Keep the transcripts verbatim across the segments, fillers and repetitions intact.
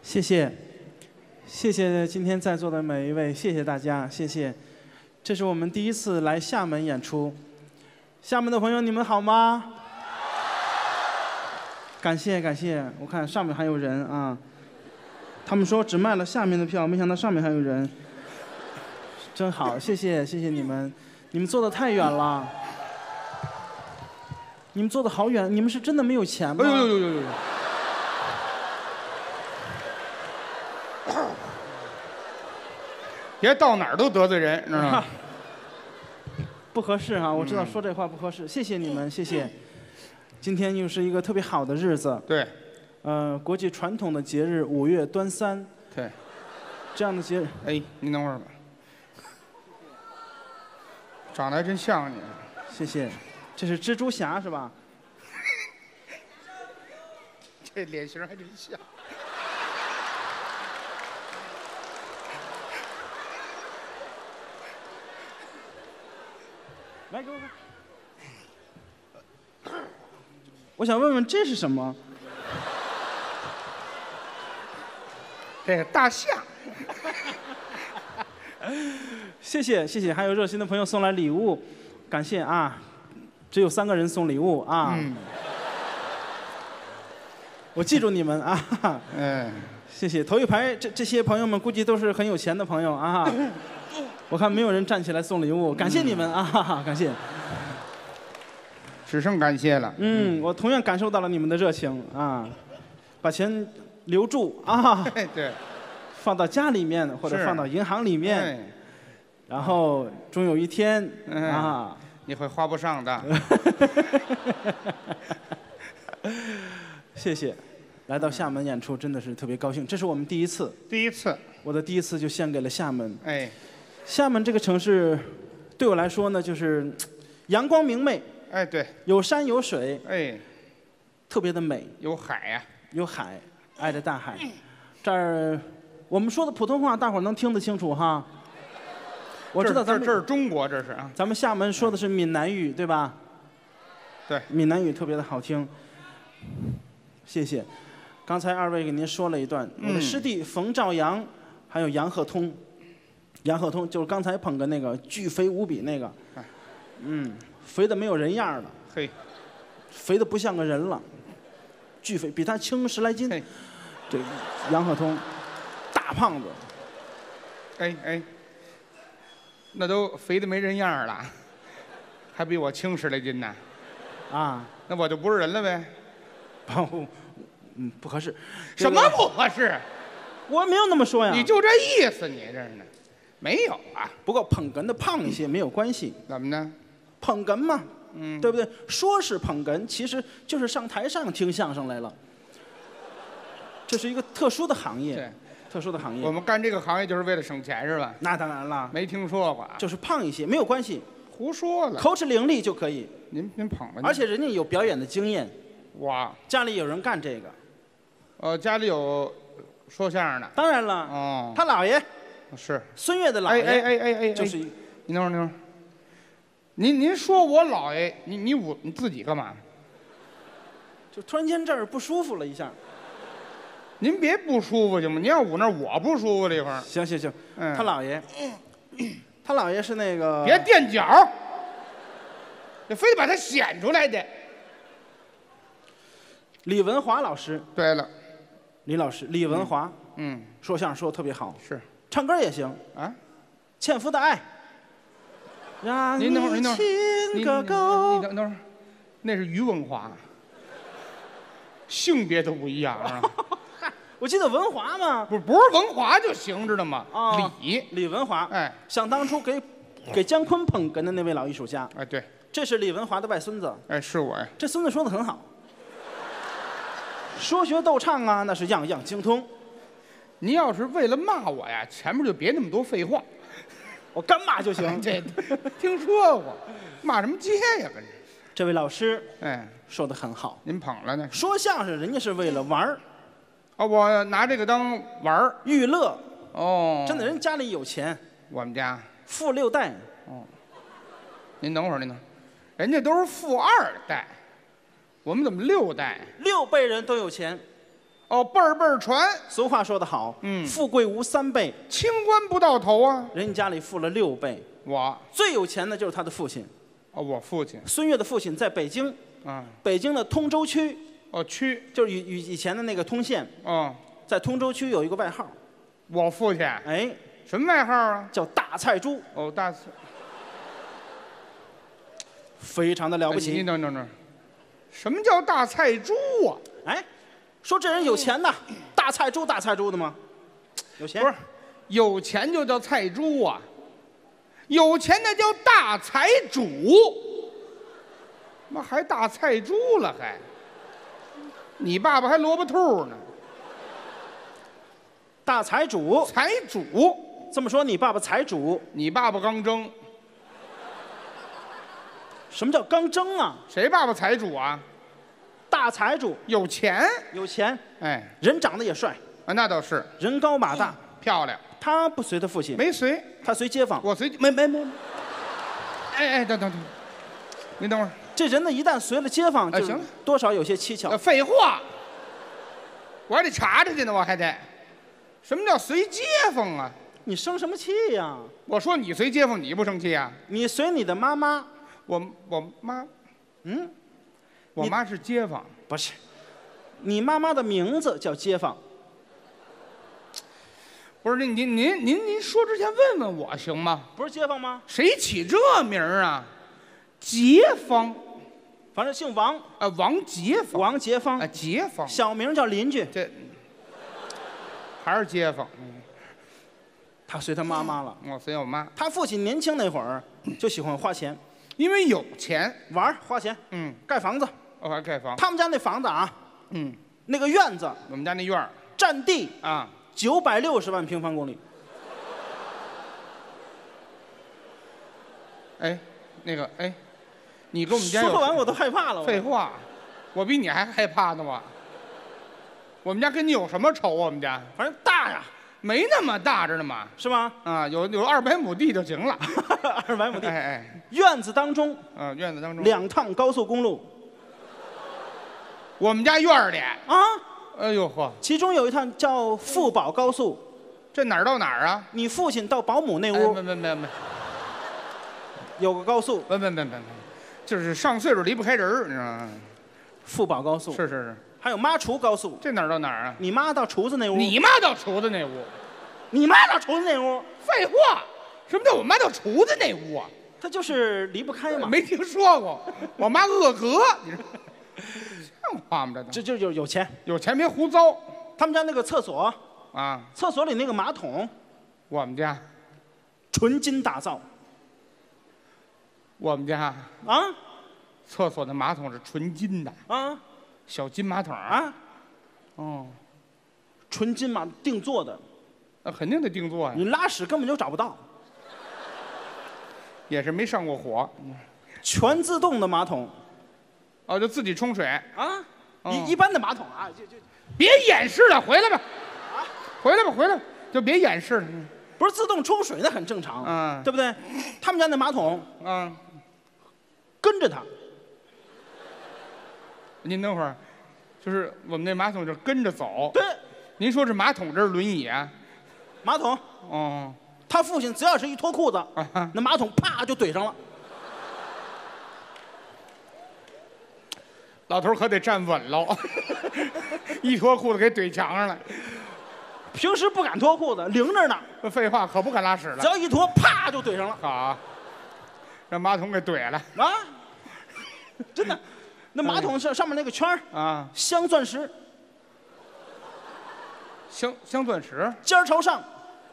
谢谢，谢谢今天在座的每一位，谢谢大家，谢谢。这是我们第一次来厦门演出，厦门的朋友你们好吗？感谢感谢，我看上面还有人啊。他们说只卖了下面的票，没想到上面还有人，真好，谢谢谢谢你们，你们坐得太远了，你们坐得好远，你们是真的没有钱吗？ 哎呦呦呦呦呦！别到哪儿都得罪人，知道吗？ 不合适哈，我知道说这话不合适，谢谢你们，谢谢。今天又是一个特别好的日子。 对。 呃，国际传统的节日五月端三。 对。 这样的节日。 哎，您等会儿吧。长得还真像你。 谢谢。这是蜘蛛侠是吧？ 这脸型还真像。 来给我看。我想问问这是什么？ 这个大象。 谢谢谢谢，还有热心的朋友送来礼物，感谢啊！只有三个人送礼物啊。嗯。我记住你们啊。嗯。谢谢，头一排这这些朋友们估计都是很有钱的朋友啊。我看没有人站起来送礼物，感谢你们啊！感谢。 只剩感谢了。 嗯，我同样感受到了你们的热情啊，把钱留住啊， 对， 放到家里面或者放到银行里面，然后终有一天啊， 你会花不上的。 谢谢，来到厦门演出真的是特别高兴，这是我们第一次。 第一次。 我的第一次就献给了厦门。 哎。 厦门这个城市，对我来说呢，就是阳光明媚。 哎，对。 有山有水。 哎。 特别的美。 有海呀。 有海，挨着大海。这儿，我们说的普通话，大伙儿能听得清楚哈。我知道咱们这是中国，这是啊。 咱们厦门说的是闽南语，对吧？ 对。 闽南语特别的好听。谢谢。刚才二位给您说了一段，我的师弟冯兆阳，还有杨鹤通。杨鹤通就是刚才捧的那个巨肥无比那个，嗯，肥的没有人样了， 嘿， 肥的不像个人了，巨肥，比他轻十来斤。这杨鹤通，大胖子。 哎哎，那都肥的没人样了，还比我轻十来斤呢。 啊， 那我就不是人了呗？ 不，嗯，不合适。 什么不合适？ 我没有那么说呀。 你就这意思，你这是呢？没有啊， 不过捧哏的胖一些没有关系。 怎么呢？ 捧哏嘛，嗯，对不对？说是捧哏，其实就是上台上听相声来了。这是一个特殊的行业， 对， 特殊的行业。 我们干这个行业就是为了省钱，是吧？ 那当然了， 没听说过。 就是胖一些没有关系， 胡说了， 口齿伶俐就可以。 您您捧吧。 而且人家有表演的经验。 哇， 家里有人干这个。 呃，家里有说相声的。 当然了，哦，他姥爷。 是孙越的姥爷， 哎哎哎哎， 就是， 您等会儿，您等会儿，您您说我姥爷，你你捂你自己干嘛？ 就突然间这儿不舒服了一下。 您别不舒服行吗？您要捂那儿，我不舒服这一会儿。 行行行，嗯，他姥爷，他姥爷是那个。 别垫脚，你非得把他显出来的。 李文华老师。 对了， 李老师，李文华。 嗯， 说相声说的特别好， 是， 唱歌也行啊，《纤夫的爱》。让您等会儿，您等会儿， 亲个够。 你等等会儿，那是于文华，性别都不一样啊。 我记得文华嘛， 不不是文华就行，知道吗？ 啊， 李李文华， 哎， 想当初给给姜昆捧哏的那位老艺术家， 哎，对， 这是李文华的外孙子， 哎，是我呀， 这孙子说的很好，说学逗唱啊，那是样样精通。 您要是为了骂我呀，前面就别那么多废话， 我干骂就行。 这听说过，骂什么街呀？跟这这位老师， 哎， 说的很好。 您捧了呢？ 说相声人家是为了玩儿， 哦，我拿这个当玩儿娱乐。 哦， 真的，人家里有钱。 我们家富六代。 哦，您等会儿，您等会儿，人家都是富二代，我们怎么六代？ 六辈人都有钱。 哦，辈儿辈儿传。 俗话说得好， 嗯， 富贵无三倍， 清官不到头啊。 人家家里富了六倍。 我最有钱的就是他的父亲。 哦，我父亲。 孙越的父亲在北京， 啊， 北京的通州区。 哦，区就是以以以前的那个通县。 哦， 在通州区有一个外号。 我父亲。 哎， 什么外号啊？ 叫大菜猪。 哦，大菜。 非常的了不起。 你等等等，什么叫大菜猪啊？ 哎，说这人有钱呐，大菜猪大菜猪的吗？有钱。 不是，有钱就叫菜猪啊，有钱那叫大财主。妈还大菜猪了还？你爸爸还萝卜兔呢。 大财主。 财主。 这么说，你爸爸财主， 你爸爸刚争。 什么叫刚争啊？ 谁爸爸财主啊？ 大财主， 有钱， 有钱， 哎， 人长得也帅啊，那倒是， 人高马大， 漂亮。 他不随他父亲， 没随， 他随街坊。 我随， 没没没。 哎哎，等等等，您等会儿。 这人呢，一旦随了街坊，就行了， 多少有些蹊跷。 废话，我还得查查去呢，我还得。什么叫随街坊啊？ 你生什么气呀？ 我说你随街坊，你不生气啊？ 你随你的妈妈。 我我妈， 嗯， 我妈是街坊。 不是，你妈妈的名字叫街坊。 不是，您您您您您说之前问问我行吗？ 不是街坊吗？ 谁起这名儿啊？街坊， 反正姓王。 啊，王街坊。 王街坊。 啊，街坊。 小名叫邻居。 这还是街坊。 他随他妈妈了。 我随我妈。 他父亲年轻那会儿就喜欢花钱。 因为有钱玩花钱， 嗯， 盖房子， 我还盖房。 他们家那房子啊， 嗯， 那个院子， 我们家那院儿占地啊九百六十万平方公里。 哎，那个哎，你跟我们家说完我都害怕了。 废话，我比你还害怕呢我。我们家跟你有什么仇啊？我们家反正大呀， 没那么大着呢嘛， 是吗？ 啊，有有二百亩地就行了。 二百亩地。 哎哎， 院子当中， 啊，院子当中两趟高速公路。 我们家院儿里啊， 哎呦呵， 其中有一趟叫富宝高速， 这哪儿到哪儿啊？ 你父亲到保姆那哎， 屋， 没没没没， 有个高速， 没没没没没，就是上岁数离不开人儿，你知道吗？ 富宝高速是是是， 还有妈厨高速， 这哪儿到哪儿啊？ 你妈到厨子那屋， 你妈到厨子那屋？ 你妈到厨子那屋， 废话，什么叫我妈到厨子那屋啊？ 他就是离不开嘛。 没听说过，我妈恶格，你说像话吗？这这就有有钱， 有钱别胡糟。 他们家那个厕所啊， 厕所里那个马桶， 我们家纯金打造。 我们家啊， 厕所的马桶是纯金的啊， 小金马桶啊， 哦， 纯金马定做的， 那肯定得定做呀。 你拉屎根本就找不到。 也是没上过火， 全自动的马桶。 哦，就自己冲水啊， 哦一一般的马桶啊，就就别掩饰了，回来吧，啊，回来吧，回来吧，就别掩饰了。 不是自动冲水那很正常， 嗯， 对不对？他们家那马桶， 嗯， 跟着他。 您等会儿，就是我们那马桶就跟着走。 对， 您说是马桶这是轮椅啊？ 马桶， 哦， 他父亲只要是一脱裤子， 啊， 那马桶啪就怼上了。 老头可得站稳喽，一脱裤子给怼墙上了。 平时不敢脱裤子，灵着呢。 废话，可不敢拉屎了。 只要一脱，啪就怼上了。 好，让马桶给怼了啊！真的，那马桶上上面那个圈儿啊， 镶钻石， 镶镶钻石， 尖儿朝上。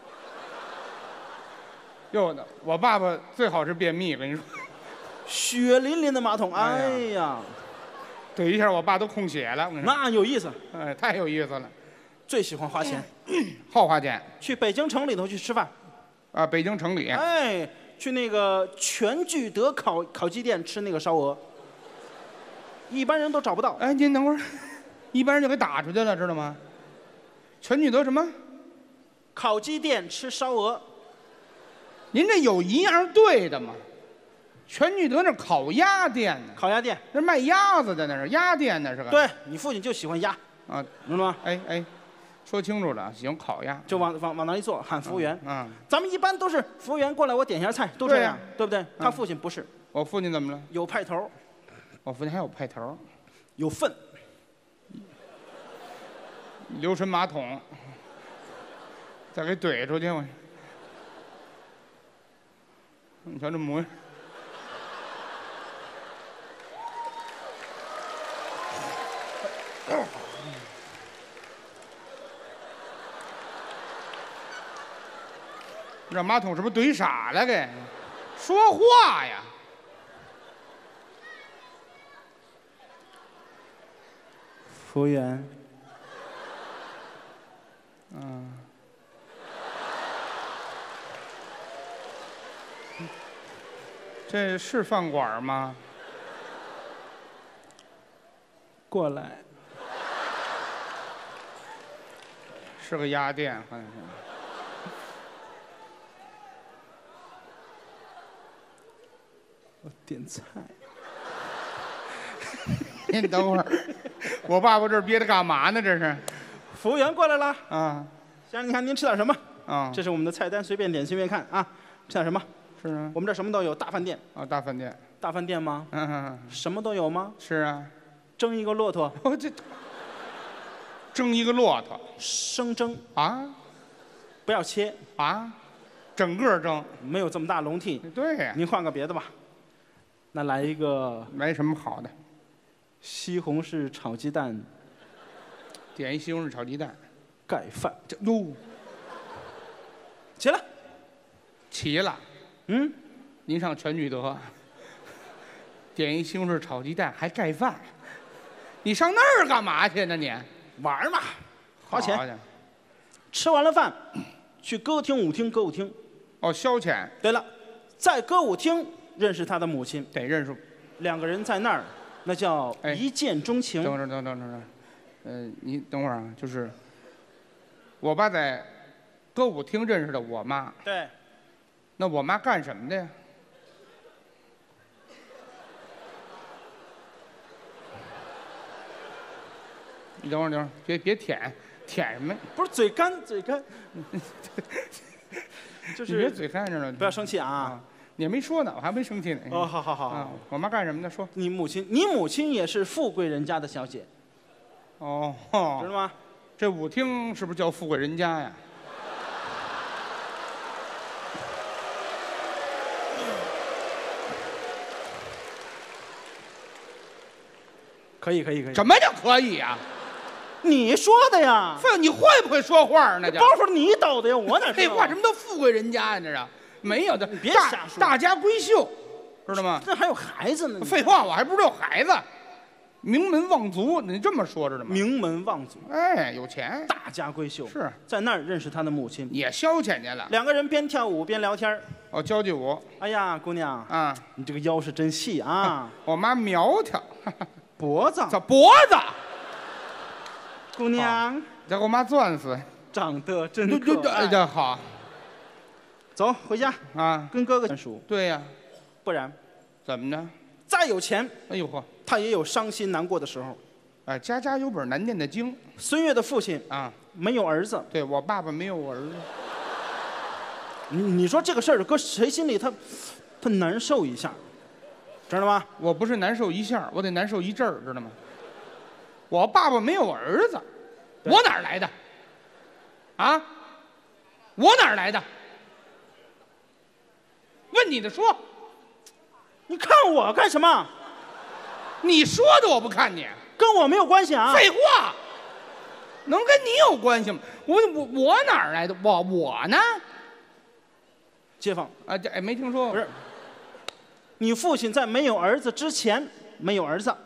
哟，我爸爸最好是便秘，跟你说， 血淋淋的马桶， 哎呀哎呀， 怼一下我爸都空血了。我跟你说， 那有意思。 哎，太有意思了， 最喜欢花钱， 好花钱。 去北京城里头去吃饭， 啊，北京城里， 哎，去那个全聚德烤烤鸡店吃那个烧鹅，一般人都找不到。 哎，您等会儿，一般人就给打出去了，知道吗？全聚德什么？ 烤鸡店吃烧鹅， 您这有一样对的吗？全聚德那烤鸭店呢？ 烤鸭店。 那卖鸭子的那是鸭店呢是个？ 对你父亲就喜欢鸭。 啊， 知道吗？ 哎哎，说清楚了，行，烤鸭就往往往那一坐，喊服务员。 嗯， 咱们一般都是服务员过来，我点一下菜，都这样，对不对？他父亲不是， 我父亲怎么了？ 有派头， 我父亲还有派头， 有份， 留神马桶，再给怼出去我。你瞧这模样。让马桶是不是怼傻了？给说话呀！ 服务员， 嗯，这是饭馆吗？ 过来， 是个鸭店，好像是。 我点菜。 您等会儿，我爸爸这儿憋着干嘛呢？这是。 服务员过来了。 啊。 先生，你看您吃点什么？ 啊。 这是我们的菜单，随便点，随便看啊。吃点什么？ 是啊。 我们这什么都有，大饭店。 啊，大饭店。 大饭店吗？ 嗯嗯。 什么都有吗？ 是啊。 蒸一个骆驼。 我这。蒸一个骆驼。 生蒸。 啊。 不要切。 啊。整个蒸。 没有这么大笼屉。 对呀。 您换个别的吧。那来一个。 没什么好的。 西红柿炒鸡蛋。 点一西红柿炒鸡蛋。 盖饭。 这哟。 齐了。 齐了。 嗯。 您上全聚德。点一西红柿炒鸡蛋，还盖饭。你上那儿干嘛去呢？你玩嘛，花钱。 好吃完了饭，去歌厅、舞厅、歌舞厅。 哦，消遣。 对了，在歌舞厅认识他的母亲， 得认识。 两个人在那儿，那叫一见钟情。 等会儿，等等等等，呃，你等会儿啊，就是我爸在歌舞厅认识的我妈。 对。 那我妈干什么的呀？你等会儿，等会儿，别别舔，舔什么？ 不是嘴干，嘴干。就是你别嘴干着呢。 不要生气啊！ 你也没说呢，我还没生气呢。 哦，好好好。 啊，我妈干什么的？说。 你母亲，你母亲也是富贵人家的小姐。 哦。 知道吗？ 这舞厅是不是叫富贵人家呀？ 可以可以可以。 什么叫可以呀？ 你说的呀。 废，你会不会说话呢？ 包袱你抖的呀，我哪知道？ 废话，什么叫富贵人家呀？这是没有的。 你别瞎说。 大家闺秀，知道吗？ 那还有孩子呢。 废话，我还不知道有孩子。名门望族，你这么说知道吗？ 名门望族， 哎，有钱， 大家闺秀。 是在那儿认识他的母亲， 也消遣去了。 两个人边跳舞边聊天。 哦，交际舞。 哎呀，姑娘啊， 你这个腰是真细啊！ 我妈苗条。 脖子。 咋脖子？ 姑娘， 再给我妈攥死。 长得真可爱。 哎呀，好。 走，回家啊， 跟哥哥专属。 对呀， 不然怎么着？ 再有钱， 哎呦呵， 他也有伤心难过的时候。 哎，家家有本难念的经。 孙越的父亲啊， 没有儿子。 对我爸爸没有我儿子。 你你说这个事儿，搁谁心里他他难受一下，知道吗？ 我不是难受一下，我得难受一阵儿，知道吗？我爸爸没有儿子，我哪儿来的？啊，我哪儿来的？问你的说。 你看我干什么？ 你说的我不看你， 跟我没有关系啊！ 废话，能跟你有关系吗？我我我哪儿来的？我我呢？ 街坊啊，这哎没听说过。 不是，你父亲在没有儿子之前没有儿子。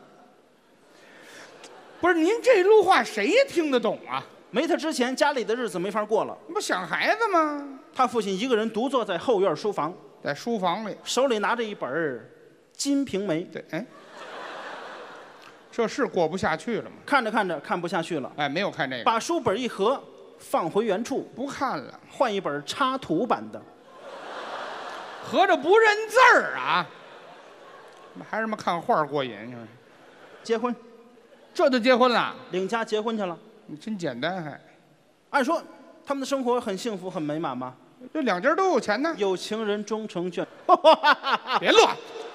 不是您这路话谁听得懂啊？ 没他之前，家里的日子没法过了。 不想孩子吗？ 他父亲一个人独坐在后院书房， 在书房里， 手里拿着一本《金瓶梅》。 对，哎，这是过不下去了吗？ 看着看着看不下去了， 哎，没有看这个， 把书本一合，放回原处， 不看了， 换一本插图版的。 合着不认字儿啊？还是什么看画过瘾？ 结婚， 这就结婚了？ 领家结婚去了。 你真简单还。 按说他们的生活很幸福很美满吗？ 这两家都有钱呢。 有情人终成眷。 别乱！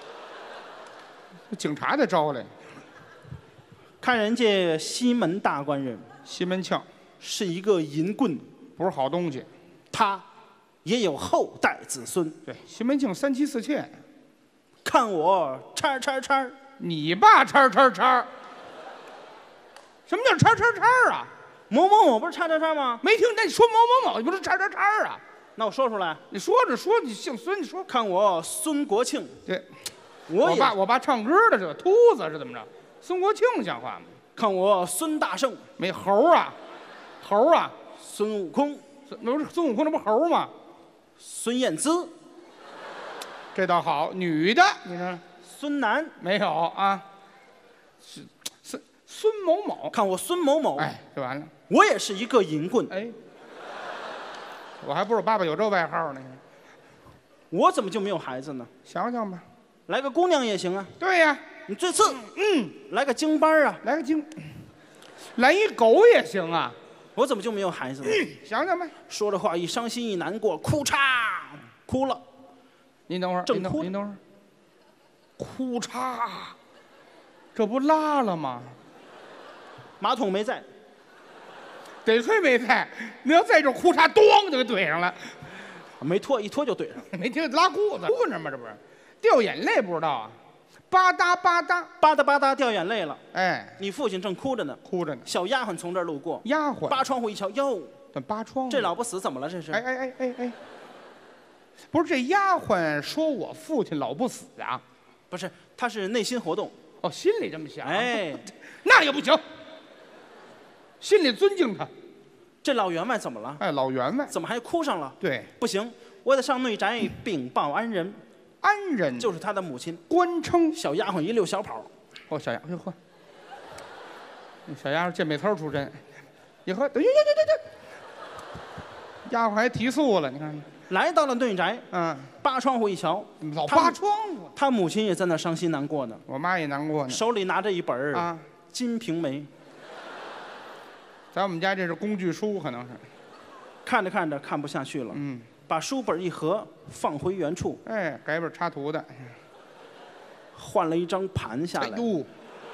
警察得招来。 看人家西门大官人， 西门庆是一个淫棍， 不是好东西。 他也有后代子孙。 对，西门庆三妻四妾。 看我叉叉叉， 你爸叉叉叉。什么叫叉叉叉啊？ 某某某不是叉叉叉吗？ 没听，那你说某某某，你不是叉叉叉啊？ 那我说出来。 你说着说，你姓孙，你说。 看我孙国庆。 对， 我我爸我爸唱歌的这个秃子是怎么着？孙国庆像话吗？ 看我孙大圣。 没猴啊，猴啊， 孙悟空。 那不是孙悟空，那不猴吗？ 孙燕姿。 这倒好，女的，你说。 孙楠。 没有啊。是孙孙某某。 看我孙某某。 哎，就完了。 我也是一个淫棍。 哎，我还不知道爸爸有这外号呢。 我怎么就没有孩子呢？ 想想吧。 来个姑娘也行啊。 对呀。 你最次。嗯。来个京班啊。 来个京。来一狗也行啊。 我怎么就没有孩子呢？ 想想吧。 说着话一伤心一难过，哭嚓，哭了。 您等会儿， 正哭。 您等会儿。哭嚓，这不拉了吗？ 马桶没在。 得亏没在，你要在这哭嚓，咣就给怼上了。 没脱，一脱就怼上。 没听拉裤子，哭着吗？这不是掉眼泪不知道啊？吧嗒吧嗒， 吧嗒吧嗒掉眼泪了。 哎， 你父亲正哭着呢， 哭着呢。 小丫鬟从这儿路过， 丫鬟扒窗户一瞧，哟， 怎么扒窗户？ 这老不死怎么了？这是？ 哎哎哎哎哎，不是这丫鬟说我父亲老不死啊？ 不是，他是内心活动。 哦，心里这么想。 哎， 那也不行。心里尊敬他。 这老员外怎么了？ 哎，老员外怎么还哭上了？ 对， 不行，我得上内宅禀报安人。 安人就是他的母亲， 官称。 小丫鬟一溜小跑。 哦，小丫鬟，嚯，小丫鬟健美操出身，一喝，对对对对对，丫鬟还提速了，你看。 来到了内宅， 嗯， 扒窗户一瞧， 老扒窗户。 他母亲也在那伤心难过呢。 我妈也难过呢， 手里拿着一本儿啊 《金瓶梅》。 在我们家这是工具书，可能是。 看着看着看不下去了， 嗯， 把书本一合，放回原处。 哎，改本插图的， 换了一张盘下来。 哎呦，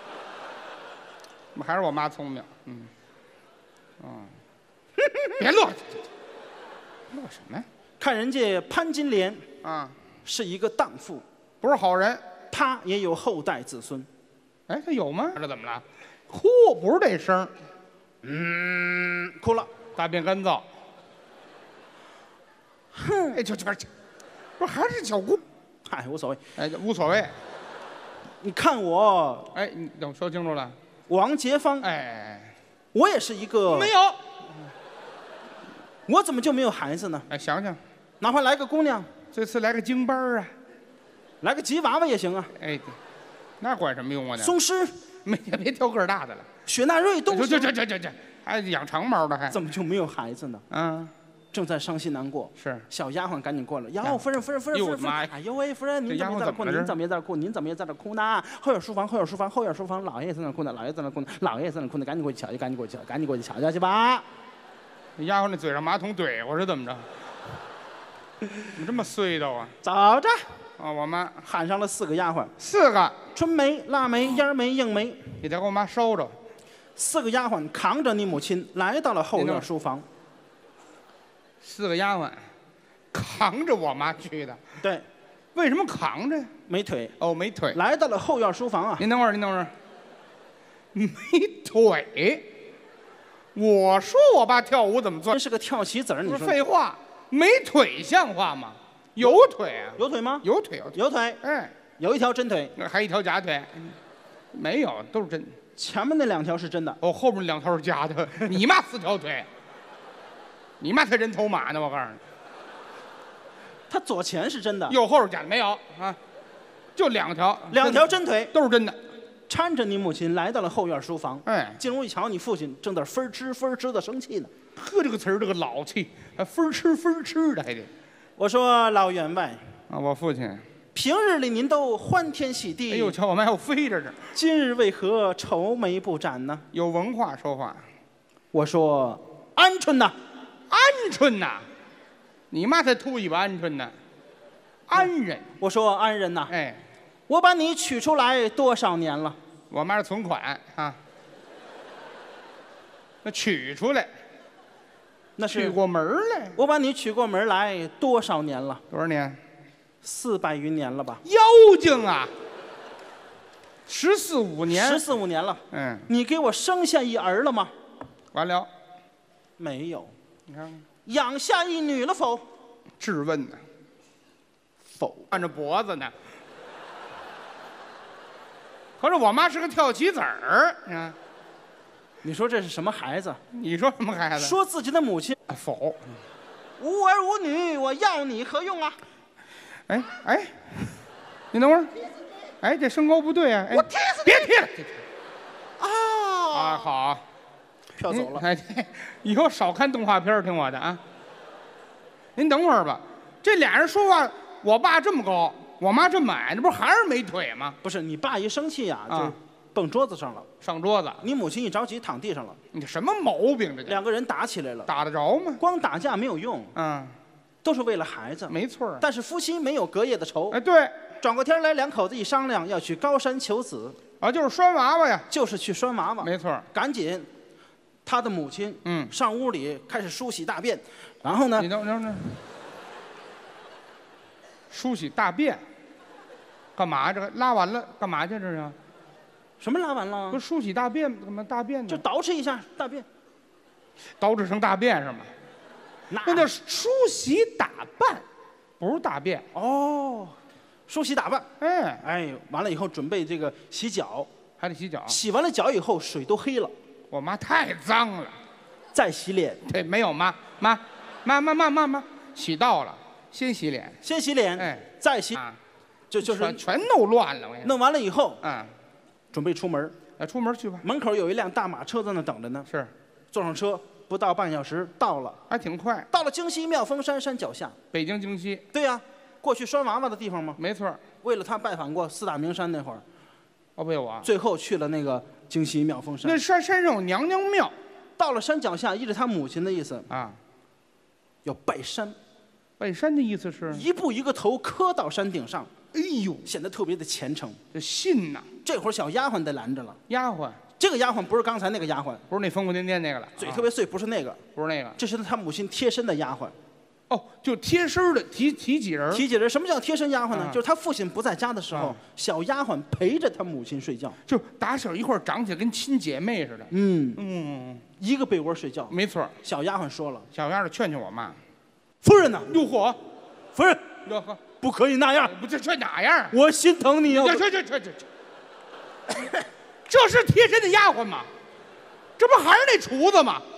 还是我妈聪明，嗯，啊、哦，别乐，乐什么呀？ 看人家潘金莲啊， 是一个荡妇， 不是好人， 她也有后代子孙。 哎，他有吗？这怎么了？呼，不是这声。 嗯，哭了， 大便干燥。 哼， 哎，就这边去，不是还是小姑？ 嗨，无所谓。 哎，无所谓。 你看我， 哎，你等我说清楚了。 王杰芳， 哎， 我也是一个。 没有。 我怎么就没有孩子呢？ 哎，想想， 哪怕来个姑娘， 这次来个京班啊， 来个吉娃娃也行啊。 哎，那管什么用啊？ 松狮， 没别挑个儿大的了。 雪纳瑞都行。 这这这这这，还养长毛的还？ 怎么就没有孩子呢？ 嗯。 正在伤心难过， 是小丫鬟赶紧过来，哟，夫人，夫人，夫人，夫人，夫人，哎呦喂，夫人，您怎么也在这哭？您怎么也在这哭？您怎么也在这哭呢？后院书房，后院书房，后院书房，老爷也在那哭呢，老爷在那哭呢，老爷也在那哭呢，赶紧过去瞧去，赶紧过去瞧，赶紧过去瞧瞧去吧。 丫鬟那嘴上马桶怼我是怎么着？怎么这么碎叨啊？ 走着。 啊，我妈喊上了四个丫鬟， 四个， 春梅、腊梅、烟梅、映梅， 你得给我妈收着。 四个丫鬟扛着你母亲来到了后院书房。 四个丫鬟扛着我妈去的。 对， 为什么扛着呀？ 没腿。 哦，没腿。 来到了后院书房啊。 您等会儿，您等会儿。没腿。我说我爸跳舞怎么钻？ 真是个跳棋子儿，你说。 废话，没腿像话吗？有腿啊？ 有腿吗？ 有腿，有腿。 有腿。 哎， 有一条真腿， 那还一条假腿。没有，都是真。 前面那两条是真的。 哦，后面两条是假的。你妈四条腿。你妈才人头马呢！我告诉你， 他左前是真的， 右后是假的，没有啊，就两条， 两条真腿都是真的。 搀着你母亲来到了后院书房， 哎， 进屋一瞧，你父亲正在分吃分吃的生气呢。 呵，这个词儿这个老气，还分吃分吃的还得。 我说老员外啊，我父亲， 平日里您都欢天喜地， 哎呦，瞧我们还有飞着这， 今日为何愁眉不展呢？ 有文化说话。 我说鹌鹑呐， 鹌鹑呐，你妈才秃尾巴鹌鹑呢，安人。 我说安人呐， 哎， 我把你取出来多少年了？ 我妈是存款啊，那取出来， 那是取过门来， 我把你娶过门来多少年了？ 多少年？ 四百余年了吧？ 妖精啊！十四五年， 十四五年了。 嗯， 你给我生下一儿了吗？ 完了， 没有。 你看看， 养下一女了否？ 质问呢， 否。 按着脖子呢。合着我妈是个跳棋子儿啊！ 你说这是什么孩子？ 你说什么孩子？ 说自己的母亲否。 无儿无女，我要你何用啊？ 哎哎，你等会儿，哎，这身高不对啊！哎、 我踢死你！ 别踢了！ 啊啊，好， 飘走了。 哎，以后少看动画片，听我的啊。您等会儿吧，这俩人说话，我爸这么高，我妈这么矮，那不是还是没腿吗？ 不是，你爸一生气呀、 啊就蹦桌子上了。 上桌子， 你母亲一着急躺地上了， 你什么毛病？这两个人打起来了。 打得着吗？ 光打架没有用， 嗯， 都是为了孩子。 没错儿。 但是夫妻没有隔夜的仇。 哎，对， 转过天来，两口子一商量，要去高山求子， 啊，就是拴娃娃呀， 就是去拴娃娃。 没错儿。 赶紧，他的母亲嗯， 上屋里开始梳洗大便，然后呢你，等等等，梳洗大便，干嘛？这个拉完了干嘛去？这是？ 什么拉完了不？是梳洗大便干嘛？大便呢？ 就捯饬一下大便。 捯饬成大便是吗？ 那那叫梳洗打扮，不是大便。 哦，梳洗打扮。 哎， 哎，完了以后准备这个洗脚， 还得洗脚。 洗完了脚以后水都黑了， 我妈太脏了。 再洗脸。 对，没有妈妈妈妈妈妈妈，洗到了，先洗脸。 先洗脸， 哎， 再洗， 啊， 就就是全全弄乱了。我跟你说， 弄完了以后， 嗯， 准备出门。 那出门去吧。 门口有一辆大马车在那等着呢， 是， 坐上车不到半小时到了， 还挺快。 到了京西妙峰山山脚下。 北京京西， 对呀、过去拴娃娃的地方吗？ 没错儿。 为了他拜访过四大名山那会儿， 哦，不有啊。 最后去了那个京西妙峰山。 那山山上有娘娘庙到了山脚下，依着他母亲的意思， 啊。 要拜山， 拜山的意思是， 一步一个头磕到山顶上， 哎呦， 显得特别的虔诚。 这信呐， 这会儿小丫鬟得拦着了， 丫鬟这个丫鬟不是刚才那个丫鬟， 不是那疯疯癫癫那个了，啊嘴特别碎，不是那个， 不是那个。 这是他母亲贴身的丫鬟。 哦，就贴身的提提几人， 提起人，什么叫贴身丫鬟呢？ 啊就是他父亲不在家的时候啊， 小丫鬟陪着他母亲睡觉。 就打小一块儿长起来，跟亲姐妹似的。 嗯， 嗯， 一个被窝睡觉。 没错儿。 小丫鬟说了小丫头劝劝我妈，：“ 夫人呐， 哟嚯， 夫人哟呵， 不可以那样， 不这这哪样？ 我心疼你啊！ 这这这这这这，这是贴身的丫鬟吗？这不还是那厨子吗？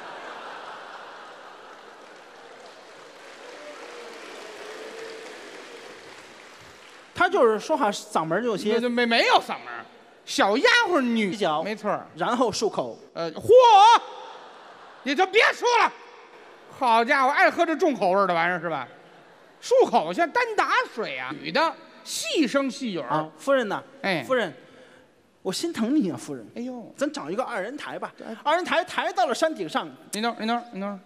他就是说话嗓门有些没没没有嗓门儿，小丫鬟女犄角没错儿。 然后漱口。 呃，嚯，你就别说了。好家伙，爱喝这重口味的玩意儿是吧？漱口像丹打水啊，女的细声细语儿。 啊，夫人呐， 哎夫人，我心疼你啊，夫人。 哎呦， 咱找一个二人抬吧。二人抬抬到了山顶上， 您等会儿，您等会儿，您等会儿。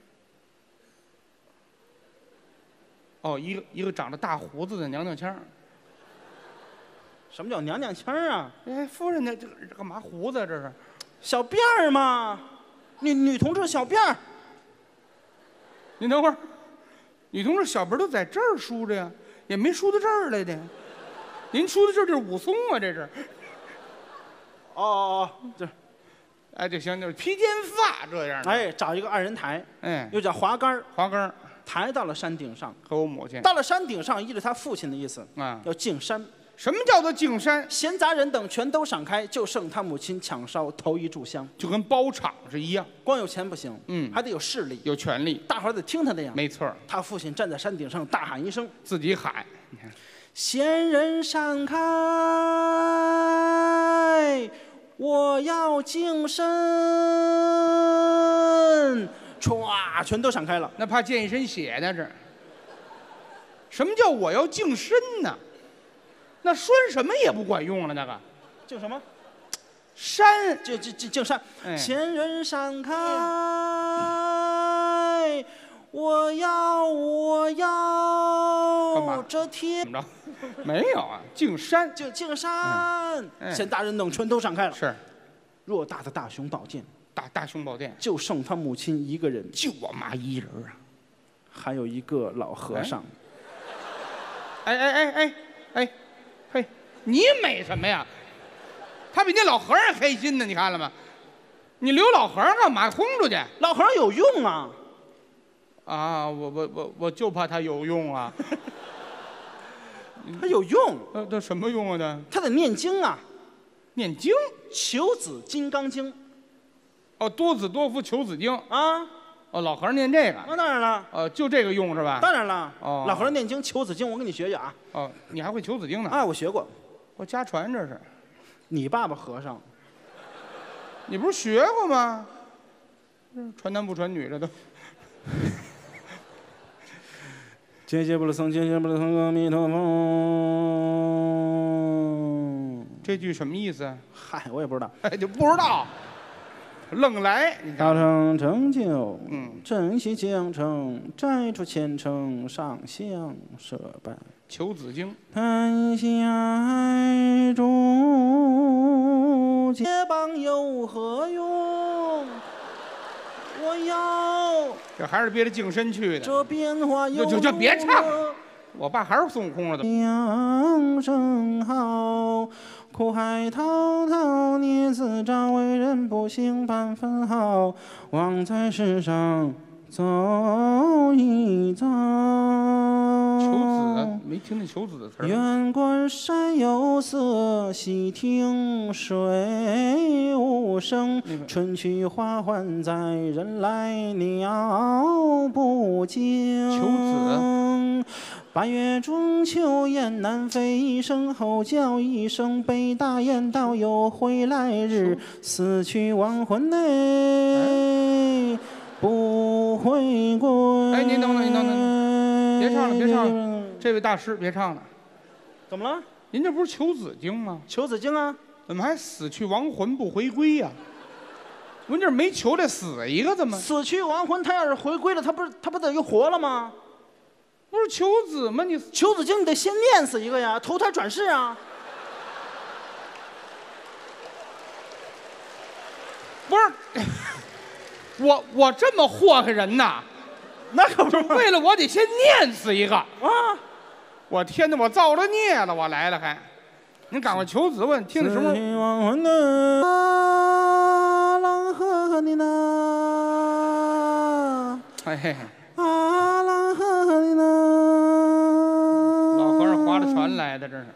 哦，一个一个长着大胡子的娘娘腔儿。 什么叫娘娘腔啊？ 哎，夫人呢？这这干嘛胡子啊？这是？ 小辫儿嘛，女女同志小辫儿。 您等会儿，女同志小辫儿都在这儿梳着呀，也没梳到这儿来的。您梳的这儿就是武松啊，这是。 哦哦哦，这， 哎，这行，就是披肩发这样的。 哎，找一个二人抬， 哎， 又叫滑竿儿， 滑竿儿抬到了山顶上。 和我母亲到了山顶上，依着他父亲的意思， 啊， 要敬山。 什么叫做敬山？ 闲杂人等全都闪开，就剩他母亲抢烧头一炷香。 就跟包场是一样， 光有钱不行， 嗯还得有势力， 有权利。 大伙儿得听他的呀。 没错儿， 他父亲站在山顶上大喊一声自己喊，你看，：“ 仙人闪开，我要净身！”歘，全都闪开了。 那怕溅一身血呢，这什么叫我要净身呢？那拴什么也不管用了，那个净什么？ 山， 净净净净山。 哎千人山开，我要我干嘛要这天。 怎么着？没有啊，净山净净山， 哎现大人弄船都上开了。 是偌大的大雄宝剑， 大大雄宝殿， 就剩他母亲一个人， 就我妈一人啊。 还有一个老和尚。 哎哎哎哎哎，嘿，你美什么呀？他比那老和尚开心呢，你看了吗？你留老和尚干嘛？轰出去！ 老和尚有用啊！ 啊，我我我我就怕他有用啊。 他有用， 呃，他什么用啊？他他得念经啊， 念经。 《求子金刚经》 哦，多子多福求子经。 啊。 哦，老和尚念这个。 那当然了。 呃，就这个用是吧？ 当然了。 哦， 老和尚念经求子经，我跟你学学啊。 哦，你还会求子经呢？ 啊，我学过。 我家传这是。 你爸爸和尚。 你不是学过吗？传男不传女，这都。 结结不了僧，结结不了僧，阿弥陀佛。 这句什么意思？ 嗨，我也不知道。 哎，就不知道，愣来。 大成成就， 嗯， 珍惜将成，摘除虔诚，上香设拜。 求子经。 谈笑爱中，结邦有何用？我要这还是憋着净身去的。 这变化有就就就别唱了，我爸还是孙悟空了都。 扬声号，苦海滔滔，孽自招，为人不行半分好，枉在世上走一遭。 求子，没听见求子的词儿。 远观山有色，细听水无声。春去花还在，人来鸟不惊。 求子。 八月中秋雁南飞，一声吼叫一声悲，大雁道有回来日，死去亡魂内不回归。 哎，您等等，您等等，别唱了，别唱了，这位大师别唱了。 怎么了？ 您这不是求子经吗？ 求子经啊。 怎么还死去亡魂不回归呀、啊？您这没求这死一个怎么？ 死去亡魂，他要是回归了，他不是他不等于活了吗？ 不是求子吗？你求子经你得先念死一个呀，投胎转世啊。 不是，我我这么祸害人呐？ 那可不是， 为了我得先念死一个啊！我天哪，我造了孽了，我来了还。您赶快求子问，听的什么？ 亡魂的阿郎和你呢？ 哎嘿嘿。 阿郎和你呢？ 老和尚划着船来的，这是。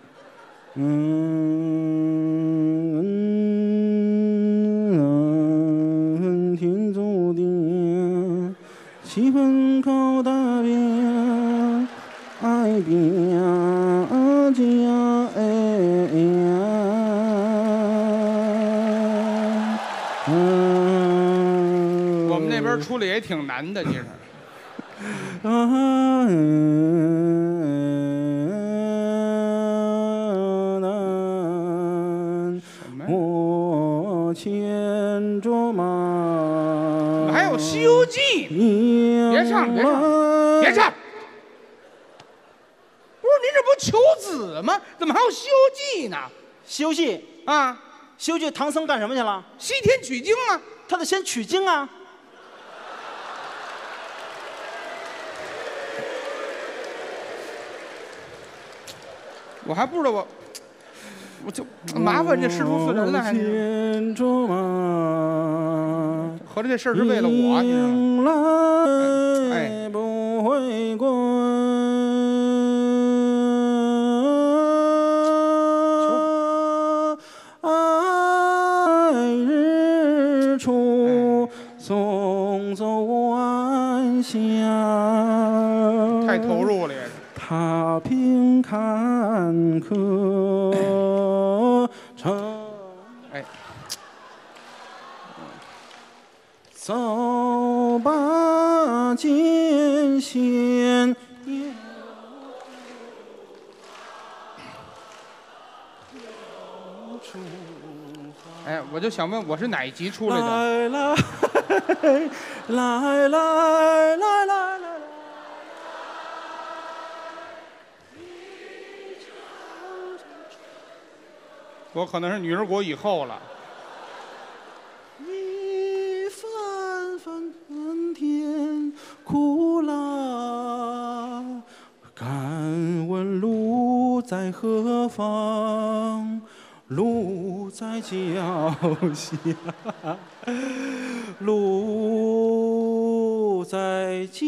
嗯，天注定，七分靠大边，爱边家哎呀。嗯， 我们那边出来也挺难的，其实。 啊，难，我牵着马。 还有《西游记》，别唱，别唱，别唱！不是您这不求子吗？怎么还有《西游记》呢？ 《西游记》 啊，《 西游记》唐僧干什么去了？ 西天取经啊！ 他得先取经啊。 我还不知道我，我就麻烦这师徒四人了，还是合着这事儿是为了我，你知道吗？哎， 不回归。爱日出，送走晚霞。 太投入了也。 踏平坎坷成， 哎， 走吧艰险。 哎，我就想问，我是哪一集出来的？ 来来来来来来来。 我可能是女儿国以后了。 一番番春天苦辣，敢问路在何方？路在脚下，路在脚。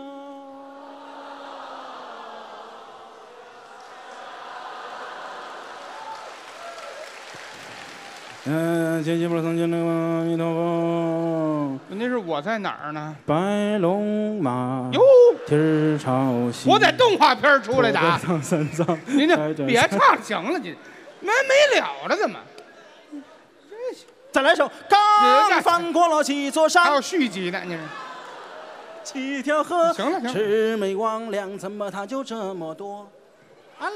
嗯，结结不曾见那个阿弥陀佛。 问题是我在哪儿呢？ 白龙马， 哟， 蹄儿朝西。 我在动画片出来的啊！ 唐三藏， 您这别唱行了，您没没了了怎么？ 再来一首。刚翻过了几座山， 还有续集呢，你这。 几条河， 行了行了， 魑魅魍魉，怎么它就这么多？啊！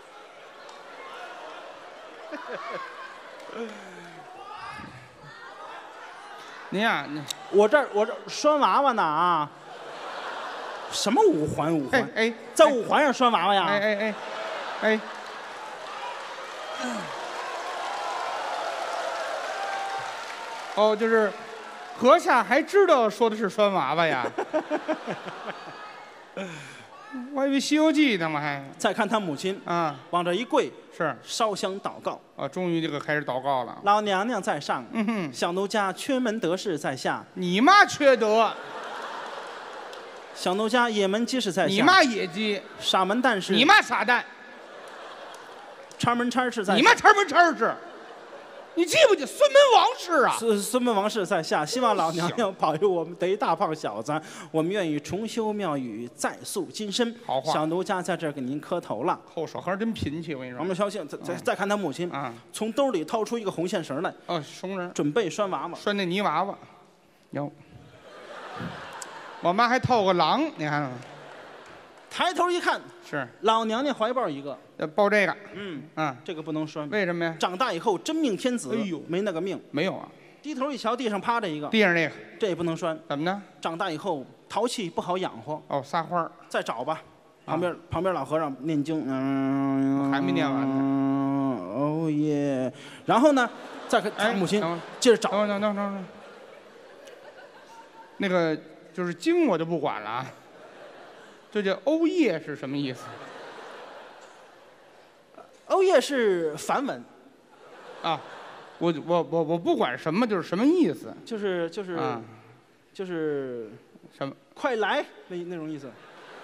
您呀， 我这儿我这拴娃娃呢啊！什么五环五环？ 哎， 在五环上拴娃娃呀？ 哎哎哎哎！哦，就是阁下还知道说的是拴娃娃呀？我还以为《西游记》呢嘛还。 再看他母亲啊， 往这一跪， 是烧香祷告。 啊，终于这个开始祷告了。 老娘娘在上， 嗯哼， 小奴家缺门得势在下。 你妈缺德！ 小奴家野门鸡是在下。 你妈野鸡！ 傻门蛋是。 你妈傻蛋！ 叉门叉是在下。 你妈叉门叉是。你记不记孙门王氏啊？ 孙孙门王氏在下，希望老娘娘保佑我们得一大胖小子。我们愿意重修庙宇，再塑金身。 好话。 小奴家在这儿给您磕头了。 后手还是真贫气，我跟你说。 我们高兴，再再再看他母亲啊， 从兜里掏出一个红线绳来。 哦，绳人。 准备拴娃娃。 拴那泥娃娃。有。我妈还套个狼，你看了吗？ 抬头一看， 是老娘娘怀抱一个， 要抱这个， 嗯啊， 这个不能拴， 为什么呀？ 长大以后真命天子， 哎呦， 没那个命， 没有啊。 低头一瞧，地上趴着一个， 地上这个， 这也不能拴， 怎么呢？ 长大以后淘气不好养活， 哦，撒欢儿， 再找吧。旁边、啊、旁边老和尚念经，嗯， 还没念完呢。 嗯，哦耶，然后呢，再看他母亲， 哎、 接着找。 等等等等，那个就是经我就不管了啊。这叫欧耶是什么意思？ 欧耶是梵文。 啊，我我我我不管什么，就是什么意思？ 就是就是、啊、就是什么？ 快来那那种意思。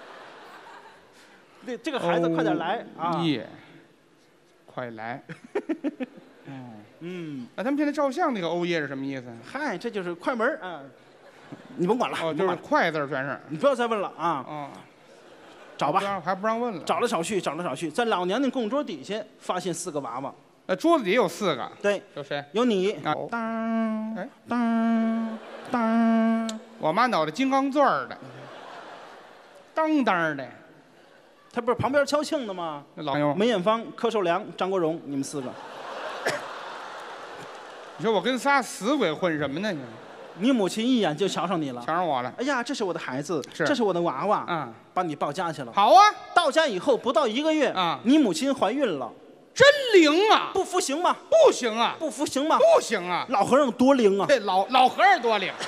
这这个孩子快点来啊！ 耶，快来。 嗯嗯， 那他们现在照相那个欧耶是什么意思？ 嗨，这就是快门啊！你甭管了， 哦，就是快字全是。 你不要再问了啊！ 哦。 找吧， 还不让问了。 找来找去，找来找去，在老娘娘供桌底下发现四个娃娃。 呃，桌子底有四个。 对。 有谁？ 有你。 啊。 当。 哎。 当。当。 我妈脑袋金刚钻的。当当的。 他不是旁边敲磬的吗？ 那老牛。 梅艳芳、柯受良、张国荣，你们四个。 你说我跟仨死鬼混什么呢？你。 你母亲一眼就瞧上你了， 瞧上我了。 哎呀，这是我的孩子， 是这是我的娃娃， 嗯， 把你抱家去了。 好啊， 到家以后不到一个月啊， 你母亲怀孕了， 真灵啊！ 不服行吗？ 不行啊！ 不服行吗？ 不行啊！ 老和尚多灵啊！ 这老老和尚多灵。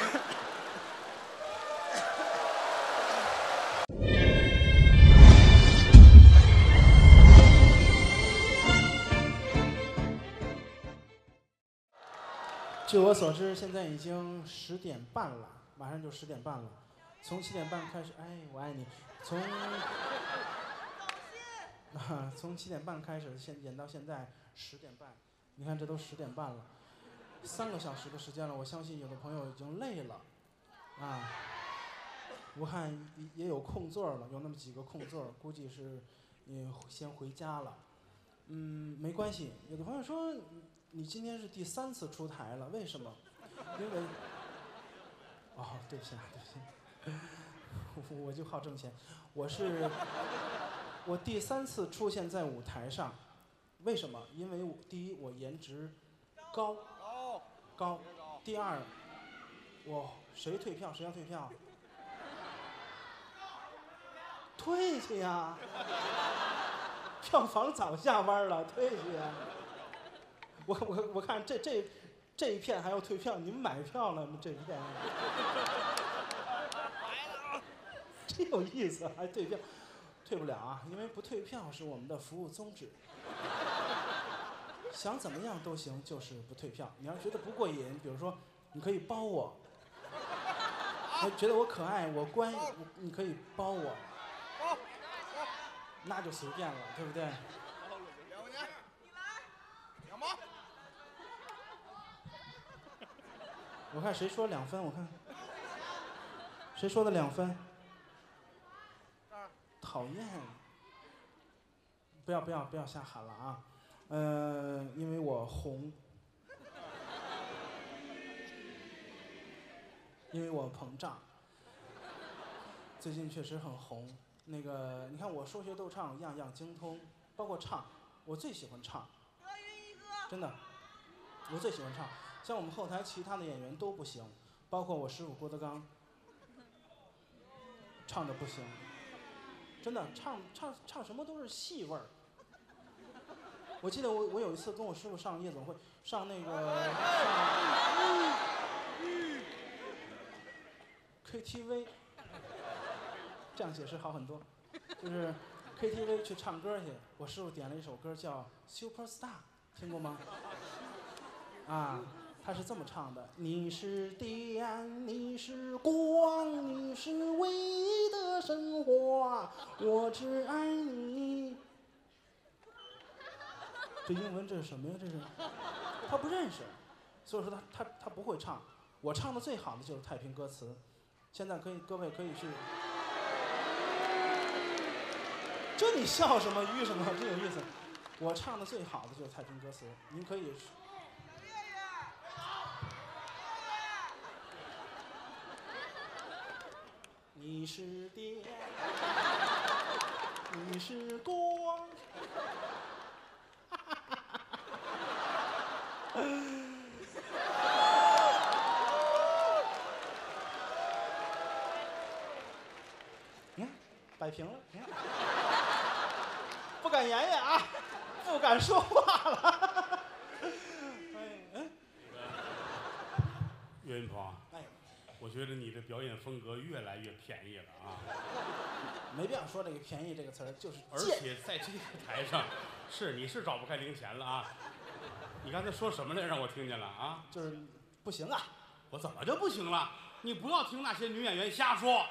据我所知，现在已经十点半了，马上就十点半了。从七点半开始，哎，我爱你。从啊，从七点半开始，现演到现在十点半，你看这都十点半了，三个小时的时间了。我相信有的朋友已经累了，啊，武汉也有空座了，有那么几个空座，估计是你先回家了。嗯，没关系。有的朋友说。你今天是第三次出台了，为什么？因为，哦，对不起啊，对不起，我就好挣钱。我是我第三次出现在舞台上， 为什么？因为我第一，我颜值高， 高高；第二，我谁退票谁要退票，退去呀！票房早下班了，退去呀！我我我看这这这一片还要退票，你们买票了吗？这一片，真有意思，还退票。退不了啊，因为不退票是我们的服务宗旨。想怎么样都行，就是不退票。你要觉得不过瘾，比如说，你可以包我，你觉得我可爱，我乖，你可以包我，那就随便了，对不对？ 两块钱，你来，两毛。 我看谁说两分，我看谁说的两分。讨厌！不要不要不要瞎喊了啊！呃，因为我红，因为我膨胀，最近确实很红。那个，你看我说学逗唱样样精通，包括唱，我最喜欢唱。 德云一哥。 真的，我最喜欢唱。像我们后台其他的演员都不行，包括我师傅郭德纲，唱的不行。真的唱唱唱什么都是戏味儿。我记得我我有一次跟我师傅上夜总会，上那个上 K T V， 这样解释好很多，就是 K T V 去唱歌去，我师傅点了一首歌叫《Super Star》，听过吗？啊。他是这么唱的：你是电，你是光，你是唯一的神话，我只爱你。这英文这是什么呀？这是他不认识，所以说他他他不会唱。我唱的最好的就是太平歌词，现在可以各位可以去。这你笑什么吁什么？真有意思。我唱的最好的就是太平歌词，您可以。你是电，你是光。你看，摆平了，你看，不敢言语啊，不敢说话了。哎哎， 岳云鹏， 哎。 我觉得你的表演风格越来越便宜了啊！ 没必要说这个“便宜”这个词儿，就是而且在这个台上，是你是找不开零钱了啊！你刚才说什么来让我听见了啊？ 就是不行啊！ 我怎么就不行了？你不要听那些女演员瞎说。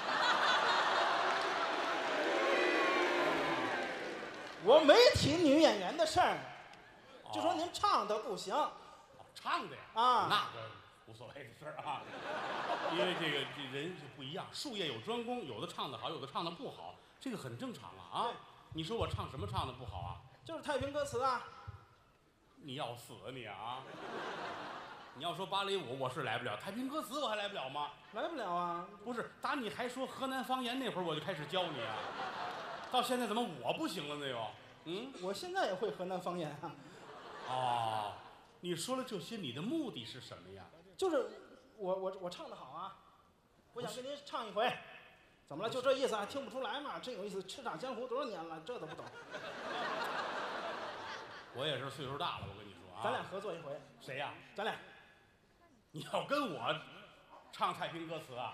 我没提女演员的事儿，就说您唱的不行。哦， 唱的呀？ 啊， 那个。无所谓的事儿啊，因为这个这人是不一样，术业有专攻，有的唱得好，有的唱得不好，这个很正常啊啊！你说我唱什么唱得不好啊？ 就是太平歌词啊！ 你要死啊你啊！你要说芭蕾舞，我是来不了，太平歌词我还来不了吗？ 来不了啊！ 不是，打你还说河南方言那会儿我就开始教你啊，到现在怎么我不行了呢又？嗯， 我现在也会河南方言啊。 哦，你说了这些，你的目的是什么呀？ 就是我我我唱得好啊，我想跟您唱一回，怎么了？就这意思啊？听不出来嘛？真有意思，叱咤江湖多少年了，这都不懂。 我也是岁数大了，我跟你说啊。 咱俩合作一回。 谁呀？ 咱俩。 你要跟我唱太平歌词啊？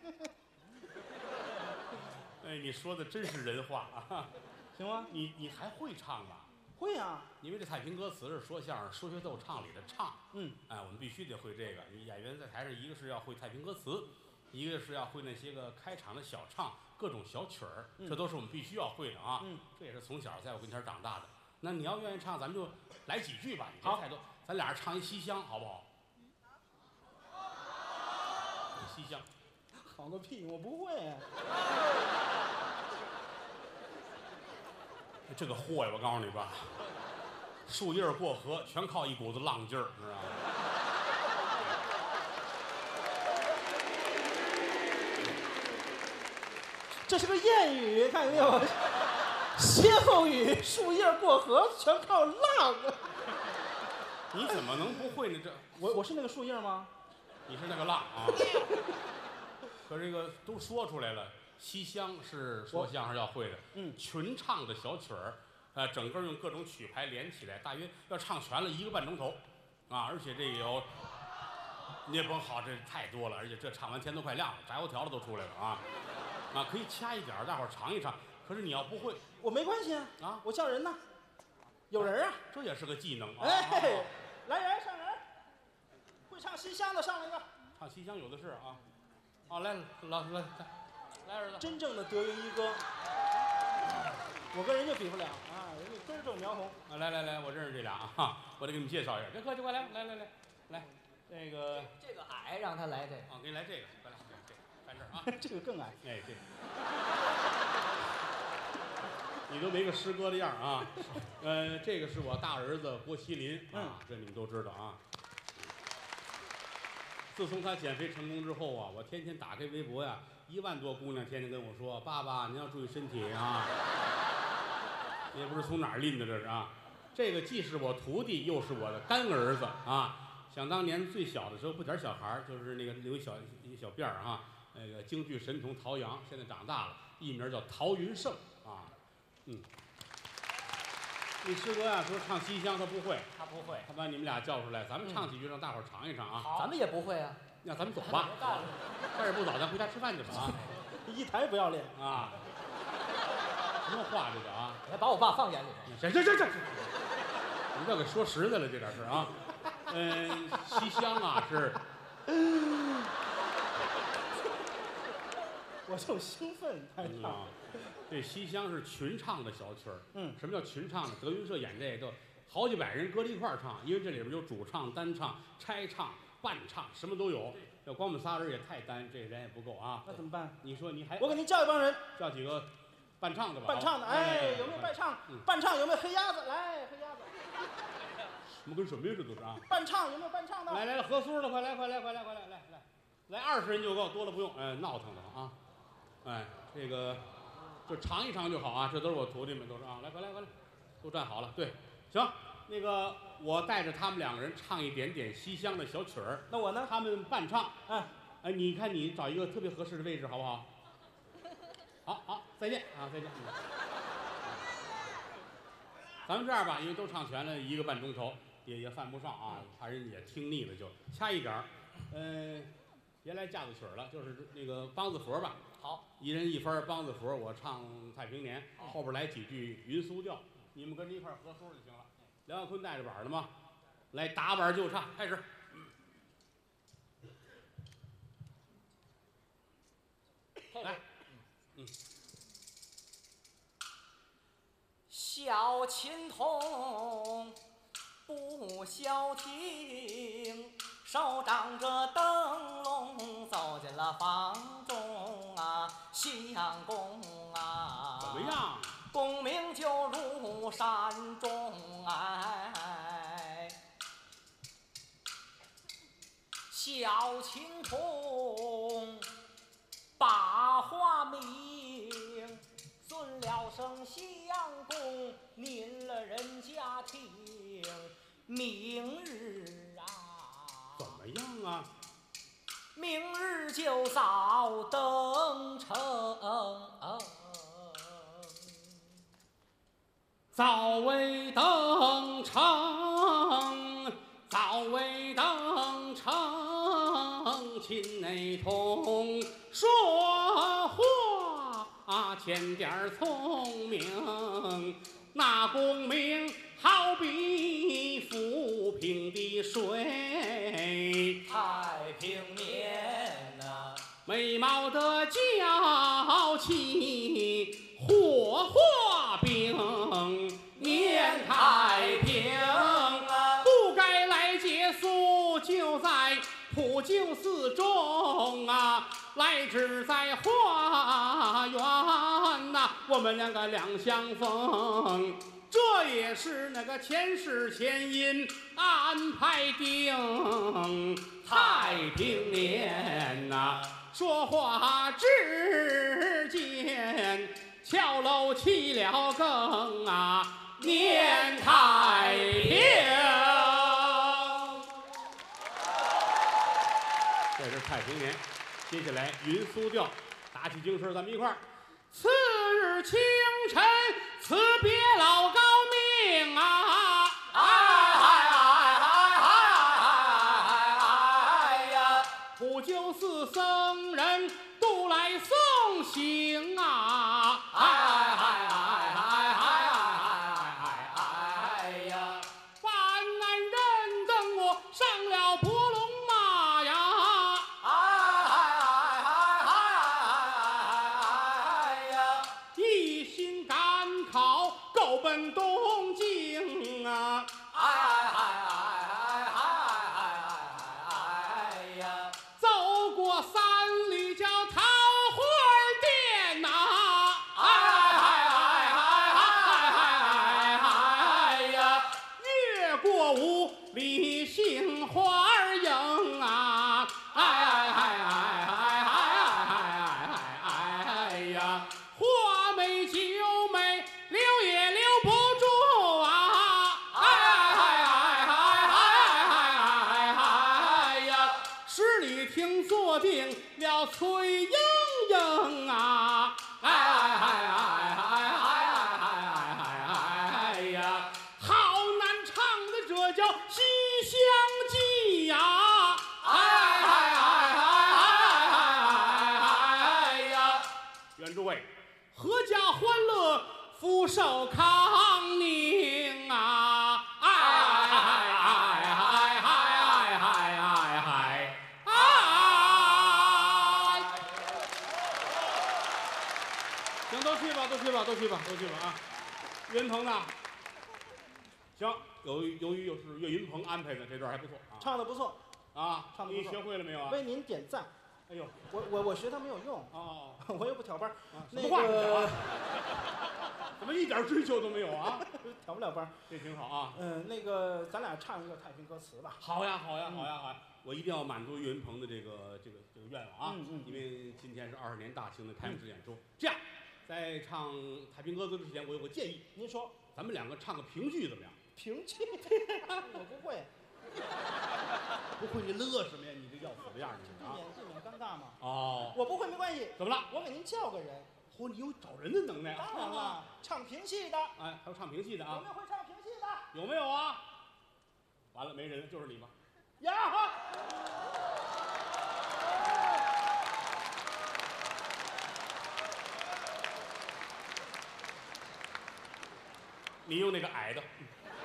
哎，你说的真是人话啊！ 行吗？ 你你还会唱吗？ 会呀、啊， 因为这太平歌词是说相声说学逗唱里的唱， 嗯， 哎，我们必须得会这个。你演员在台上，一个是要会太平歌词，一个是要会那些个开场的小唱，各种小曲儿， 嗯、 这都是我们必须要会的啊。 嗯， 这也是从小在我跟前长大的。那你要愿意唱，咱们就来几句吧，你别太多，咱俩人唱一西厢，好不好？西厢， 好个屁，我不会、啊。 这个货呀，我告诉你吧，树叶过河全靠一股子浪劲儿，知道吗？ 这是个谚语，看见没有？ 歇后语，树叶过河全靠浪。 你怎么能不会呢？这我我是那个树叶吗？ 你是那个浪啊！可这个都说出来了，西厢是说相声要会的， 嗯， 群唱的小曲儿，呃，整个用各种曲牌连起来，大约要唱全了一个半钟头，啊，而且这有，你也甭好，这太多了，而且这唱完天都快亮了，炸油条子都出来了啊，啊，可以掐一点儿，大伙儿尝一尝。可是你要不会， 我没关系啊，啊，我叫人呢，有人啊， 这也是个技能啊。 哎，来人上人，会唱西厢的上来一个。 唱西厢有的是啊，啊，来老来来儿子， 真正的德云一哥，我跟人家比不了啊，人家根正苗红。 啊，来来来，我认识这俩啊，我得给你们介绍一下。别客气，快来来来来来，这个这个矮，让他来这个。 啊，给你来这个，快来这个站这儿啊， 这个更矮。 哎，这个。你都没个师哥的样啊，呃，这个是我大儿子郭麒麟啊，这你们都知道啊。自从他减肥成功之后啊，我天天打开微博呀，一万多姑娘天天跟我说：“爸爸，您要注意身体啊。”也不知从哪儿拎的这是啊。这个既是我徒弟，又是我的干儿子啊。想当年最小的时候，不点小孩儿，就是那个留一小一小辫儿啊，那个京剧神童陶阳，现在长大了，艺名叫陶云胜啊。嗯，那师哥呀、啊、说唱西厢他不会， 他不会， 他把你们俩叫出来，咱们唱几句，让大伙儿尝一尝啊。 好，咱们也不会啊。 那咱们走吧，天也不早，咱回家吃饭去吧啊。 一台不要脸啊！什么话这个啊？ 你还把我爸放眼里头？ 这这这这，你这给说实在了，这点事啊。嗯，西厢啊是。 我就兴奋，太嗯啊，这西厢是群唱的小曲儿。 嗯， 什么叫群唱呢？德云社演这个，好几百人搁在一块儿唱，因为这里边有主唱、单唱、拆唱、伴唱，什么都有。要光我们仨人也太单，这人也不够啊。 那怎么办？ 你说你还我给您叫一帮人， 叫几个伴唱的吧？ 伴唱的，哎，有没有伴唱？伴唱有没有黑鸭子？来，黑鸭子。 什么跟什么呀？这都是啊。 伴唱有没有伴唱的？ 来来来，何苏的，快来快来快来快来来来，来二十人就够，多了不用。哎，闹腾的啊。哎，这个就尝一尝就好啊，这都是我徒弟们，都是啊，来，快来，快来，都站好了。对，行，那个我带着他们两个人唱一点点西厢的小曲儿， 那我呢？ 他们伴唱。 哎， 哎，你看你找一个特别合适的位置好不好？好好，再见啊，再见。嗯、咱们这样吧，因为都唱全了，一个半钟头也也犯不上啊，怕人也听腻了，就掐一点儿。嗯、呃，别来架子曲儿了，就是那个梆子佛吧。 好， 一人一番梆子佛，我唱《太平年》，后边来几句云苏调，你们跟着一块儿合苏就行了。梁耀坤带着板了吗？来打板就唱，开始。来，嗯。 小琴童不消停，手掌着灯笼走进了房中啊，相公啊， 怎么样？ 功名就如山中哎，小琴童把话明，尊了声相公，您了人家听，明日啊， 怎么样啊？ 明日就早登城， 早为登城，早为登城，秦内同说话欠点儿聪明，那功名好比浮萍的水， 太平年呐、啊， 美貌的娇气，火化饼，年太平啊，不该来借宿，就在普净寺中啊，来只在花园呐、啊，我们两个两相逢。这也是那个前世前因安排定，太平年呐、啊，说话之间敲楼起了更啊，年太平。这是太平年，接下来云苏调，打起精神，咱们一块儿。次日清晨，辞别老高明啊！ 哎哎哎哎哎哎呀！ 不久寺僧人都来送行啊！ 哎哎哎哎哎哎哎哎呀！ 万难人等我上了伯龙马呀！ 哎哎哎哎哎呀！ 一心赶考，够奔东京啊！ 哎哎哎哎哎哎呀！ 走过三里叫桃花店呐！ 哎哎哎哎哎呀！ 越过五里杏花营啊！哎哎哎哎哎哎哎哎呀！花美酒美，留也留不住啊！ 哎哎哎哎哎哎呀！ 十里亭坐定了崔莺莺啊！ 哎哎哎哎哎哎哎哎呀！ 好难唱的这叫《西厢记》呀！ 哎哎哎哎哎哎呀！ 愿诸位阖家欢乐，福寿康宁啊！哎哎哎哎哎哎哎哎哎哎！行，都去吧，都去吧，都去吧，都去吧啊！岳云鹏呢？行，由于由于又是岳云鹏安排的，这段还不错啊。 唱的不错， 啊， 唱得不错你学会了没有啊？ 为您点赞。 哎呦， 我我我学他没有用， 哦， 我又不挑班儿， 啊什那么话你讲个啊？怎么一点追求都没有啊？ 挑不了班儿。 这挺好啊。 嗯，那个咱俩唱一个太平歌词吧。 好呀，好呀，好呀，好呀！我一定要满足岳云鹏的这个这个这个愿望啊！ 嗯嗯因为今天是二十年大庆的开幕式演出。这样，在唱太平歌词之前，我有个建议， 您说咱们两个唱个评剧怎么样？ 评剧，我不会， 不会你乐什么呀？你这要死的样儿，你避啊！ 免避免尴尬嘛。 哦， 我不会没关系， 怎么了？ 我给您叫个人。 嚯，你有找人的能耐啊！ 当然了，唱评戏的， 哎，还有唱评戏的啊有没？有会唱评戏的？ 有没有啊？完了，没人，就是你吧？ 呀， 你用那个矮的。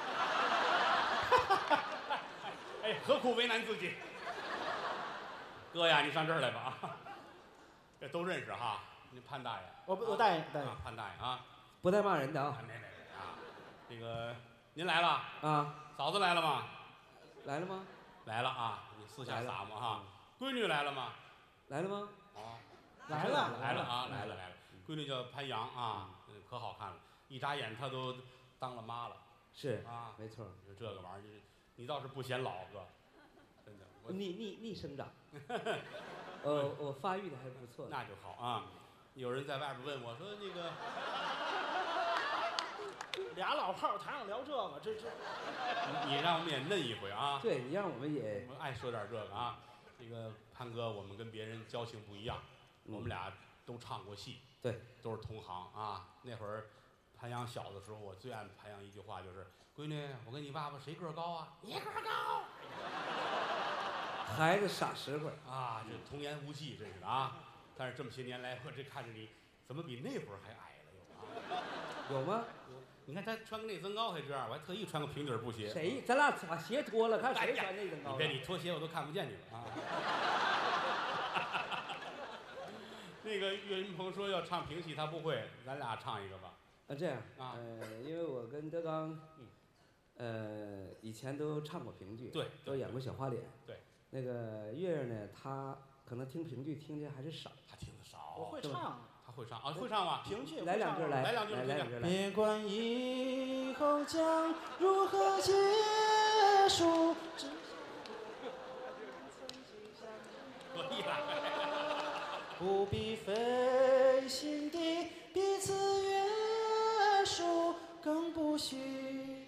哎，何苦为难自己？哥呀，你上这儿来吧啊！这都认识哈，你潘大爷。 我不我大爷大爷啊，潘大爷啊， 不带骂人的啊啊，没没没啊，这个您来了， 啊！ 嫂子来了吗？ 来了吗？ 来了啊，你私下来了撒嘛哈。闺女来了吗？ 来了吗？ 哦， 来了来了啊，来了来了。闺女叫潘阳啊，嗯可好看了，一眨眼她都当了妈了是啊。 没错， 就这个玩意儿，就是你倒是不显老哥，真的。我逆逆逆生长。呃，我发育的还不错。 那就好啊。有人在外边问我说那个， 俩老炮儿台上聊这个，这这你你让我们也嫩一回啊。 对你让我们也我们爱说点这个啊。这个潘哥，我们跟别人交情不一样， 嗯我们俩都唱过戏， 对， 都是同行啊。那会儿潘阳小的时候，我最爱潘阳一句话就是：“闺女，我跟你爸爸谁个儿高啊？你个儿高。” 孩子傻实惠。 啊，这童言无忌，真是的啊！但是这么些年来，我这看着你，怎么比那会儿还矮了又啊？ 有吗？ 你看他穿个内增高还这样，我还特意穿个平底儿布鞋。 谁？咱俩把鞋脱了，看谁穿那增高的。 你别你脱鞋我都看不见你了啊！那个岳云鹏说要唱评戏，他不会，咱俩唱一个吧。 啊，这样啊呃，因为我跟德刚，呃，以前都唱过评剧， 对都演过小花脸。 对。 那个月月呢，他可能听评剧听的还是少。 他听的少。 我会唱他会唱啊，会唱吗？ 评剧， 来两句来， 来两句来两句来。 别管以后将如何结束，只可以了。 不必费心地彼此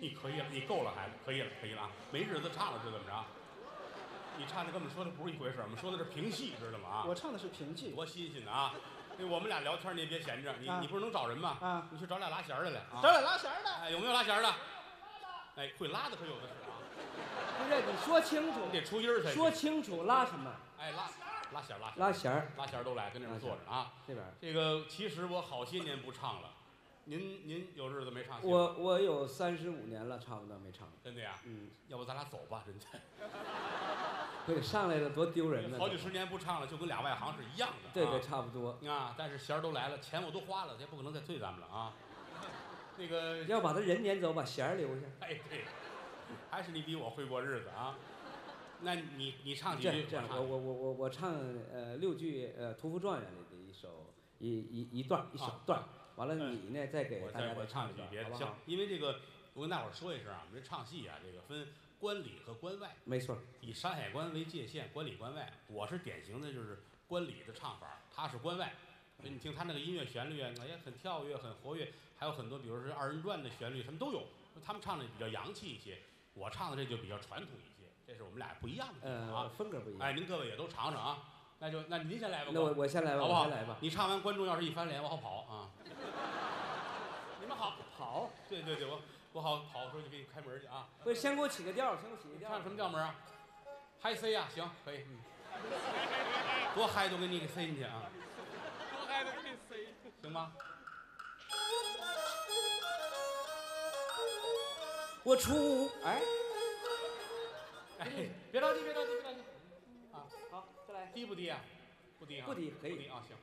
你可以了，你够了，孩子，可以了，可以了啊！没日子唱了是怎么着？你唱的跟我们说的不是一回事，我们说的是评戏，知道吗？啊， 我唱的是评戏， 多新鲜啊！那我们俩聊天，你也别闲着，你、啊、你不是能找人吗？ 啊， 你去找俩拉弦的来，啊、 找俩拉弦的。 哎，有没有拉弦的？哎，会拉的可有的是啊。 不是，你说清楚， 你得出音儿才行。 说清楚拉什么？ 哎，拉拉弦，拉拉弦儿， 拉弦都来，跟那边坐着啊。 这边。 这个其实我好些年不唱了。您您有日子没唱戏？ 我我有三十五年了，差不多没唱。 真的呀？嗯，要不咱俩走吧，真的。 对，上来了多丢人呢。 好几十年不唱了，就跟俩外行是一样的。 对对，差不多。 啊，但是弦儿都来了，钱我都花了，也不可能再退咱们了啊。那个要把他人撵走，把弦儿留下。 哎，对，还是你比我会过日子啊。那你你唱几句？ 这样，我我我我我唱呃六句呃《屠夫状元》里的一首一一一段一小段。完了，你呢再给大家再唱一句别的，行。因为这个，我跟大伙儿说一声啊，我们这唱戏啊，这个分关里和关外。 没错。以山海关为界限，关里关外。我是典型的就是关里的唱法，他是关外。所以你听他那个音乐旋律啊，也很跳跃，很活跃，还有很多，比如说二人转的旋律，什么都有。他们唱的比较洋气一些，我唱的这就比较传统一些，这是我们俩不一样的地方啊， 呃，风格不一样。 哎，您各位也都尝尝啊。那就那您先来吧。 那我我先来吧， 好不好？ 我先来吧。 你唱完，观众要是一翻脸，我好跑啊。你们好跑？ 对对对，我我好跑的时候就给你开门去啊。 不是，先给我起个调，先给我起个调。 唱什么调门啊？嗨 C 呀，行，可以。多嗨都给你给塞进去啊。 多嗨都给你塞。 行吗？ 我出哎。 哎，别着急，别着急，别着急。啊， 好，再来。 低不低啊？不低啊。 不低，可以。 不低啊，行。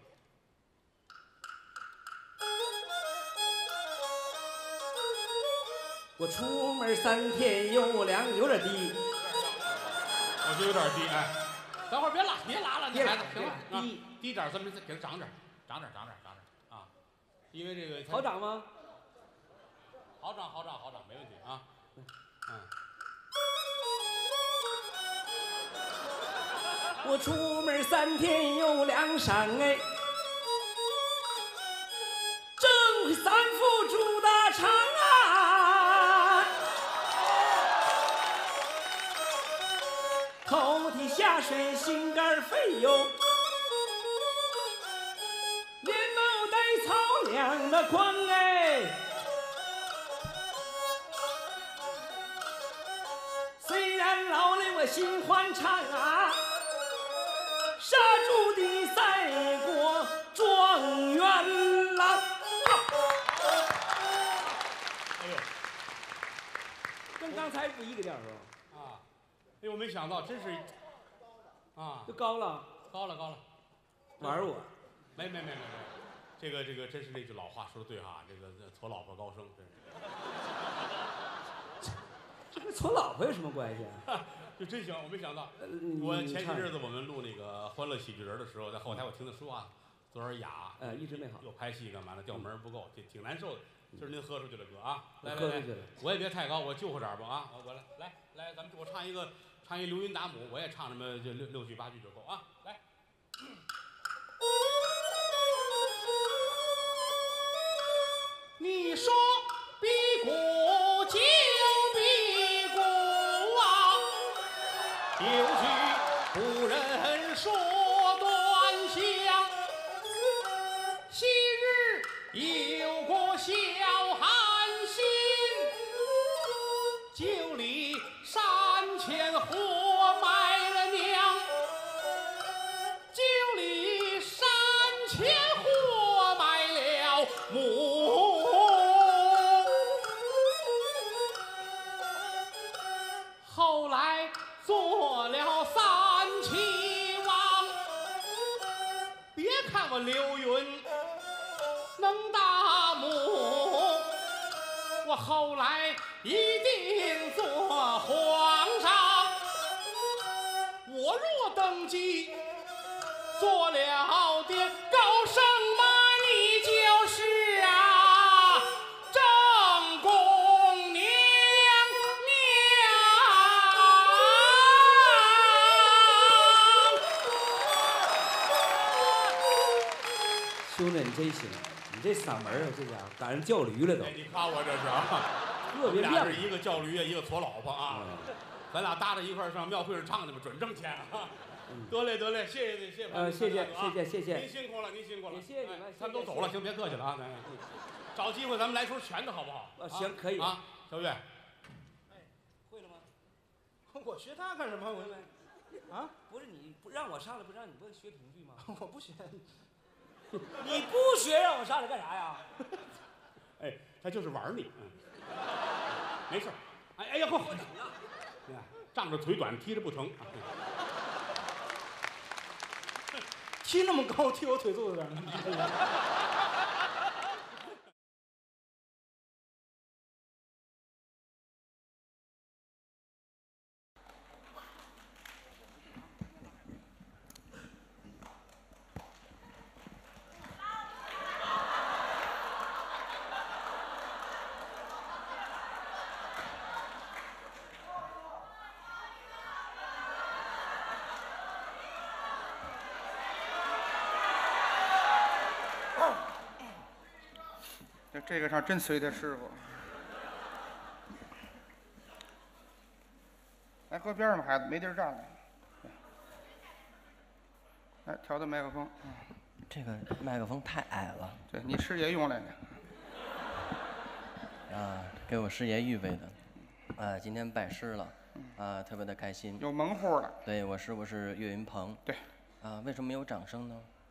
我出门三天有两，有点低。 我觉得有点低，哎，等会儿别拉，别拉了，你孩子，行了，低低点，咱们给它长点，长点，长点，长点啊！因为这个好长吗？ 好长，好长，好长，没问题啊。嗯。 我出门三天有两晌哎，正会三伏住大长安，头体下水心肝肺哟，连脑袋草两的宽哎，虽然老了我心欢畅啊。杀猪的赛过状元郎， 哎呦， 跟刚才不一个调是吧？ 啊，哎呦，没想到，真是，啊， 就高了， 高了，高了， 玩我？ 没没没没没，这个这个真是那句老话说的对哈，这个矬老婆高升，真是。这跟矬老婆有什么关系啊？ 就真行，我没想到。我前些日子我们录那个《欢乐喜剧人》的时候，在后台我听他说话，有点哑， 呃，一直没好。 又拍戏干嘛的，调门不够，挺挺难受的。今儿您喝出去了，哥啊！来来来， 喝出去了。 我也别太高，我就乎点吧啊！我我来来来，咱们我唱一个唱一刘云达姆，我也唱那么就六六句八句就够啊！来。 你说比古就比古啊，有句古人说端详，昔日有过小寒心，九里山前活埋了娘，九里山前活埋了母。后来做了三齐王，别看我刘云能打母，我后来一定做皇上。我若登基做了爹，高升嘛，你就是啊正宫娘。 兄弟，你真行，你这嗓门啊，这家伙赶上叫驴了都。 哎，你夸我这是啊？ 特别亮。 俩是一个叫驴呀，一个撮老婆啊。咱俩搭在一块儿上庙会上唱去吧，准挣钱啊！得嘞得嘞，谢谢谢谢。 呃，谢谢谢谢谢谢。 您辛苦了，您辛苦了。 也谢谢你们。 他们都走了，行，别客气了啊。找机会咱们来出全的好不好？ 呃，行，可以啊，小月。 哎，会了吗？ 我学他干什么？我啊， 不是你不让我上来，不让你不学评剧吗？ 我不学。 你不学让我上来干啥呀？ 哎，他就是玩你，嗯，没事。哎哎呀，嚯！ 我怎么了？ 你看，仗着腿短，踢着不疼。 踢那么高，踢我腿肚子上。 这个上真随他师傅。来，搁边上吧，孩子，没地儿站了。来，调调麦克风。嗯， 这个麦克风太矮了。 对你师爷用来的。 啊，给我师爷预备的。啊，今天拜师了，啊，特别的开心。 有门户了。 对，我师傅是岳云鹏。 对。 啊，为什么没有掌声呢？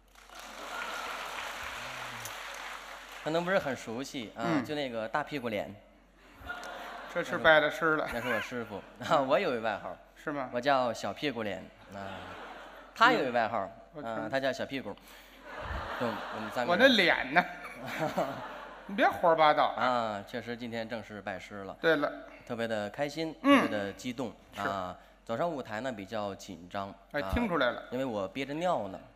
可能不是很熟悉啊， 嗯、 就那个大屁股脸。 这是拜了师了。 那是我师傅啊，我有一外号。 是吗？ 我叫小屁股脸啊，他有一外号，嗯，他叫小屁股。对，我们三个。 我那脸呢？你别胡说八道啊！确实，今天正式拜师了。 对了。 特别的开心，特别的激动啊！走上舞台呢，比较紧张。 哎，听出来了。 因为我憋着尿呢。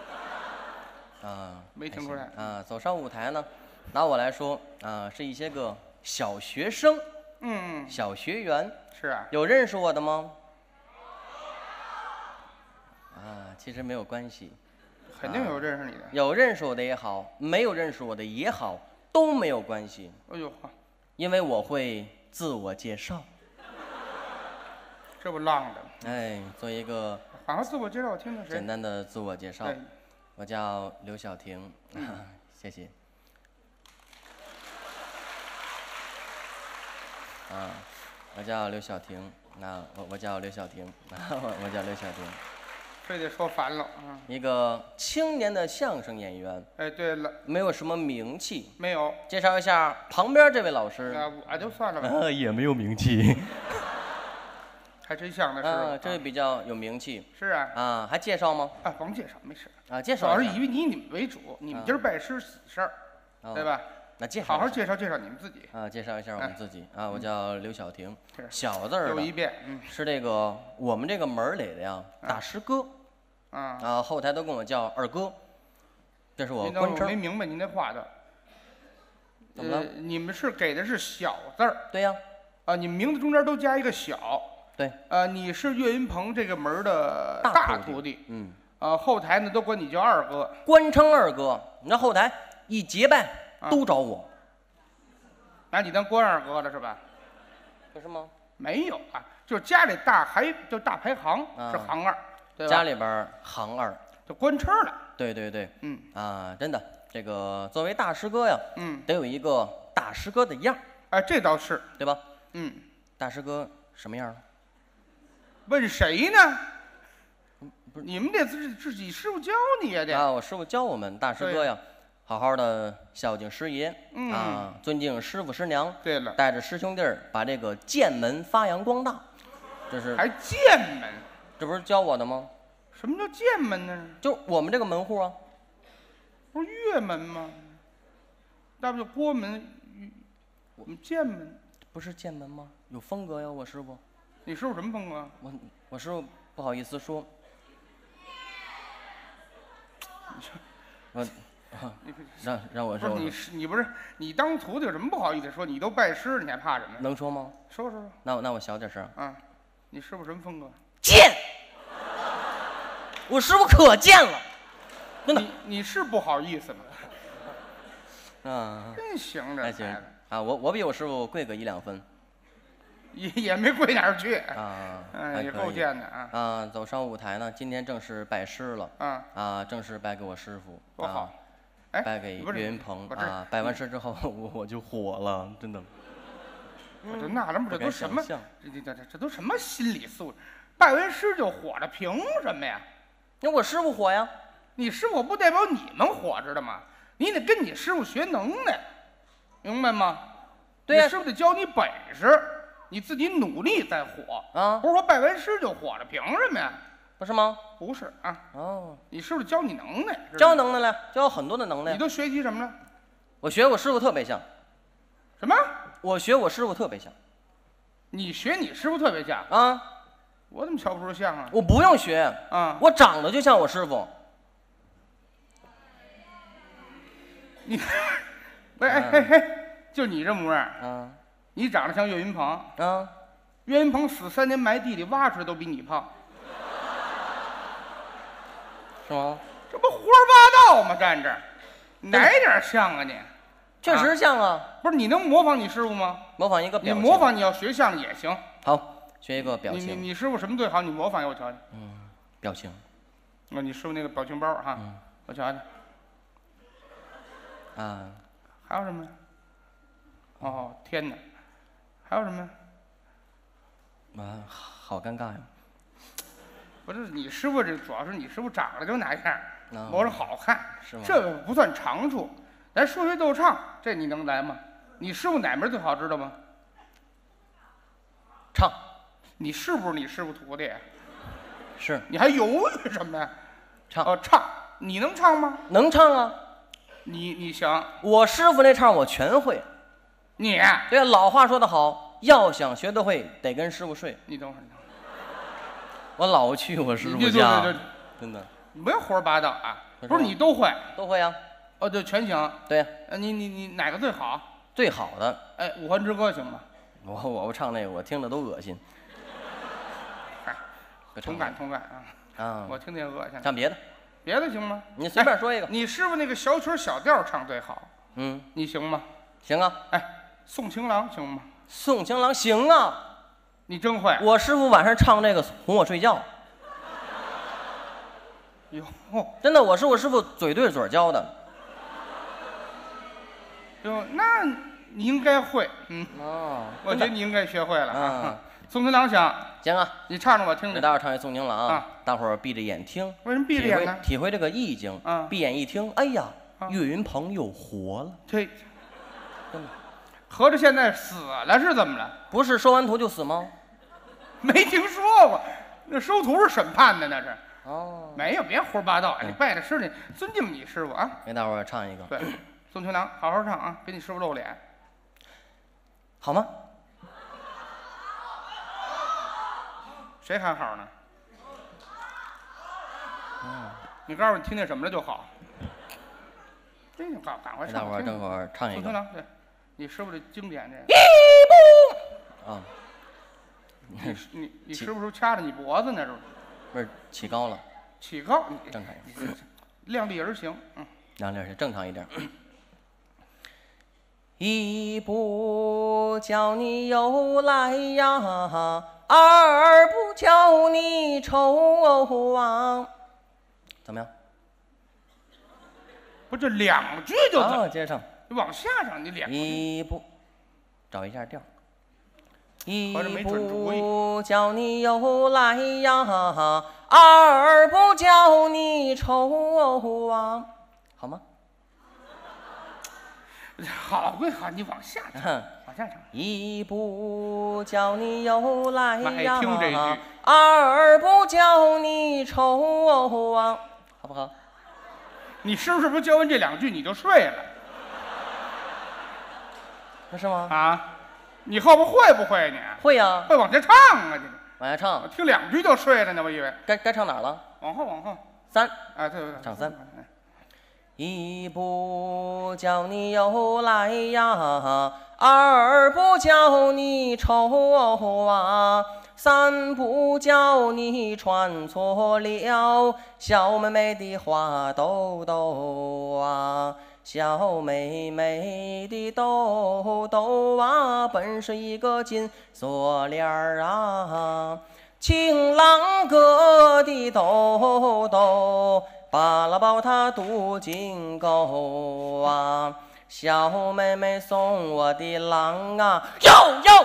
啊， 没听出来啊！走上舞台呢，拿我来说啊，是一些个小学生， 嗯嗯， 小学员。 是啊。 有认识我的吗？啊，其实没有关系。 肯定有认识你的。 有认识我的也好，没有认识我的也好，都没有关系。 哎呦， 因为我会自我介绍。 这不浪的。 哎，做一个。 好好自我介绍，我听听谁。 简单的自我介绍。我叫刘晓婷，嗯、谢谢。啊，我叫刘晓婷，那我我叫刘晓婷，我我叫刘晓婷。 非得说烦了啊！ 一个青年的相声演员。 哎，对了。 没有什么名气。 没有。 介绍一下旁边这位老师。 啊，我就算了吧。 啊，也没有名气。 还真像那是。 啊，这位比较有名气。 是啊。 啊，还介绍吗？ 啊，甭介绍，没事。 啊，介绍。 主要是以你你们为主，你们今儿拜师喜事儿，对吧？ 那介绍。 好好介绍介绍你们自己。 啊，介绍一下我们自己啊，我叫刘晓婷， 是小字儿。 有一遍，嗯， 是这个我们这个门里的呀，大师哥。 啊。 啊，后台都跟我叫二哥。这是我官称。 我没明白您那话的。 怎么了？ 你们是给的是小字儿。 对呀。 啊，你们名字中间都加一个小。 对， 呃，你是岳云鹏这个门的大徒弟， 嗯， 呃，后台呢都管你叫二哥， 官称二哥。你看后台一结拜都找我， 拿你当官二哥了是吧？ 有什么？ 没有啊，就是家里大还就大排行是行二，对吧？ 家里边行二， 就官称了。 对对对， 嗯啊，真的，这个作为大师哥呀， 嗯， 得有一个大师哥的样， 哎，这倒是， 对吧？ 嗯， 大师哥什么样？ 问谁呢？不是你们得自自己师傅教你呀，得啊！我师傅教我们大师哥呀，好好的孝敬师爷， 嗯啊，尊敬师傅师娘。 对了， 带着师兄弟儿把这个剑门发扬光大，这是还剑门， 这不是教我的吗？ 什么叫剑门呢？ 就我们这个门户啊， 不是岳门吗？那不就郭门？我们剑门不是剑门吗？有风格呀，我师傅。 你师傅什么风格？ 我我师傅不好意思说。我啊，让让我说。 不是你是你不是你当徒弟有什么不好意思说？你都拜师，你还怕什么？ 能说吗？ 说说说。 那我那我小点声。 啊，你师傅什么风格？ 贱！我师傅可贱了，真的。 你你是不好意思吗？ 啊， 真行这孩子。 啊，我我比我师傅贵个一两分。 也也没贵哪儿去啊， 嗯，也够贱的啊。 啊，走上舞台呢，今天正式拜师了。 啊啊，正式拜给我师傅。 多好。 哎，拜给岳云鹏啊！拜完师之后，我我就火了，真的。 我就纳了闷，这都什么？这这这这都什么心理素质？拜完师就火了，凭什么呀？ 那我师傅火呀， 你师傅不代表你们火，知道吗？你得跟你师傅学能耐，明白吗？ 对呀， 你师傅得教你本事，你自己努力再火啊！不是说拜完师就火了，凭什么呀？ 不是吗？ 不是啊。 哦， 你师傅教你能耐， 教能耐了，教很多的能耐。 你都学习什么了？ 我学我师傅特别像。 什么？ 我学我师傅特别像。 你学你师傅特别像啊？ 我怎么瞧不出像啊？ 我不用学啊， 我长得就像我师傅。 你，喂哎哎哎，就你这模样啊？ 你长得像岳云鹏啊？ 岳云鹏死三年埋地里，挖出来都比你胖， 是吗？ 这不胡说八道吗？站这儿，哪点像啊你？ 确实像啊。 不是你能模仿你师傅吗？ 模仿一个表情。 你模仿你要学相也行。 好，学一个表情。 你你你师傅什么最好？你模仿给我瞧瞧。 嗯，表情。 那你师傅那个表情包哈， 嗯、 我瞧瞧。 啊。 还有什么呀？哦天哪！还有什么呀？ 啊，好尴尬呀！ 不是你师傅这主要是你师傅长得就那样， 哦、 我说好看， 是吗？ 这个不算长处。咱说学逗唱，这你能来吗？你师傅哪门最好知道吗？ 唱。 你是不是你师傅徒弟？ 是。 你还犹豫什么呀？ 唱。 哦，唱，你能唱吗？ 能唱啊。 你你行。 我师傅那唱我全会。 你。 对啊，老话说得好，要想学得会，得跟师傅睡。 你等会儿，你等会儿。 我老去我师傅家，真的。 你不要胡说八道啊！不是你都会？ 都会啊。 哦，对，全行。 对呀。 呃，你你你哪个最好？ 最好的。 哎，《五环之歌》行吗？ 我我不唱那个，我听着都恶心。 哎，同感同感啊！ 啊， 我听见恶心。 唱别的。 别的行吗？ 你随便说一个。 你师傅那个小曲小调唱最好。 嗯， 你行吗？ 行啊。 哎，送情郎行吗？ 送情郎行啊。 你真会。 我师傅晚上唱这个哄我睡觉。 哟， 真的，我是我师傅嘴对嘴教的。 哟，那你应该会，嗯。 哦。 我觉得你应该学会了啊。送情郎行。 行啊， 你唱着我听听。 待会儿唱一送情郎啊，大伙儿闭着眼听。 为什么闭着眼呢？ 体会这个意境。 啊。 闭眼一听，哎呀，岳云鹏又活了。 对。 真的。 合着现在死了是怎么了？ 不是收完徒就死吗？ 没听说过，那收徒是审判的那是。 哦。 没有，别胡说八道！你拜着师，你尊敬你师傅啊。 给大伙儿唱一个。 对，送情郎，好好唱啊，给你师傅露脸， 好吗？ 谁喊好呢？嗯，你告诉我听见什么了就好。真行，赶赶快唱。 大伙儿等会儿唱一个。 送情郎，对，你师傅的经典这。 一步。啊。 你你你师傅是掐着你脖子呢，是不是？ 不是起高了。 起高， 正常一点。 量力而行，嗯。 量力而行，正常一点。一不叫你又来呀，二不叫你愁啊。怎么样？ 不，这两句就怎么？ 接着唱。 你往下唱，你两句。 一不，找一下调。一不叫你又来呀，二不叫你愁啊，好吗？ 好归好，你往下唱，往下唱。 一不叫你又来呀， 听这句。 二不叫你愁啊，好不好？ 你是不是不教完这两句你就睡了？ 那是吗？ 啊。你后边会不会你？ 会呀， 会往下唱啊！你往下唱， 我听两句就睡了呢，我以为。 该该唱哪儿了？ 往后，往后。 三。 哎，对对对。 唱三。一不叫你又来呀，二不叫你愁啊，三不叫你穿错了小妹妹的花兜兜啊。 小妹妹的豆豆啊，本是一个金锁链儿啊。情郎哥的豆豆，扒拉抱他镀金钩啊。小妹妹送我的郎啊，哟哟，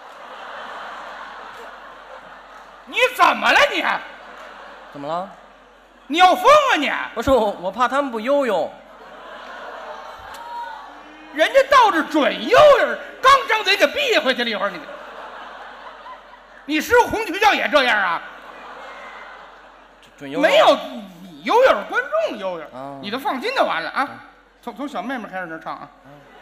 你怎么了你？ 怎么了？ 你要疯啊你！ 不是我，我怕他们不游泳。 人家倒是准悠悠，刚张嘴给闭回去了一会儿，你你师傅红旗教也这样啊？ 准游泳没有，你悠悠观众悠悠， 啊、 你就放心就完了啊。从从小妹妹开始这唱啊，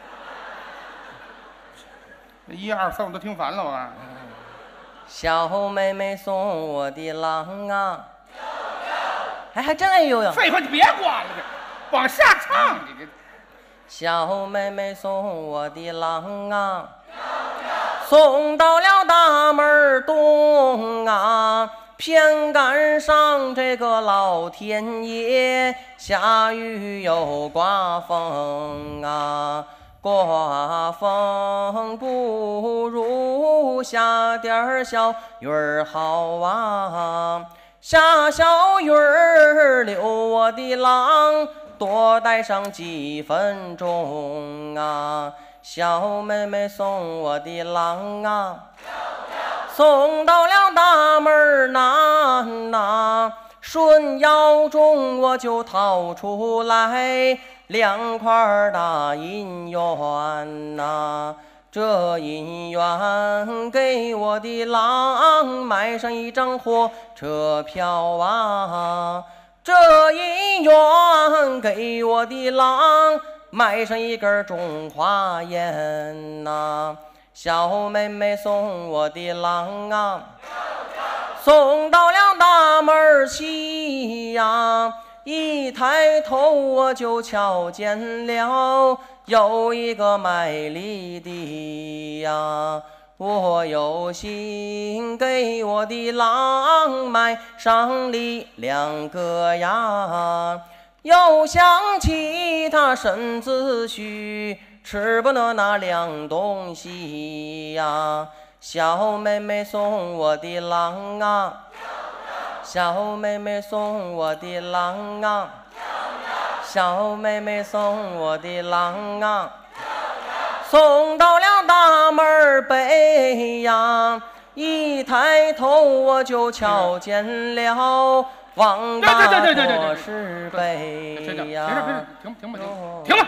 一二三我都听烦了，我告诉你。 小妹妹送我的郎啊，还还真爱游泳。 废话，你别管了，这往下唱，你这。 小妹妹送我的郎啊，送到了大门东啊，偏赶上这个老天爷下雨又刮风啊，刮风不如下点小雨儿好啊，下小雨儿留我的郎多待上几分钟啊，小妹妹送我的郎啊，送到了大门南呐，顺腰中我就掏出来两块大银元呐，这银元给我的郎买上一张火车票啊，这银元给我的郎买上一根中华烟呐，小妹妹送我的郎啊，送到了大门西呀，一抬头我就瞧见了有一个卖梨的呀，我有心给我的郎买上梨两个呀，又想起他身子虚，吃不得那凉东西呀，小妹妹送我的郎啊，小妹妹送我的郎啊，小妹妹送我的郎啊，送到了大门北呀，一抬头我就瞧见了王大多是北呀。 别别停停吧停停了。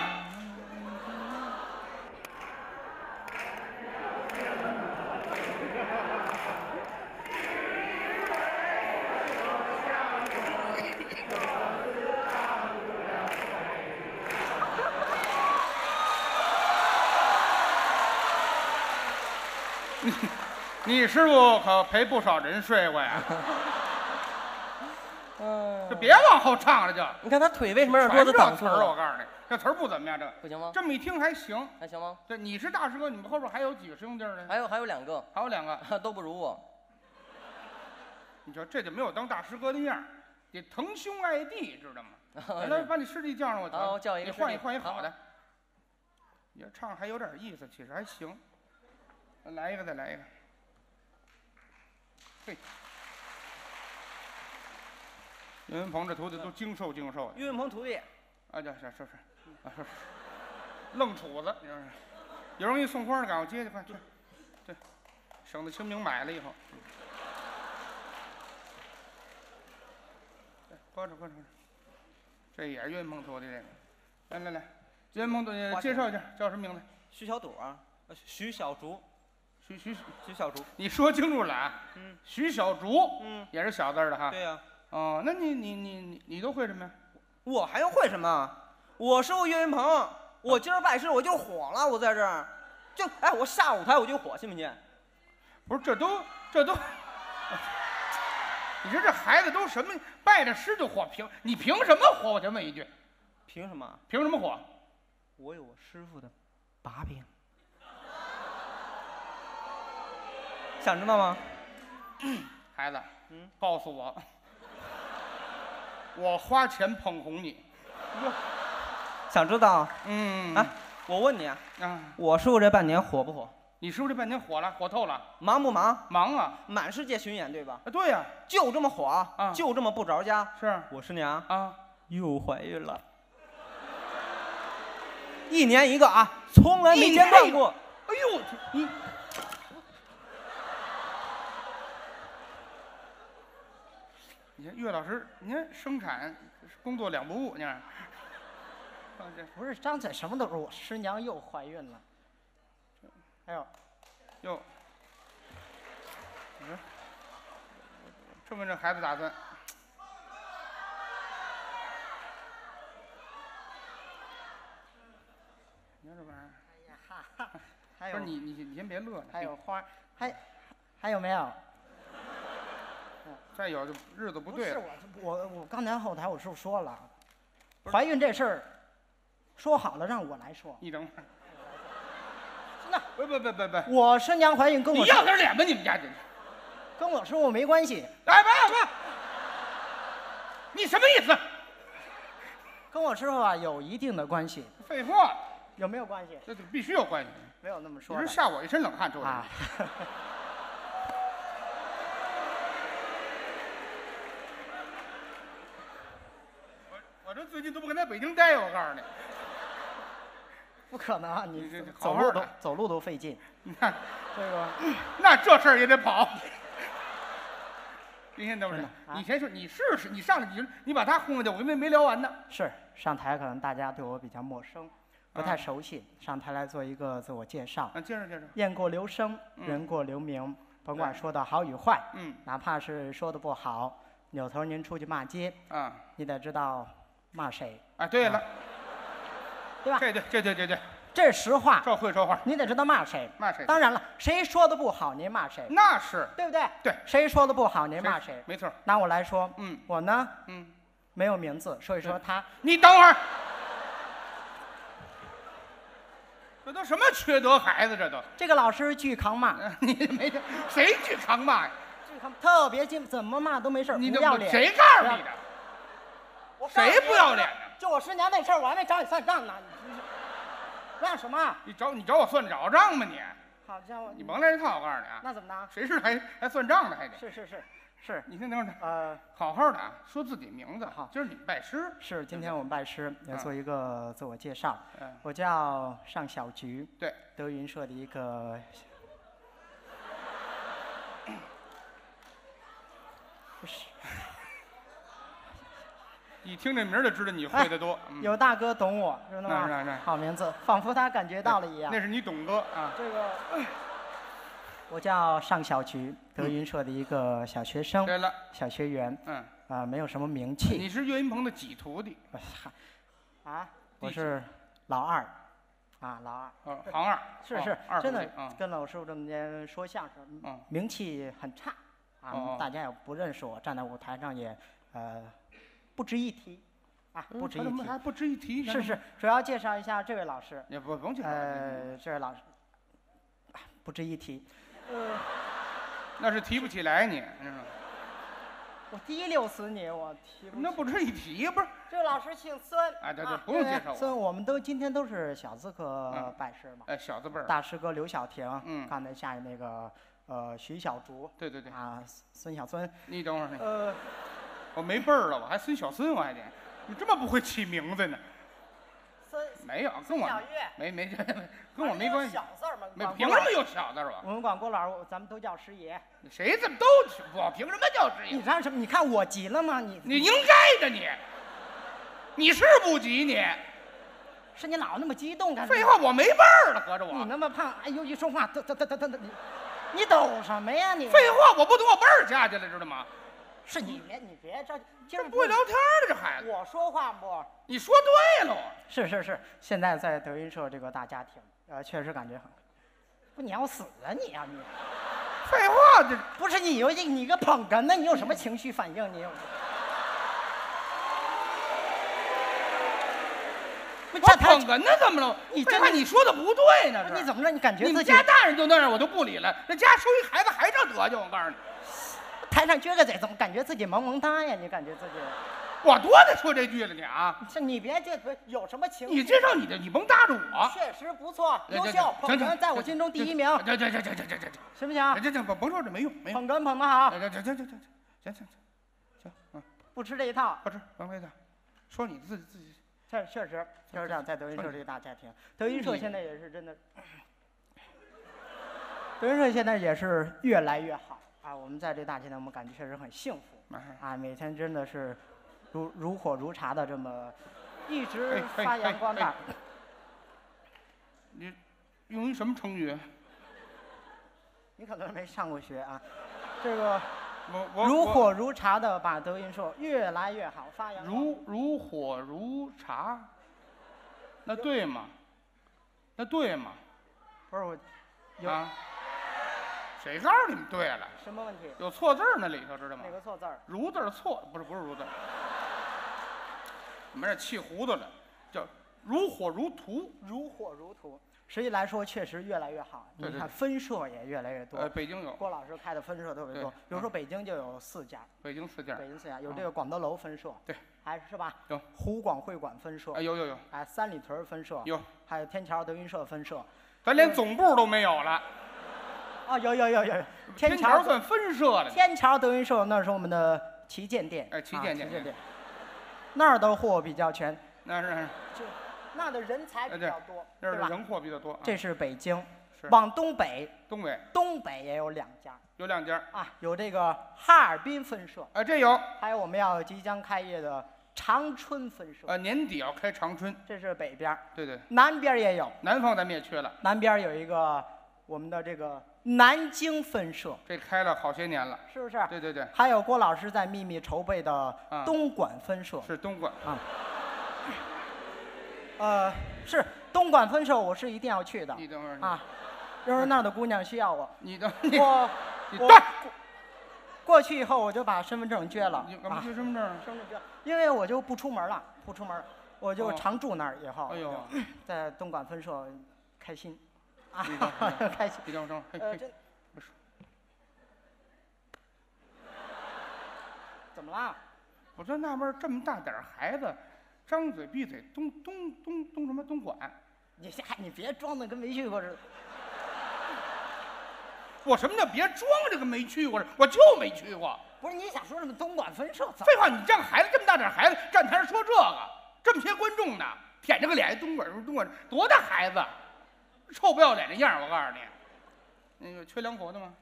你你师傅可陪不少人睡过呀。 嗯， 就别往后唱了，就你看他腿为什么让桌子挡住了？ 我告诉你，这词儿不怎么样，这不行吗？ 这么一听还行， 还行吗？ 这你是大师哥，你们后边还有几个师兄弟呢？ 还有还有两个， 还有两个都不如我。 你说这就没有当大师哥的样儿，得疼兄爱弟，知道吗？来，把你师弟叫上我。 好，叫一个。 你换一换一好的。你这唱还有点意思，其实还行。来一个，再来一个。嘿。岳云鹏这徒弟都精瘦精瘦的。 岳云鹏徒弟， 啊，这是是是，啊是是，愣杵子，你说是？有人给你送花的，赶快接去，快去，对，省得清明买了以后。对，喝着喝着喝着，这也是岳云鹏徒弟这个。来来来，岳云鹏徒弟介绍一下，叫什么名字？ 徐小朵啊，徐小竹， 徐徐徐小竹。 你说清楚了啊。嗯。徐小竹，嗯，也是小字的哈。 对呀。 哦，那你你你你你都会什么呀？ 我还用会什么？我师傅岳云鹏，我今儿拜师我就火了，我在这儿，就哎，我下舞台我就火，信不信？ 不是，这都这都，你说这孩子都什么拜着师就火，凭你凭什么火？我先问一句， 凭什么？ 凭什么火？ 我有我师傅的把柄，想知道吗？ 孩子，嗯，告诉我。我花钱捧红你， 想知道？ 嗯啊，我问你啊， 啊， 我叔这半年火不火？ 你是不是这半年火了，火透了？ 忙不忙？ 忙啊！ 满世界巡演对吧？ 啊，对呀、 就这么火， 啊就这么不着家。 是我师娘啊， 又怀孕了，一年一个啊，从来没间断过。 哎呦，你你看岳老师，你看生产工作两不误，你看。啊这不是张嘴什么都是我师娘又怀孕了。哎呦， 哟，你说这么这孩子打算？你看这玩意儿， 哎呀哈哈，还有不是你你你先别乐， 还有花，还还有没有？ 再有就日子不不对了。 是我我我刚才后台我是不是说了，怀孕这事儿，说好了让我来说。 你等会儿， 那不不不不不， 我师娘怀孕跟你我要点脸吧，你们家这。 跟我师傅没关系， 哎，不不，你什么意思？ 跟我师傅啊有一定的关系。 废话， 有没有关系？ 这就必须有关系。 没有那么说的。 你是吓我一身冷汗，周人。 啊。 我我这最近都不敢在北京待，我告诉你。 不可能啊！你你这这走路都好好的走路都费劲。 你看， 这个那这事儿也得跑。您先等会儿真的，啊你先说，你试试，你上来你就你把他轰下去，我跟没没聊完呢。 是上台，可能大家对我比较陌生，不啊太熟悉。上台来做一个自我介绍。 啊，接着接着， 雁过留声， 嗯人过留名。甭管说的好与坏， 嗯哪怕是说的不好，扭头您出去骂街， 啊你得知道骂谁， 啊，对了， 对吧？ 这对这对这对， 这是实话， 这会说话， 你得知道骂谁。 骂谁？ 当然了，谁说的不好，您骂谁， 那是对不对？ 对， 谁说的不好，您骂谁。 没错。 拿我来说， 嗯我呢嗯， 没有名字，所以说他你等会儿，这都什么缺德孩子？这都， 这个老师巨扛骂， 你没谁去扛骂呀？ 巨扛，特别精，怎么骂都没事， 你这不要脸。 谁告诉你的？ 我告诉你谁不要脸呢？ 就我师娘那事儿，我还没找你算账呢。你让什么？ 你找你找我算找账吗你？ 好家伙， 你甭来这套，我告诉你啊， 那怎么着？ 谁是还还算账呢还得？ 是是是是， 你先等会儿， 呃， 好好的啊，说自己名字。 好今儿你拜师。 是今天我们拜师，要做一个自我介绍。 嗯， 我叫尚小菊， 对， 德云社的一个。不是， 一听这名儿就知道你会的多。嗯有大哥懂我，知道吗？ 那是那是好名字，仿佛他感觉到了一样那。是你懂哥啊。 这个，我叫尚小菊，德云社的一个小学生， 对了， 小学员， 嗯， 啊，没有什么名你气。 是岳云鹏的几徒弟？ 啊，我是老二，啊，老二。 哦，行二。 是是哦二， 真的徒弟嗯跟老师傅这么年说相声， 嗯名气很差啊哦， 大家也不认识我，站在舞台上也呃不值一提啊，不值一提。 嗯还不值一提。 是是，主要介绍一下这位老师， 也不不用介绍。 呃，这位老师啊不值一提，呃， 那是提不起来你，知道吗？ 我提溜死你，我提不起。 那不值一提，不是？ 这位老师姓孙， 哎对对啊不用介绍我孙，我们都今天都是小字科嗯拜师嘛。 哎，小字辈儿。 大师哥刘晓婷， 嗯刚才下去那个呃徐小竹， 对对对， 啊孙小孙， 你等会儿， 呃我没辈儿了，我还孙小孙，我还得，你这么不会起名字呢？ 孙没有，跟我小月没没跟我没关系。 小字儿嘛， 没管郭老凭什么有小字儿啊？ 我们管郭老师，咱们都叫师爷。 谁怎么都我凭什么叫师爷？ 你看什么？你看我急了吗？你你应该的你，你是不急你？ 是你老那么激动干什么？ 废话，我没辈儿了，合着你我。 那么胖，哎呦，一说话，嘚嘚嘚嘚嘚，你你抖什么呀你？ 废话，我不懂我辈儿下去了，知道吗？ 是你别你别着急，今儿这不会聊天了，这孩子。 我说话不？ 你说对了， 是是是，现在在德云社这个大家庭，呃，确实感觉很，不你要死啊你啊你！ 废话，这不是你有一你个捧哏的，你有什么情绪反应？你有？不我捧哏呢怎么了？ 你真的废话，你说的不对呢，这你怎么着？你感觉自己你们家大人就那样，我就不理了。这家收一孩子还这德行，我告诉你， 台上撅个嘴，怎么感觉自己萌萌哒呀？你感觉自己？ 我多得说这句了你啊！ 这你别这有什么情绪？ 你介绍你的，你甭搭着我。 确实不错， 行优秀，捧行行哏在我心中第一名。 这这这这这这这， 行不行？ 这这甭甭说这没用没用。 捧哏捧得好。 这这这这这行行行行，嗯， 不吃这一套。 不吃，甭别的，说你自己自己。 确确实就是这样，在德云社这个大家庭，德云社现在也是真的，德云社现在也是越来越好啊！我们在这大家庭，我们感觉确实很幸福啊！每天真的是如如火如茶的这么一直发扬光大。 你用一什么成语？ 你可能没上过学啊，这个。 我我如火如茶的把德云社越来越好发扬。 如如火如茶，那对吗？那对吗？ 不是我，有啊？谁告诉你们对了？ 什么问题？ 有错字儿那里头，知道吗？ 哪个错字儿？ 如字儿错，不是不是如字儿。我们这气糊涂了，叫如火如荼。 如火如荼。实际来说，确实越来越好。 对对对， 你看分社也越来越多。 呃，北京有郭老师开的分社特别多，比如说北京就有四家。 北京四家。 北京四家有这个广德楼分社。 对。 还是吧？ 有。 湖广会馆分社。 哎，有有有。 哎，三里屯分社。 有。 还有天桥德云社分社。 咱连总部都没有了。 啊，有有有有。 天桥算分社了。 天桥德云社那是我们的旗舰店。 哎，旗舰店。 旗舰店。那儿的货比较全。 那是。 就。那的人才比较多， 这儿的人货比较多。 这是北京，往东北， 东北， 东北也有两家， 有两家啊，有这个哈尔滨分社， 啊，这有， 还有我们要即将开业的长春分社， 呃，年底要开长春， 这是北边， 对对， 南边也有， 南方咱们也缺了， 南边有一个我们的这个南京分社， 这开了好些年了， 是不是？ 对对对， 还有郭老师在秘密筹备的东莞分社， 是东莞啊。呃，是东莞分社，我是一定要去的。 你等会儿啊，要是那儿的姑娘需要我， 你等我你我过去以后我就把身份证捐了。 你干嘛捐身份证？ 身份证捐，因为我就不出门了，不出门，我就常住那儿。以后， 哎呦， 在东莞分社开心，啊，开心。 你等会儿，等会儿， 呃，这不是， 怎么了？ 我就纳闷，这么大点孩子。张嘴闭嘴东东东东什么东莞？ 你嗨，你别装的跟没去过似的。 我什么叫别装这个没去过？我就没去过。 不是你想说什么东莞分社？ 废话，你让孩子这么大点孩子站台上说这个，这么些观众呢，舔着个脸，东莞东莞多大孩子，臭不要脸的样我告诉你，那个缺两口子吗？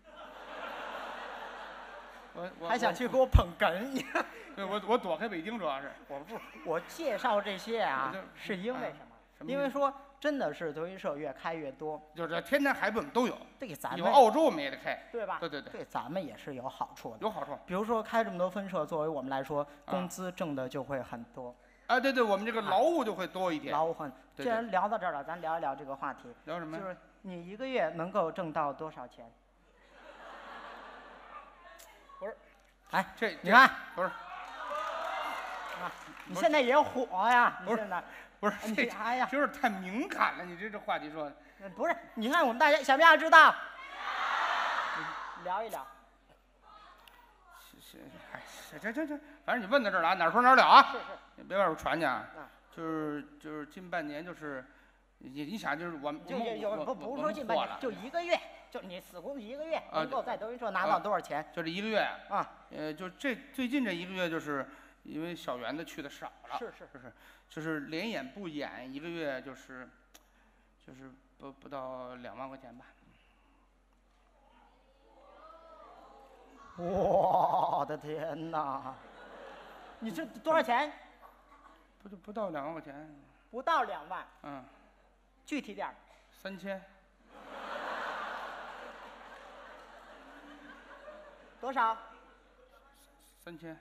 我我还想去给我捧哏你？ 对，我我躲开北京主要是， 我不，我介绍这些啊，是因为什么？ 什么因为说真的是德云社越开越多， 就是天南海北我们都有。 对，咱们有澳洲我们也得开， 对吧？ 对对对， 对咱们也是有好处的， 有好处。 比如说开这么多分社，作为我们来说，工资挣的就会很多。 啊，对对，我们这个劳务就会多一点。 劳务很。既然聊到这儿了，咱聊一聊这个话题。 聊什么？ 就是你一个月能够挣到多少钱？不是，哎， 这你看， 不是。 啊，你现在也火呀！你现在不是这， 哎呀， 有点太敏感了。你这这话题说的， 不是？你看我们大家想不想知道？聊一聊。 是是，哎，这这这，反正你问到这儿了啊，哪儿说哪儿了啊？ 是是， 你别外边传去啊。就是就是近半年就是，你你想就是我们就有不不是说近半年，就一个月，就你死工一个月能够在德云社拿到多少钱？ 就这一个月啊？ 呃，就这最近这一个月就是。因为小园子去的少了， 是是是是，就是连演不演，一个月就是，就是不不到两万块钱吧。 我的天哪！你这多少钱？ 不就不到两万块钱？ 不到两万。 嗯。 具体点儿。 三千。 多少？ 三千。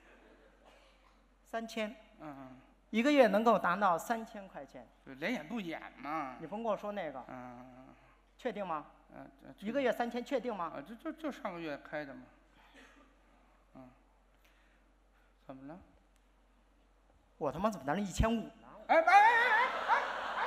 三千， 嗯嗯， 一个月能够达到三千块钱， 就连演不演嘛。 你甭跟我说那个， 嗯， 确定吗？ 嗯， 一个月三千，确定吗？ 啊，就就就上个月开的嘛。嗯，怎么了？ 我他妈怎么拿了一千五呢？ 哎哎哎哎哎哎！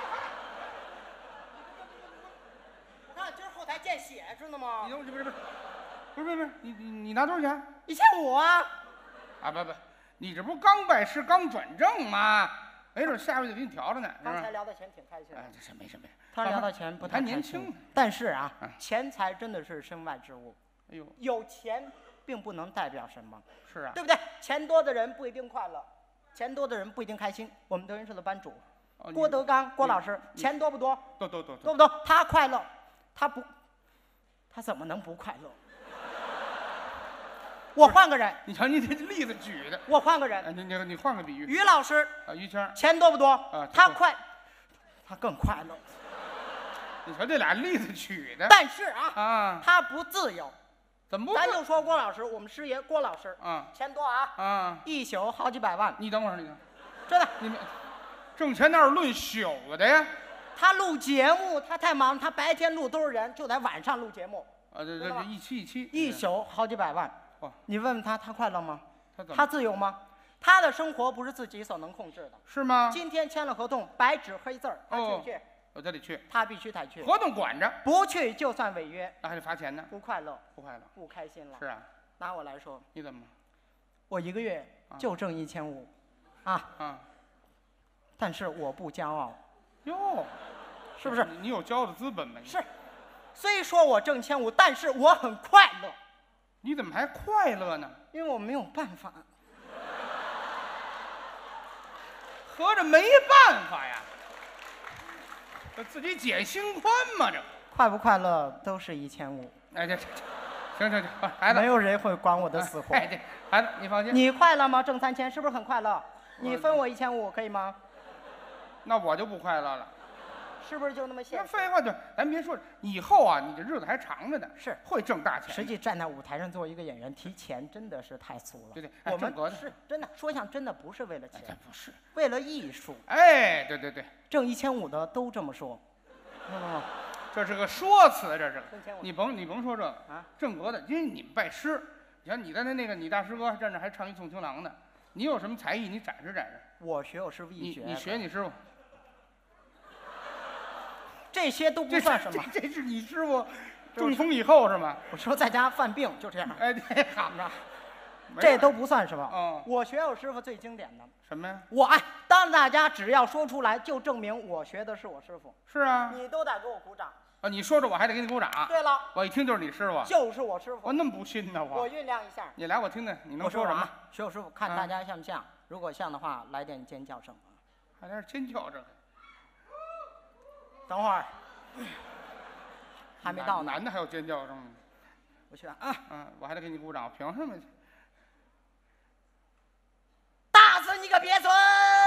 我看今儿后台见血，知道吗？ 你不是不是不是不是不是你你你拿多少钱？ 一千五啊！ 啊不不。 你这不刚拜师刚转正吗？没准下回就给你调了呢。 刚才聊到钱挺开心的。 哎，这是没什么。 他聊到钱不太还年轻， 但是啊，钱财真的是身外之物。 哎呦， 有钱并不能代表什么。 是啊， 对不对？钱多的人不一定快乐，钱多的人不一定开心。我们德云社的班主郭德纲郭老师，钱多不多？ 多多多， 多不多？他快乐，他不，他怎么能不快乐？我换个人， 你瞧你这例子举的。 我换个人， 你你你换个比喻。 于老师啊，于谦， 钱多不多？ 啊， 他快，他更快乐。 你瞧这俩例子举的。 但是啊， 啊， 他不自由。 怎么不？ 咱就说郭老师，我们师爷郭老师， 啊， 钱多啊， 啊， 一宿好几百万。 你等会儿，你等， 真的， 你们挣钱那是论宿的呀。 他录节目，他太忙，他白天录都是人，就在晚上录节目。 啊，这这这一期一期， 一宿好几百万。 哦， 你问问他，他快乐吗？ 他怎么？ 他自由吗？他的生活不是自己所能控制的， 是吗？ 今天签了合同，白纸黑字儿，他去不去？ 我这里去， 他必须得去。 合同管着， 不去就算违约， 那还得罚钱呢。 不快乐， 不快乐， 不开心了。 是啊， 拿我来说， 你怎么？ 我一个月就挣一千五，啊啊！ 但是我不骄傲， 哟， 是不是？ 你有骄傲的资本吗？ 是，虽说我挣千五，但是我很快乐。 你怎么还快乐呢？ 因为我没有办法。 合着没办法呀。这自己减心宽嘛，这快不快乐都是一千五。 哎，这这，行行行，孩子， 没有人会管我的死活。 哎，这孩子，你放心。 你快乐吗？挣三千是不是很快乐？你分我一千五可以吗？ 那我就不快乐了， 是不是就那么现实？ 废话就，咱别说，以后啊，你这日子还长着呢， 是会挣大钱。 实际站在舞台上做一个演员，提钱真的是太俗了。 对对， 我们是真的说相声，真的不是为了钱， 不是为了艺术。 哎，对对对， 挣一千五的都这么说。 嗯，这是个说辞，这是。你甭你甭说这个啊， 正格的，因为你们拜师，你看你在那那个你大师哥站着还唱一送情郎呢，你有什么才艺你展示展示。 我学我师傅一学。 你学你师傅。 这些都不算什么。 这, 这, 这是你师傅中风以后是吗？ 我说在家犯病就这样。 哎，对，好着。 这都不算什么。 嗯， 我学我师傅最经典的什么呀？ 我哎，当大家只要说出来，就证明我学的是我师傅。 是啊。 你都得给我鼓掌。 啊，你说着我还得给你鼓掌。 对了， 我一听就是你师傅。 就是我师傅。 我那么不信呢，我。 我酝酿一下。 你来，我听听，你能说什么？ 学我师傅，看大家像不像？如果像的话，来点尖叫声。 还在这尖叫这。 等会儿。还没到呢。 男的还有尖叫声呢。 我去啊！ 嗯，我还得给你鼓掌，凭什么？ 打死你个鳖孙！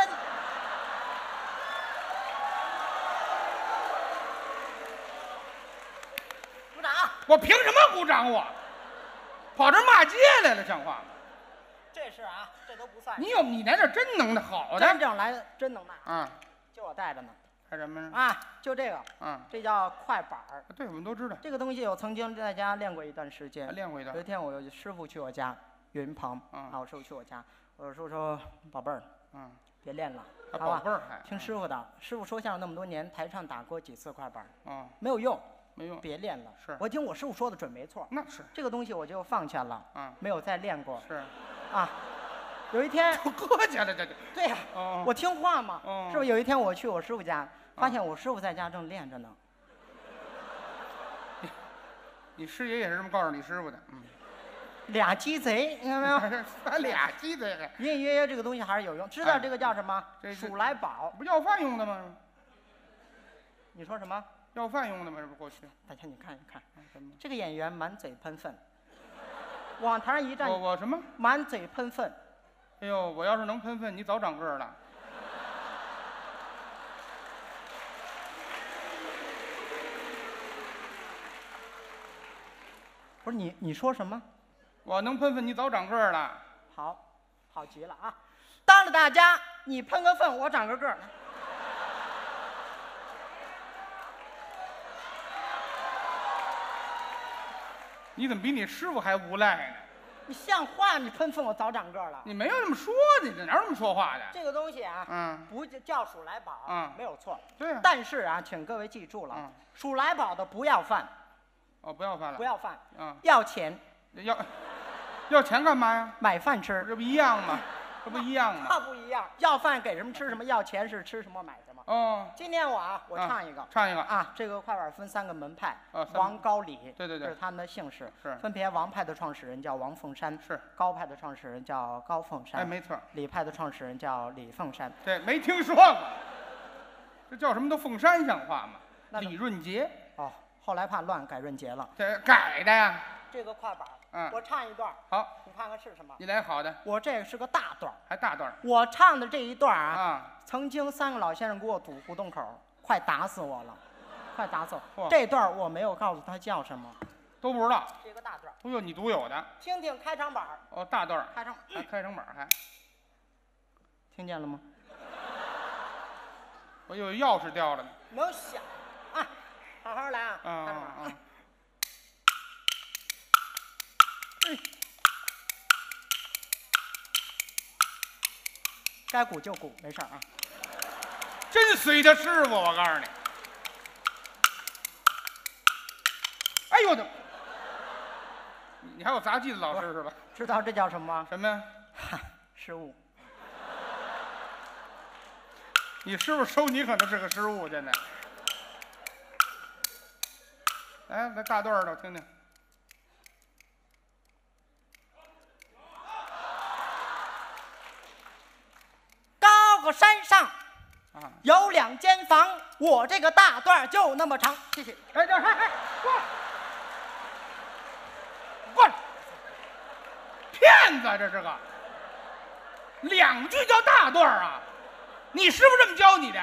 鼓掌！ 我凭什么鼓掌？我跑这骂街来了，像话吗？ 这是啊，这都不算。 你有你来这真能耐好的， 真正来的真能耐啊！ 就我带着呢。 带什么呢？ 啊，就这个， 嗯， 这叫快板儿。 对，我们都知道。 这个东西我曾经在家练过一段时间。 练过一段。 有一天我有师傅去我家，岳云鹏，啊，我师傅去我家，我师傅说：“宝贝儿， 嗯， 别练了， 好吧？宝贝儿还听师傅的。师傅说相声那么多年，台上打过几次快板， 啊， 没有用， 没用， 别练了。 是我听我师傅说的准没错。 那是这个东西我就放下了， 啊， 没有再练过。 是， 啊。”有一天， 搁家了，这就对呀，我听话嘛，是不是？有一天我去我师傅家，发现我师傅在家正练着呢。 你师爷也是这么告诉你师傅的，嗯。 俩鸡贼，你看没有？ 咱俩鸡贼还。 隐隐约约这个东西还是有用，知道这个叫什么？数来宝， 不要饭用的吗？ 你说什么？ 要饭用的吗？这不过去。 大家你看一看，这个演员满嘴喷粪，往台上一站， 我我什么？ 满嘴喷粪。 哎呦，我要是能喷粪，你早长个儿了。 不是你，你说什么？ 我能喷粪，你早长个儿了。 好，好极了啊！当着大家，你喷个粪，我长个个儿。 你怎么比你师傅还无赖呢？ 你像话？你喷粪，我早长个儿了。 你没有这么说的，这哪有这么说话的？ 这个东西啊， 嗯， 不叫数来宝， 嗯， 没有错。 对啊。 但是啊，请各位记住了，嗯，数来宝的不要饭。 哦，不要饭了。 不要饭， 嗯， 要钱。 要要钱干嘛呀？ 买饭吃。 这不一样吗？ 这不一样吗？ 那不一样，要饭给什么吃什么，要钱是吃什么买什么。 哦， 今天我啊，我唱一个， 唱一个啊，这个快板分三个门派， 哦王高李， 对对对， 这是他们的姓氏， 是分别王派的创始人叫王凤山， 是高派的创始人叫高凤山， 哎，没错， 李派的创始人叫李凤山， 对，没听说过，这叫什么？都凤山像话吗？李润杰， 哦，后来怕乱改润杰了， 这改的呀。 这个快板， 嗯， 我唱一段， 好， 你看看是什么？ 你来好的， 我这个是个大段， 还大段。 我唱的这一段啊， 啊， 曾经三个老先生给我堵胡同口，快打死我了，快打死我。这段我没有告诉他叫什么， 都不知道。 这个大段， 都有你独有的。 听听开场板。 哦，大段。 开场， 还开场板还。 听见了吗？ 我以为钥匙掉了呢。 能响啊！好好来啊！ 啊开场板。 啊。 该鼓就鼓，没事啊。 真随他师傅，我告诉你。哎呦我的！你还有杂技的老师是吧？ 知道这叫什么吗？ 什么呀？ 哈，失误。 你师傅收你可能是个失误，真的。来，来大段的，我听听。 高个山上啊， 有两间房，我这个大段就那么长。谢谢。 哎，这哎哎，过来，过来，骗子这是个，两句叫大段啊？你师傅这么教你的？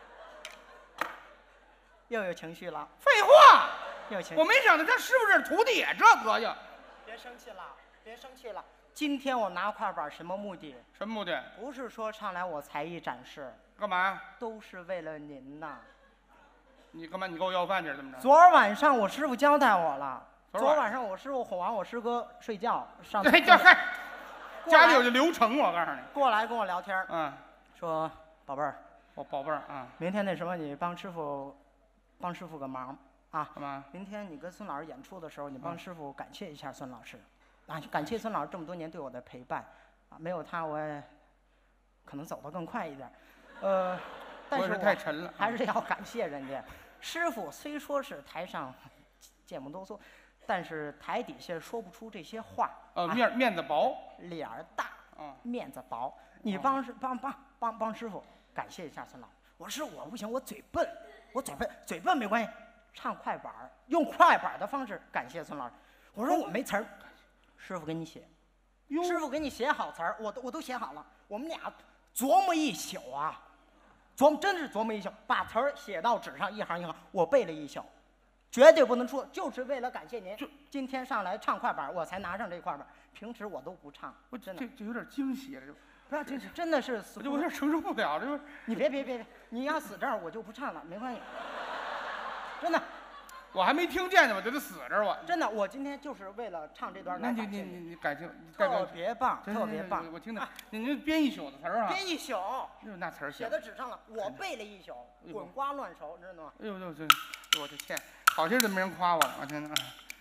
又有情绪了。 废话， 又有情绪。 我没想到他师傅这徒弟也这德行。 别生气了，别生气了。今天我拿快板什么目的？ 什么目的？ 不是说上来我才艺展示， 干嘛呀？ 都是为了您呐。 你干嘛？你给我要饭去是怎么着？ 昨儿晚上我师傅交代我了。 昨儿晚上我师傅哄完我师哥睡觉，上哎，这嗨，家里有这流程，我告诉你。 过来跟我聊天， 嗯， 说宝贝儿， 我宝贝儿啊， 明天那什么，你帮师傅，帮师傅个忙啊。 干嘛？ 明天你跟孙老师演出的时候，你帮师傅感谢一下孙老师。啊，感谢孙老师这么多年对我的陪伴，啊，没有他我也可能走得更快一点，呃，但是我太沉了， 还是要感谢人家。师傅虽说是台上芥末哆嗦，但是台底下说不出这些话。 呃，面、啊、面子薄， 脸儿大， 啊， 面子薄。你帮师帮帮帮帮师傅感谢一下孙老师。我说我不行，我嘴笨，我嘴笨，嘴笨没关系，唱快板用快板的方式感谢孙老师。我说我没词儿。师傅给你写，师傅给你写好词儿，我都我都写好了。我们俩琢磨一宿啊，琢磨真是琢磨一宿，把词儿写到纸上，一行一行，我背了一宿，绝对不能出，就是为了感谢您。今天上来唱快板，我才拿上这快板，平时我都不唱。 我真的，这这有点惊喜了，这不要惊喜，真的是死， 我就有点承受不了了。 你别别别别，你要死这儿，我就不唱了，没关系，真的。 我还没听见呢，我就得死这儿我。 真的，我今天就是为了唱这段来感谢你。你你你感谢， 特别棒，特别棒。 我听听，你你编一宿的词儿啊？ 编一宿。 就那词儿写在纸上了，我背了一宿，滚瓜烂熟，知道吗？ 哎呦呦，这我的天，好些人没人夸我了，我天哪！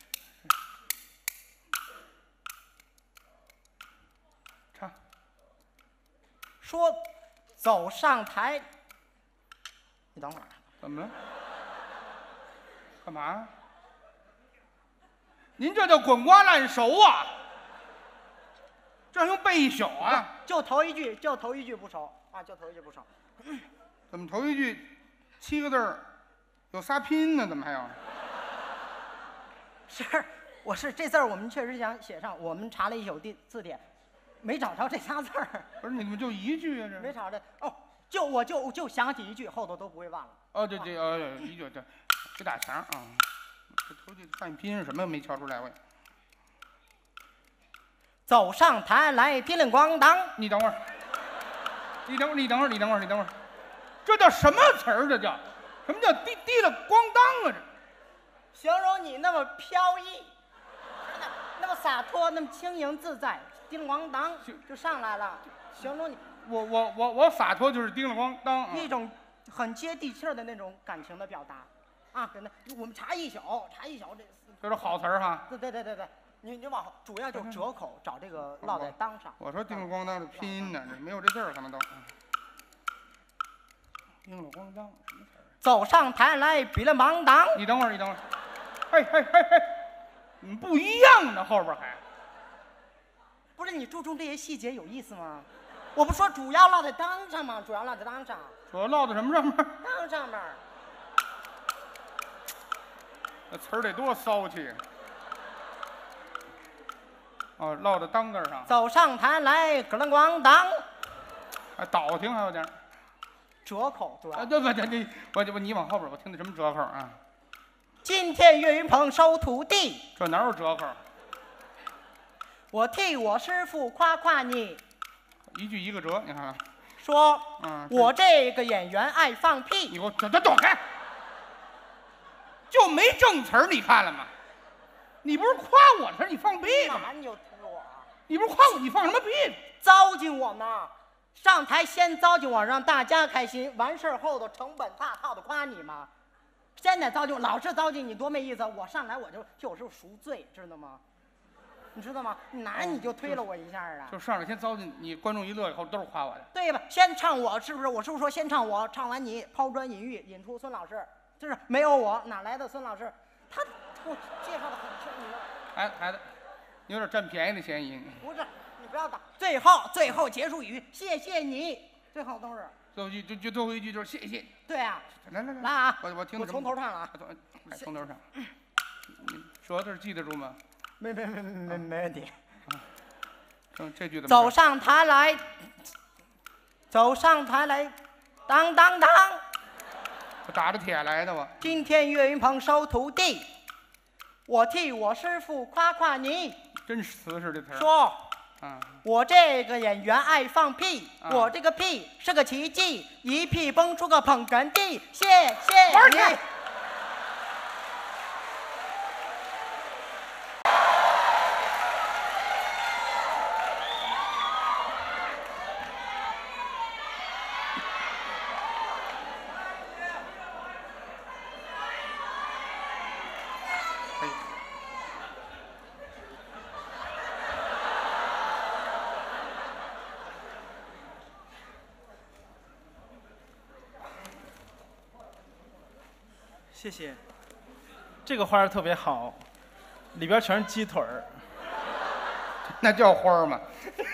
唱。 说，走上台。你等会儿。 怎么了？干嘛？您这叫滚瓜烂熟啊！这还用背一宿啊？ 就头一句，就头一句不熟啊，就头一句不熟。 怎么头一句七个字儿，有仨拼音呢？怎么还有？ 是，我是这字儿，我们确实想写上，我们查了一宿字字典，没找着这仨字儿。 不是你怎么就一句啊？这没找着哦，就我就就想起一句，后头都不会忘了。 哦，这这哦，一句这。给打墙啊！这头句看拼音什么没瞧出来我。 走上台来，叮铃咣当。 你等会儿，你等会儿，你等会儿，你等会儿，你等会儿，这叫什么词儿？这叫什么叫滴滴了咣当啊？这形容你那么飘逸，那么洒脱，那么轻盈自在，叮铃咣当就上来了。形容你， 我我我我洒脱就是叮铃咣当、啊， 一种很接地气儿的那种感情的表达。啊，真的，我们查一宿，查一宿这， 这是好词儿哈。 对对对对对， 你你往后，主要就折口，找这个落在当上。 我说叮了咣当的拼音呢，这没有这字儿可能都。叮了咣当什么词儿？ 走上台来，比了忙当。 你等会儿，你等会儿。嘿嘿嘿嘿，你们不一样呢，后边还。 不是你注重这些细节有意思吗？我不说主要落在当上吗？主要落在当上。 主要落在什么上面？ 当上面。 那词儿得多骚气。哦，落在当字上。 走上台来，咯楞咣当。 还倒听还有点。 折口主要。 啊，对不对？你我我你往后边，我听的什么折口啊？ 今天岳云鹏收徒弟。 这哪有折口？ 我替我师傅夸夸你。 一句一个折，你看。 说， 嗯， 我这个演员爱放屁。 你给我躲躲躲开！就没正词儿，你看了吗？你不是夸我的，你放屁吗？ 你就推我。 你不是夸我，你放什么屁？ 糟践我呢？上台先糟践我，让大家开心，完事儿后头成本大套的夸你吗？现在糟践我，老是糟践你，多没意思！我上来我就就是赎罪，知道吗？你知道吗？哪你就推了我一下啊！ 就上来先糟践你，观众一乐以后都是夸我的， 对吧？先唱我是不是？我是不是说先唱我，唱完你抛砖引玉，引出孙老师，就是没有我哪来的孙老师？他我介绍的很深，你知道。 孩子孩子，你有点占便宜的嫌疑。 不是，你不要打。最后最后结束语，谢谢你，最后都是。 最后一句就就最后一句就是谢谢。 对啊。 来来来， 来啊！ 我我听我从头唱了啊。 来从头唱。你舌头记得住吗？ 没没没没没问题。 这这句怎么？ 走上台来，走上台来，当当当。 我打着铁来的我。 今天岳云鹏收徒弟，我替我师傅夸夸你。 真瓷实这词儿。 说。 啊， 我这个演员爱放屁， 啊、 我这个屁是个奇迹，一屁崩出个捧哏地，谢谢你。 谢谢，这个花儿特别好，里边全是鸡腿儿， 那叫花儿吗？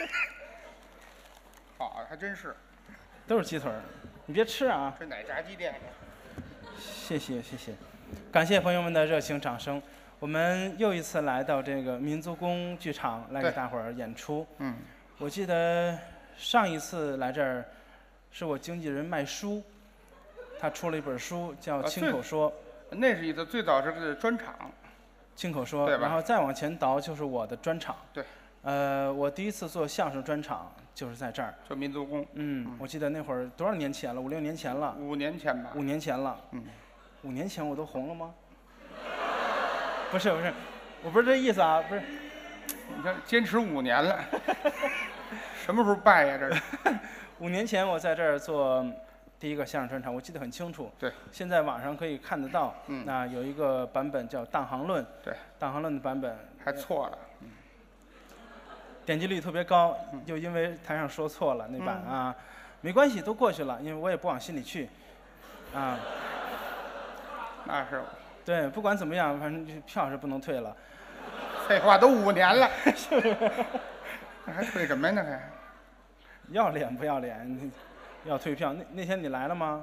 好，还真是， 都是鸡腿儿，你别吃啊。 这哪家鸡店的？ 谢谢谢谢，感谢朋友们的热情掌声。我们又一次来到这个民族宫剧场来给大伙儿演出。 嗯， 我记得上一次来这儿，是我经纪人卖书。他出了一本书叫《亲口说》， 那是一次最早是个专场， 亲口说， 对吧？ 然后再往前倒就是我的专场。 对， 呃，我第一次做相声专场就是在这儿， 就民族宫。 嗯，我记得那会儿多少年前了？五六年前了。 五年前吧。 五年前了。 嗯， 五年前我都红了吗？不是不是，我不是这意思啊，不是。 你看，坚持五年了，什么时候败呀？这是。 五年前我在这儿做第一个相声专场，我记得很清楚。 对。 现在网上可以看得到。 嗯。 那有一个版本叫《当行论》。 对。 当行论的版本。 还错了。嗯。 点击率特别高，就因为台上说错了那版啊，没关系，都过去了，因为我也不往心里去。啊。 那是。 对，不管怎么样，反正票是不能退了。 废话，都五年了。那还退什么呢？还？ 要脸不要脸？要退票？那那天你来了吗？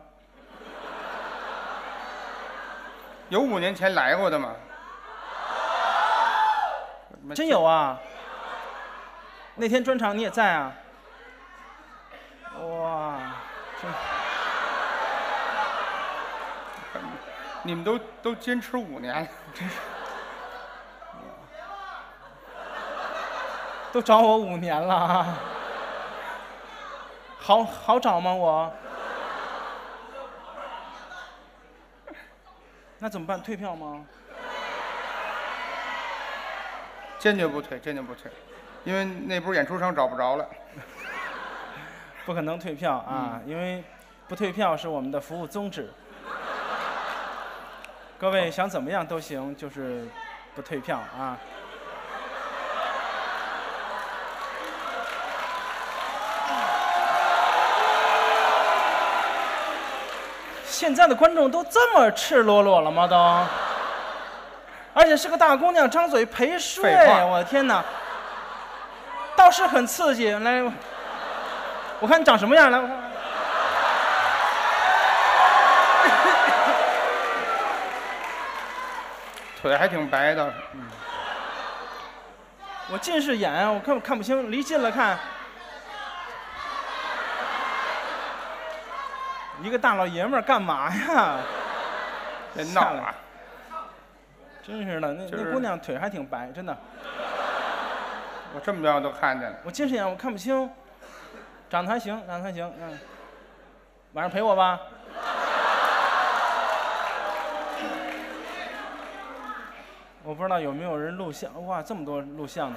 有五年前来过的吗？ 真有啊！那天专场你也在啊？哇，真。 你们都都坚持五年了，真是。 都找我五年了啊！好好找吗我？那怎么办？退票吗？ 坚决不退，坚决不退，因为那波演出商找不着了。 不可能退票啊，嗯、因为不退票是我们的服务宗旨。各位想怎么样都行，就是不退票啊。 现在的观众都这么赤裸裸了吗？都，而且是个大姑娘，张嘴陪睡，我的天哪！倒是很刺激。来，我看你长什么样，来，我看。 腿还挺白的。嗯。 我近视眼，我看看不清，离近了看。一个大老爷们儿干嘛呀？ 别闹啊！ 真是的，那、就是、那姑娘腿还挺白，真的。 我这么着都看见了。 我近视眼，我看不清。长得还行，长得还行，嗯。晚上陪我吧。我不知道有没有人录像，哇，这么多录像的，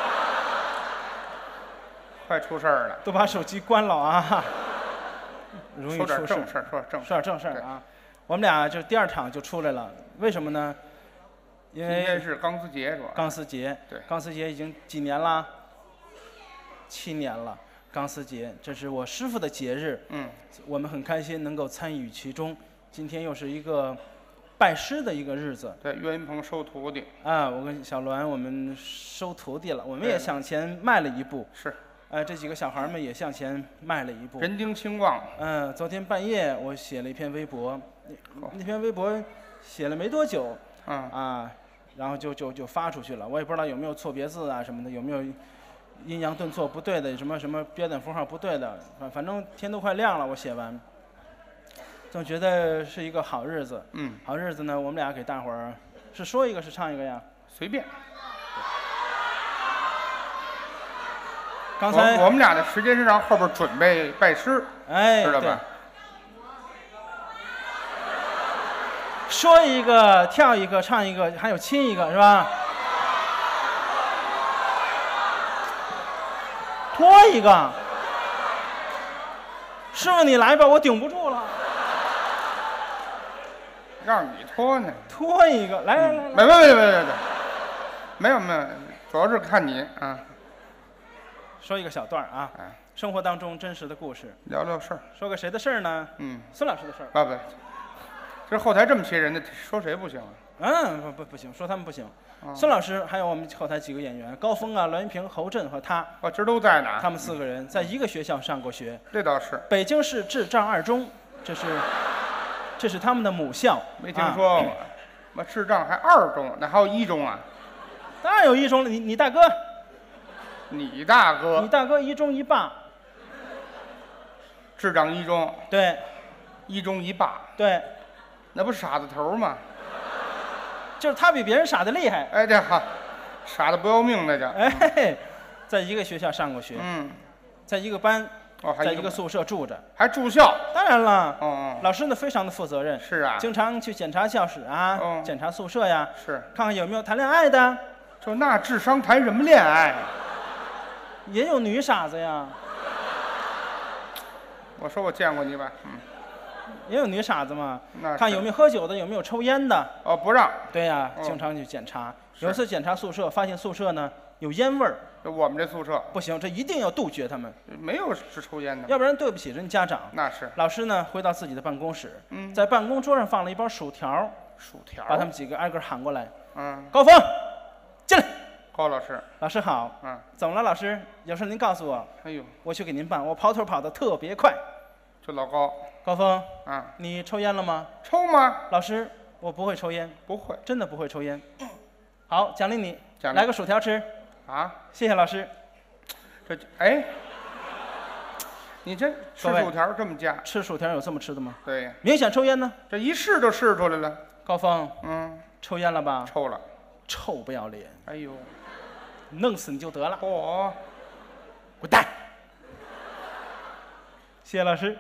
快出事儿了！ 都把手机关了啊！容易出事。 说点正事儿，说正说点正事儿啊！我们俩就第二场就出来了，为什么呢？因为今天是钢丝节是吧？ 钢丝节， 对， 钢丝节已经几年了？七年了。钢丝节，这是我师傅的节日， 嗯， 我们很开心能够参与其中。今天又是一个拜师的一个日子。 对，岳云鹏收徒弟。 啊，我跟小栾我们收徒弟了，我们也向前迈了一步。 是。 呃，这几个小孩们也向前迈了一步。 人丁兴旺。 嗯，昨天半夜我写了一篇微博，那那篇微博写了没多久， 嗯啊，然后就就就发出去了。我也不知道有没有错别字啊什么的，有没有阴阳顿挫不对的，什么什么标点符号不对的，反反正天都快亮了，我写完，总觉得是一个好日子。 嗯， 好日子呢，我们俩给大伙儿是说一个是唱一个呀？ 随便。 刚才我, 我们俩的时间是让后边准备拜师， 哎， 知道吧？ 说一个，跳一个，唱一个，还有亲一个，是吧？拖一个，师傅你来吧，我顶不住了。 让你拖呢？ 拖一个，来来来， 没没没没没没，没有没有，主要是看你啊。 说一个小段啊， 哎， 生活当中真实的故事， 聊聊事儿。 说个谁的事儿呢？ 嗯， 孙老师的事儿。 啊不，这后台这么些人呢，说谁不行啊？ 嗯，不不不行，说他们不行。 哦、 孙老师还有我们后台几个演员，高峰啊、栾云平、侯震和他， 哦，今儿都在呢。 他们四个人在一个学校上过学。 这倒是。 北京市智障二中，这是这是他们的母校。 没听说过。我、啊、智障还二中，那还有一中啊？ 当然有一中了，你你大哥。 你大哥， 你大哥一中一霸， 智障一中， 对， 一中一霸， 对， 那不傻子头吗？ 就是他比别人傻的厉害。 哎，这好，傻的不要命那叫。 哎，在一个学校上过学， 嗯， 在一个班， 哦，还在一个宿舍住着， 还住校。 当然了， 哦哦， 老师呢非常的负责任， 是啊， 经常去检查教室啊， 哦、 检查宿舍呀， 是， 看看有没有谈恋爱的。 就那智商谈什么恋爱？ 也有女傻子呀。 我说我见过你吧，嗯， 也有女傻子嘛。 那看有没有喝酒的，有没有抽烟的。 哦，不让。 对呀、 哦， 经常去检查。有一次检查宿舍，发现宿舍呢有烟味儿。 我们这宿舍不行，这一定要杜绝他们。 没有是抽烟的， 要不然对不起人家长。 那是。 老师呢，回到自己的办公室， 嗯， 在办公桌上放了一包薯条。 薯条。 把他们几个挨个喊过来。 嗯。 高峰，进来。 高老师， 老师好。 嗯， 怎么了，老师？有事您告诉我。 哎呦， 我去给您办。我跑腿跑得特别快。 就老高。 高峰， 啊， 你抽烟了吗？ 抽吗？ 老师，我不会抽烟。 不会， 真的不会抽烟。好，奖励你， 奖励来个薯条吃。 啊， 谢谢老师。 这哎，你这吃薯条这么夹？ 吃薯条有这么吃的吗？ 对， 明显抽烟呢。 这一试就试出来了。 高峰， 嗯， 抽烟了吧？ 抽了。 臭不要脸！ 哎呦。 弄死你就得了！ 哦， 滚蛋！谢谢老师。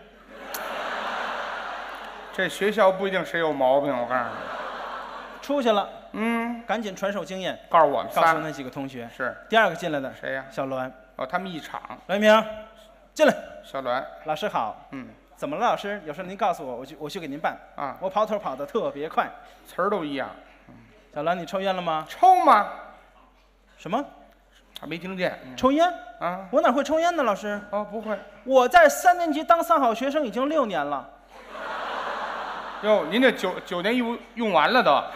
这学校不一定谁有毛病，我告诉你。 出去了， 嗯， 赶紧传授经验， 告诉我们， 告诉那几个同学。 是。 第二个进来的谁呀？ 小栾。 哦，他们一场。 栾明，进来。 小栾， 老师好。 嗯。 怎么了，老师？有事您告诉我，我去我去给您办。 啊。 我跑腿跑得特别快。 词儿都一样。 小栾，你抽烟了吗？ 抽吗？ 什么？ 他没听见。 抽烟啊？ 我哪会抽烟呢，老师？ 哦，不会。 我在三年级当三好学生已经六年了。 哟，您这九九年用用完了都。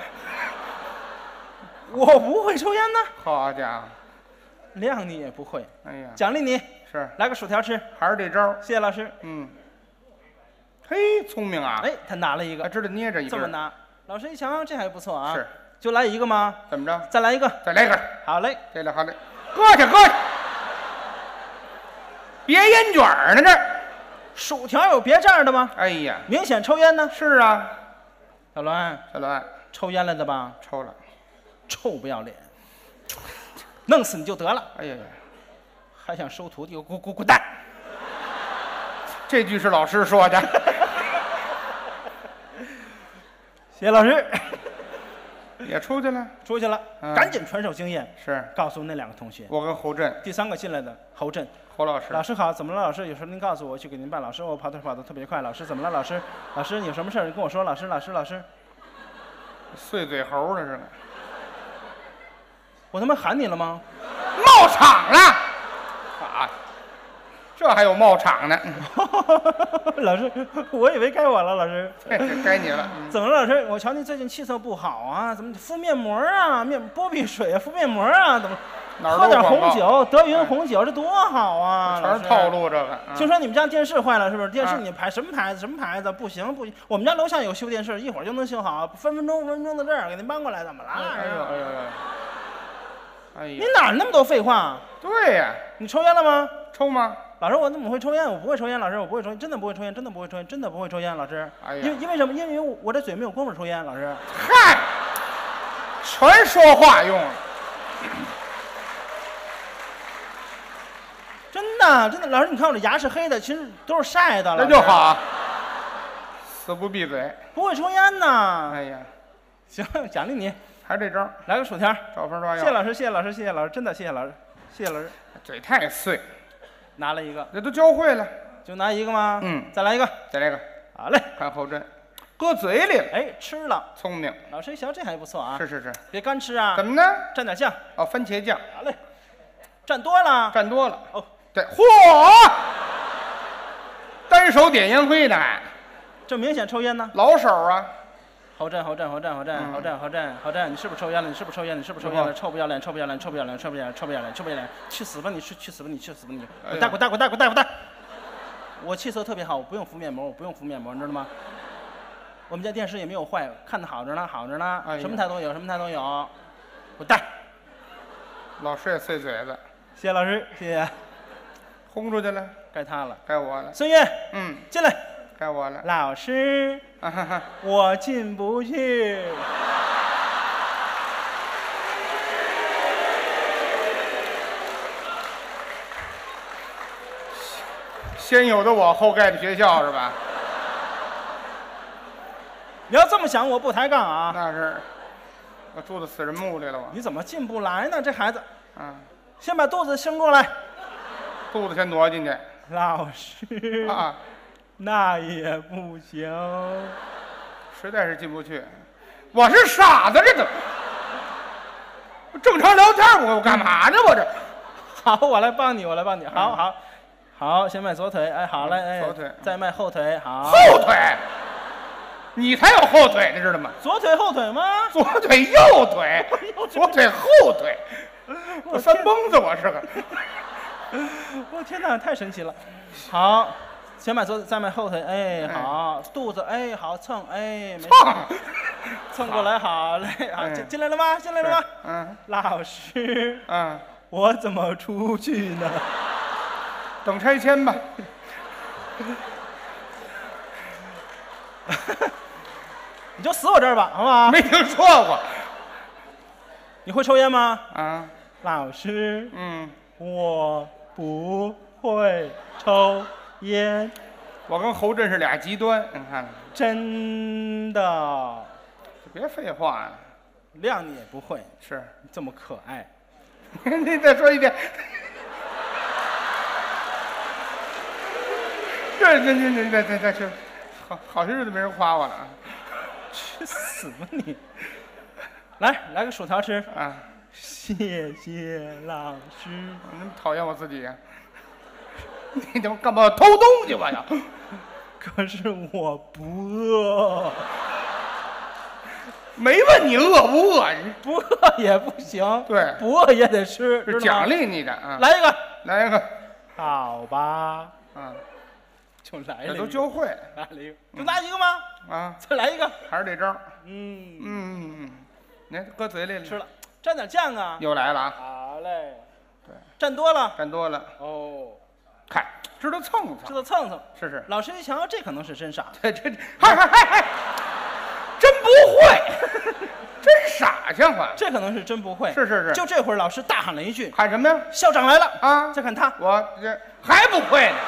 我不会抽烟呢。 好家伙， 谅你也不会。 哎呀， 奖励你， 是来个薯条吃， 还是这招。 谢谢老师。 嗯，嘿，聪明啊！ 哎，他拿了一个， 还知道捏着一根。 这么拿，老师一瞧，这还不错啊。 是， 就来一个吗？ 怎么着？ 再来一个， 再来一根。 好嘞， 对了，好嘞，搁去搁去，别烟卷呢这。 薯条有别这样的吗？ 哎呀， 明显抽烟呢。 是啊， 小栾， 小栾， 抽烟来的吧？ 抽了， 臭不要脸，弄死你就得了。 哎呀呀， 还想收徒弟，滚滚滚蛋！ 这句是老师说的。 谢谢老师。 也出去了， 出去了， 嗯、 赶紧传授经验， 是告诉那两个同学。 我跟侯震， 第三个进来的侯震， 侯老师， 老师好，怎么了？老师，有时候您告诉我，我去给您办。老师，我跑腿跑得特别快。老师，怎么了？老师，老师，你有什么事儿？你跟我说。老师，老师，老师， 碎嘴猴了似的。 我他妈喊你了吗？ 冒场了！啊，这还有冒场呢。 老师，我以为该我了。老师， 该你了。 怎么了，老师？我瞧您最近气色不好啊，怎么敷面膜啊？面波比水啊，敷面膜啊？怎么？喝点红酒，德云红酒，这多好啊！ 全是套路这个。 听说你们家电视坏了，是不是？电视你牌什么牌子？什么牌子？不行不行，我们家楼下有修电视，一会儿就能修好，分分钟分分钟到这儿给您搬过来，怎么了？ 哎呦哎呦哎呦！哎呀， 你哪那么多废话？ 对呀， 你抽烟了吗？ 抽吗？ 老师，我怎么会抽烟？我不会抽烟，老师，我不会抽烟，真的不会抽烟，真的不会抽烟，真的不会抽烟，老师。 哎呀， 因因为什么？因为我这嘴没有功夫抽烟，老师。 嗨，全说话用了。 真的真的，老师，你看我这牙是黑的，其实都是晒的。 那就好，死不闭嘴。 不会抽烟呢。 哎呀， 行，奖励你， 还这招， 来个薯条， 找分抓药。 谢谢老师，谢谢老师，谢谢老师，真的谢谢老师，谢谢老师。 嘴太碎， 拿了一个， 这都教会了， 就拿一个吗？ 嗯， 再来一个， 再来一个。 好嘞， 看后阵，搁嘴里了。 哎，吃了， 聪明。 老师一瞧，这还不错啊。 是是是， 别干吃啊。 怎么呢？ 蘸点酱。 哦，番茄酱。 好嘞，蘸多了。 蘸多了。 哦， 对，嚯，单手点烟灰呢， 这明显抽烟呢。 老手啊。 侯震，侯震，侯震，侯震，侯震，侯震，侯震，你是不是抽烟了？你是不是抽烟了？你是不是抽烟了？臭不要脸，臭不要脸，臭不要脸，臭不要脸，臭不要脸，臭不要脸，去死吧你！去去死吧你！去死吧你！滚蛋，滚蛋，滚蛋，滚蛋，滚蛋！我气色特别好，我不用敷面膜，我不用敷面膜，你知道吗？我们家电视也没有坏，看得好着呢，好着呢，什么台都有，什么台都有。滚蛋！ 老师也碎嘴子。 谢谢老师，谢谢。 轰出去了， 该他了， 该我了。 孙越， 嗯， 进来。 该我了。 老师， 啊哈哈， 我进不去。 先有的我，后盖的学校是吧？ 你要这么想，我不抬杠啊。 那是，我住到死人墓里了我。 你怎么进不来呢？这孩子， 啊， 先把肚子伸过来。 肚子先挪进去。 老师啊， 那也不行， 实在是进不去。我是傻子，这怎么？正常聊天，我我干嘛呢？我这。 好，我来帮你，我来帮你。好好好，先迈左腿，哎，好嘞，哎， 左腿， 再迈后腿，好。 后腿？你才有后腿呢，知道吗？ 左腿后腿吗？ 左腿右腿，左腿后腿，我三蹦子，我是个。 我天哪，太神奇了！好，先迈左，再迈后腿，哎，好，肚子，哎，好蹭，哎，没蹭， 蹭过来，好嘞，好，进进来了吗？进来了吗？ 嗯， 老师， 嗯， 我怎么出去呢？ 等拆迁吧。 你就死我这儿吧，好不好？ 没听说过。 你会抽烟吗？ 啊， 老师， 嗯， 我不会抽烟。 我跟侯震是俩极端，你看。 真的。 别废话呀。 谅你也不会。 是。 这么可爱。 你再说一遍。这这这这这这这，好好些日子没人夸我了啊！ 去死吧你！来来个薯条吃啊！ 谢谢老师。 我那么讨厌我自己呀、啊？你他妈干嘛要偷东西？我要！ 可是我不饿。 没问你饿不饿，你不饿也不行。 对， 不饿也得吃， 是奖励你的啊！ 来一个， 来一个， 好吧， 啊， 就来这都教会， 来了一个，就拿一个吗？ 啊， 再来一个， 还是这招。 嗯嗯嗯，你看搁嘴里了， 吃了，蘸点酱啊。 又来了啊！ 好嘞， 对， 蘸多了， 蘸多了。 哦， 看，知道蹭蹭， 知道蹭蹭， 是是。 老师一瞧，这可能是真傻。 这这，嗨嗨嗨嗨，真不会，真傻像话。 这可能是真不会。 是是是。 就这会儿，老师大喊了一句：“ 喊什么呀？ 校长来了啊！” 再看他， 我这还不会呢。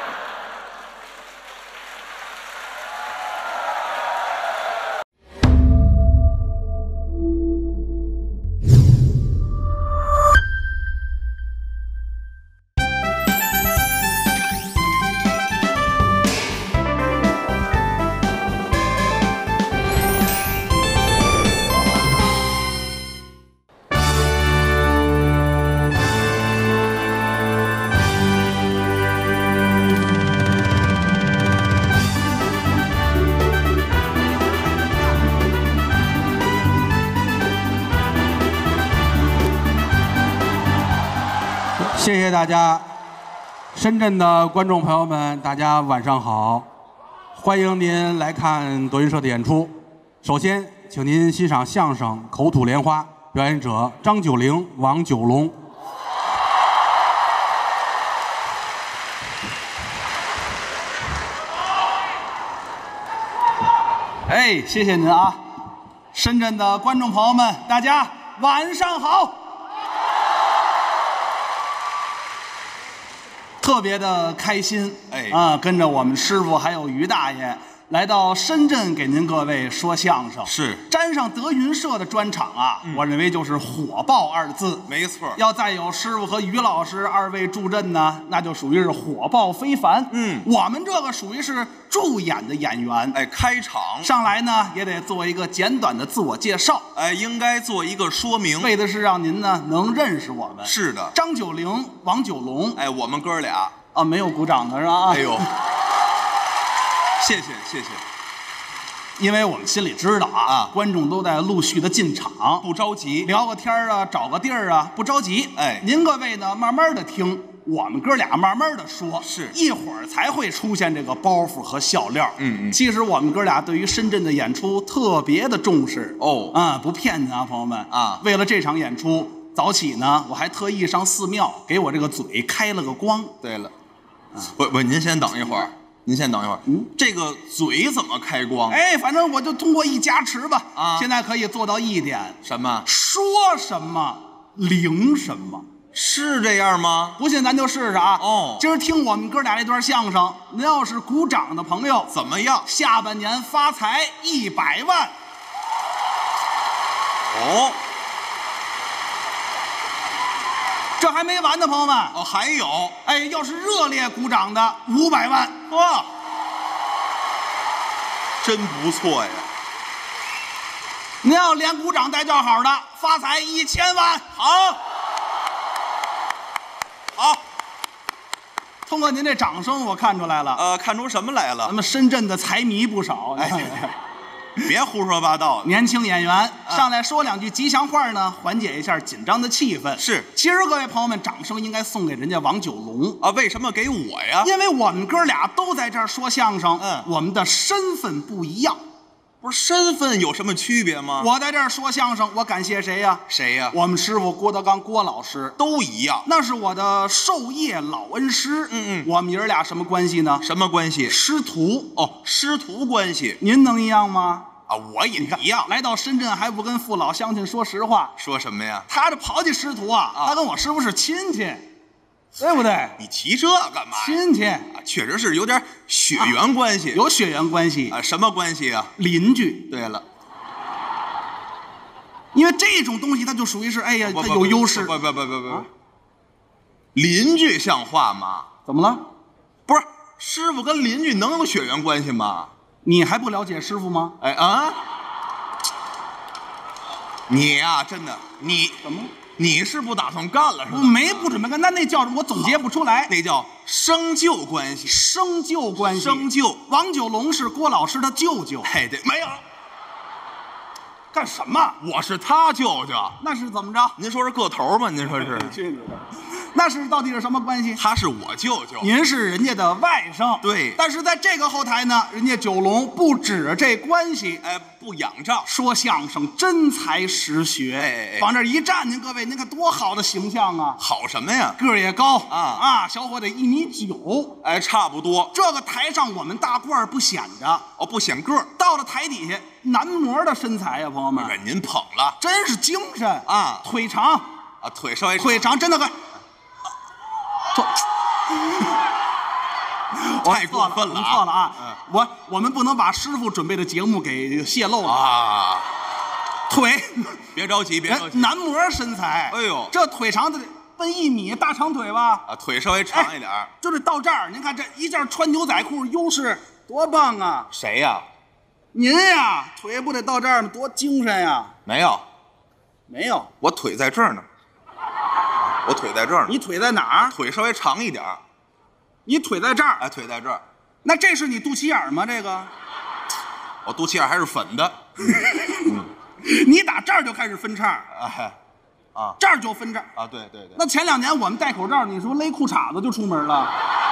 谢谢大家，深圳的观众朋友们，大家晚上好，欢迎您来看德云社的演出。首先，请您欣赏相声《口吐莲花》，表演者张九龄、王九龙。哎，谢谢您啊！深圳的观众朋友们，大家晚上好。特别的开心，哎啊，跟着我们师傅还有于大爷来到深圳给您各位说相声， 是沾上德云社的专场啊，嗯、我认为就是火爆二字， 没错。 要再有师傅和于老师二位助阵呢，那就属于是火爆非凡。嗯，我们这个属于是助演的演员， 哎，开场上来呢也得做一个简短的自我介绍， 哎，应该做一个说明， 为的是让您呢能认识我们。 是的， 张九龄、王九龙， 哎，我们哥俩啊，没有鼓掌的是吧？ 哎呦。谢谢谢谢， 因为我们心里知道啊，啊观众都在陆续的进场， 不着急， 聊个天啊，找个地儿啊，不着急。哎，您各位呢，慢慢的听，我们哥俩慢慢的说， 是一会儿才会出现这个包袱和笑料。 嗯嗯， 其实我们哥俩对于深圳的演出特别的重视哦， 啊，不骗您啊，朋友们啊， 为了这场演出，早起呢，我还特意上寺庙给我这个嘴开了个光。 对了，啊、不不，您先等一会儿。您先等一会儿，嗯，这个嘴怎么开光？ 哎，反正我就通过一加持吧， 啊， 现在可以做到一点， 什么？ 说什么灵什么， 是这样吗？ 不信咱就试试啊！ 哦， 今儿听我们哥俩这段相声，您要是鼓掌的朋友， 怎么样？ 下半年发财一百万。 哦。 这还没完呢，朋友们！ 哦，还有， 哎，要是热烈鼓掌的五百万， 哇，真不错呀！ 您要连鼓掌带叫好的，发财一千万，好， 好。 通过您这掌声，我看出来了， 呃，看出什么来了？ 咱们深圳的财迷不少。 哎，别胡说八道。 年轻演员、啊、上来说两句吉祥话呢，缓解一下紧张的气氛。 是， 其实各位朋友们，掌声应该送给人家王九龙啊。为什么给我呀？ 因为我们哥俩都在这儿说相声， 嗯， 我们的身份不一样。 不是身份有什么区别吗？ 我在这儿说相声，我感谢谁呀？ 谁呀？ 我们师傅郭德纲郭老师， 都一样。 那是我的授业老恩师。 嗯嗯， 我们爷儿俩什么关系呢？ 什么关系？ 师徒。 哦，师徒关系。 您能一样吗？ 啊，我也一样。 来到深圳还不跟父老乡亲说实话？ 说什么呀？ 他这刨去师徒啊，啊他跟我师傅是亲戚。对不对？ 你提这干嘛？ 亲戚啊， 确实是有点血缘关系， 啊、有血缘关系啊？什么关系啊？ 邻居。 对了， 因为这种东西它就属于是，哎呀，它有优势。 不不不不不，啊、邻居像话吗？ 怎么了？ 不是，师傅跟邻居能有血缘关系吗？ 你还不了解师傅吗？ 哎啊！你呀、啊，真的，你怎么？ 你是不打算干了是吧？ 没不准备干，那那叫什么？我总结不出来。 那叫生就关系。 生就关系。 生就。 王九龙是郭老师的舅舅。 哎，对，没有。 干什么？ 我是他舅舅。 那是怎么着？ 您说是个头吗？您说是？ 去你的！那是到底是什么关系？ 他是我舅舅， 您是人家的外甥。 对， 但是在这个后台呢，人家九龙不指这关系， 哎，不仰仗， 说相声真才实学。 哎哎， 往这一站，您各位，您看多好的形象啊！ 好什么呀？ 个儿也高啊啊，小伙得一米九， 哎，差不多。 这个台上我们大褂儿不显着， 哦，不显个儿。 到了台底下，男模的身材呀，朋友们， 您捧了， 真是精神啊！ 腿长啊，腿稍微腿长，真的个。 太过分了， 错了啊！我我们不能把师傅准备的节目给泄露了啊！ 腿， 别着急，别着急。 男模身材， 哎呦， 这腿长的奔一米，大长腿吧？ 啊，腿稍微长一点， 就是到这儿。您看这一件穿牛仔裤，优势多棒啊！ 谁呀？ 您呀，腿不得到这儿吗？多精神呀！ 没有， 没有， 我腿在这儿呢。我腿在这儿呢。 你腿在哪儿？ 腿稍微长一点。 你腿在这儿？ 哎，腿在这儿。 那这是你肚脐眼吗？这个？ 我肚脐眼还是粉的。 嗯、你打这儿就开始分叉？ 哎，啊， 这儿就分叉啊？对对对。 那前两年我们戴口罩，你说勒裤衩子就出门了，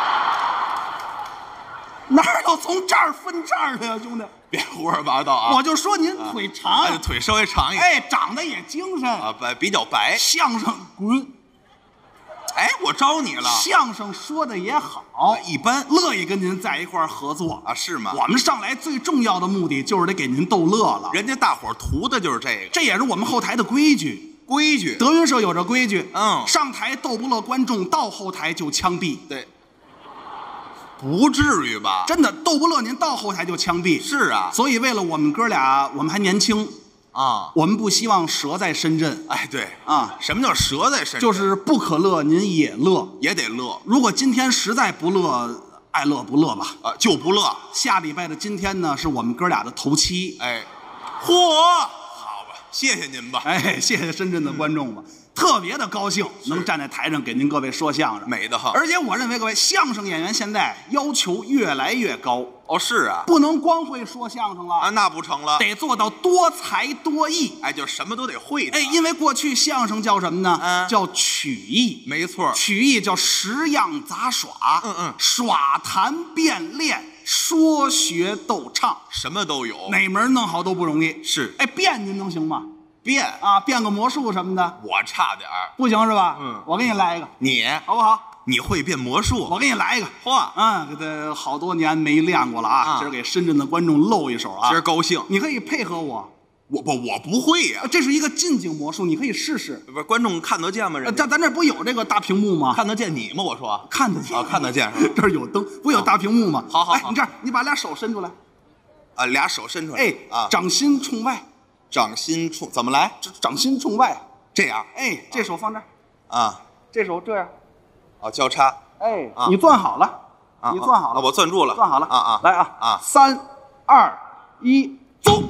哪有从这儿分叉的呀，兄弟？ 别胡说八道啊！ 我就说您腿长， 啊哎、腿稍微长一点， 哎，长得也精神啊，白比较白。 相声滚！ 哎，我招你了。 相声说的也好， 啊、一般， 乐意跟您在一块儿合作啊？是吗？ 我们上来最重要的目的就是得给您逗乐了。 人家大伙儿图的就是这个， 这也是我们后台的规矩。 规矩， 德云社有这规矩。 嗯， 上台逗不乐观众，到后台就枪毙。 对。不至于吧？ 真的逗不乐您到后台就枪毙。 是啊， 所以为了我们哥俩，我们还年轻啊， 我们不希望折在深圳。 哎，对啊， 什么叫折在深圳？ 就是不可乐您也乐， 也得乐。 如果今天实在不乐，爱乐不乐吧？ 啊，就不乐。 下礼拜的今天呢，是我们哥俩的头七。 哎，嚯，好吧，谢谢您吧。 哎，谢谢深圳的观众吧。嗯特别的高兴能站在台上给您各位说相声， 美得很。 而且我认为各位相声演员现在要求越来越高。 哦，是啊， 不能光会说相声了啊，那不成了， 得做到多才多艺。 哎，就什么都得会。 哎，因为过去相声叫什么呢？ 嗯， 叫曲艺。 没错， 曲艺叫十样杂耍。 嗯嗯， 耍弹变练。说学逗唱， 什么都有， 哪门弄好都不容易。 是， 哎，变您能行吗？ 变啊，变个魔术什么的， 我差点儿， 不行是吧？ 嗯， 我给你来一个， 你好不好？ 你会变魔术， 我给你来一个。 嚯， 嗯，这好多年没练过了啊， 啊今儿给深圳的观众露一手啊， 今儿高兴。 你可以配合我。 我不，我不会呀、啊。 这是一个近景魔术，你可以试试。 不是，观众看得见吗？人咱咱这不有这个大屏幕吗？ 看得见你吗？我说看得见啊，看得见是吧？ 这儿有灯，不有大屏幕吗？ 好好好， 哎，你这样，你把俩手伸出来。 啊，俩手伸出来。 哎啊， 掌心冲外， 掌心冲怎么来？ 掌心冲外， 这样。 哎，这手放这儿。 啊， 这手这样。 啊，交叉。 哎， 啊、 你攥好了， 啊、 你攥好了， 啊、我攥住了， 攥好了。 啊啊， 来啊啊， 三二一，走。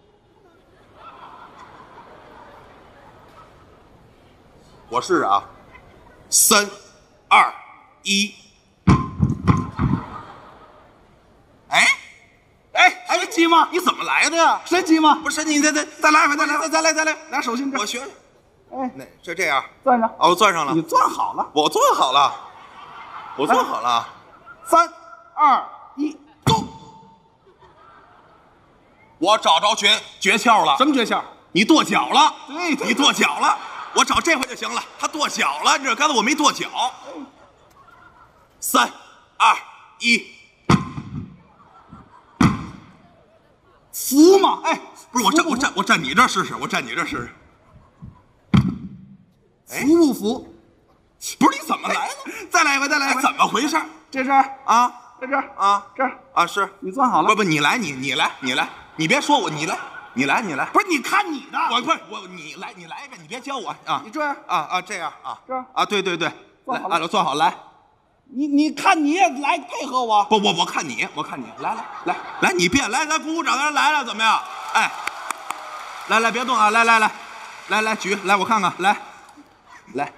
我试啊，三二一，哎哎，神奇吗？ 你怎么来的呀？ 神奇吗？ 不是你再再再来一回，再来再再来再来，俩手心这， 我学。 哎， 那这这样， 攥上。 哦，我攥上了。 你攥好了， 我攥好了，我攥好了。 三二一，走！ 我找着诀诀窍了。 什么诀窍？ 你跺脚了。 对， 你跺脚了。我找这回就行了。他跺脚了，你知道？刚才我没跺脚。三二一， 服吗？哎， 不是我站我站我站你这试试，我站你这试试。 服不服？ 不是你怎么来的？ 再来一回，再来一回。 怎么回事？ 这是啊，这是啊， 这儿啊是。 你攥好了。 不不，你来，你你来，你来，你别说我，你来，你来，你来。 不是，你看你的。 我不是我，你来，你来一个，你别教我啊。 你这样啊啊这样啊。 这样啊，对对对。 攥好了， 我攥好来。 你你看你也来配合我。 不我我看你，我看你，来来来来，你变来来鼓鼓掌，来来了怎么样？哎，来来别动啊，来来来，来来举来我看看来。 来，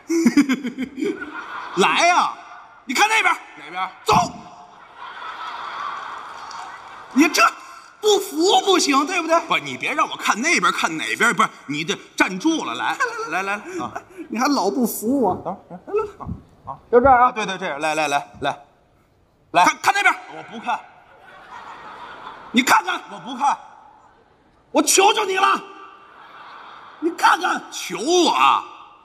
来呀！你看那边哪边？ 走。你这不服不行，对不对？ 不，你别让我看那边看哪边，不是你这站住了，来来来来啊！ 你还老不服我？ 等会儿，来来来啊！ 就这儿啊？ 对对，这样，来来来来来， 看看那边， 我不看， 你看看， 我不看， 我求求你了，你看看， 求我啊！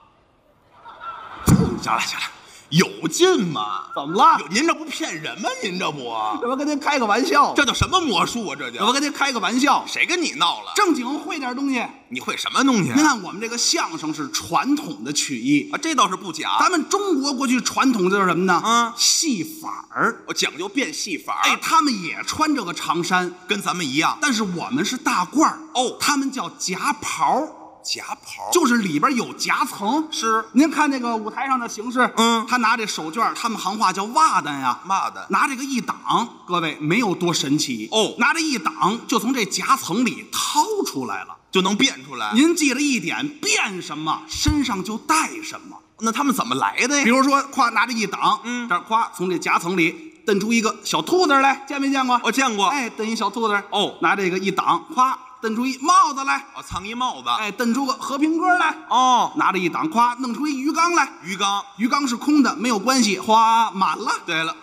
行了行了。有劲吗？ 怎么了？ 您这不骗人吗？您这不？ 这不跟您开个玩笑？ 这叫什么魔术啊？这叫？ 这不跟您开个玩笑？ 谁跟你闹了？ 正经会点东西。 你会什么东西？ 您看我们这个相声是传统的曲艺啊，这倒是不假。 咱们中国过去传统就是什么呢？ 嗯， 戏法儿， 我讲究变戏法。 哎，他们也穿这个长衫， 跟咱们一样， 但是我们是大褂儿哦， 他们叫夹袍。 夹袍就是里边有夹层， 是。 您看那个舞台上的形式， 嗯， 他拿这手绢，他们行话叫袜单呀， 袜单， 拿这个一挡，各位没有多神奇哦， 拿这一挡就从这夹层里掏出来了， 就能变出来。 您记着一点，变什么身上就带什么。 那他们怎么来的呀？ 比如说，夸拿着一挡， 嗯， 这儿夸从这夹层里蹬出一个小兔子来，见没见过？ 我见过。 哎，蹬一小兔子， 哦， 拿这个一挡，夸。蹬出一帽子来， 哦，藏一帽子， 哎，蹬出个和平鸽来， 哦， 拿着一挡，夸弄出一鱼缸来， 鱼缸， 鱼缸是空的，没有关系，哗，满了。 对了，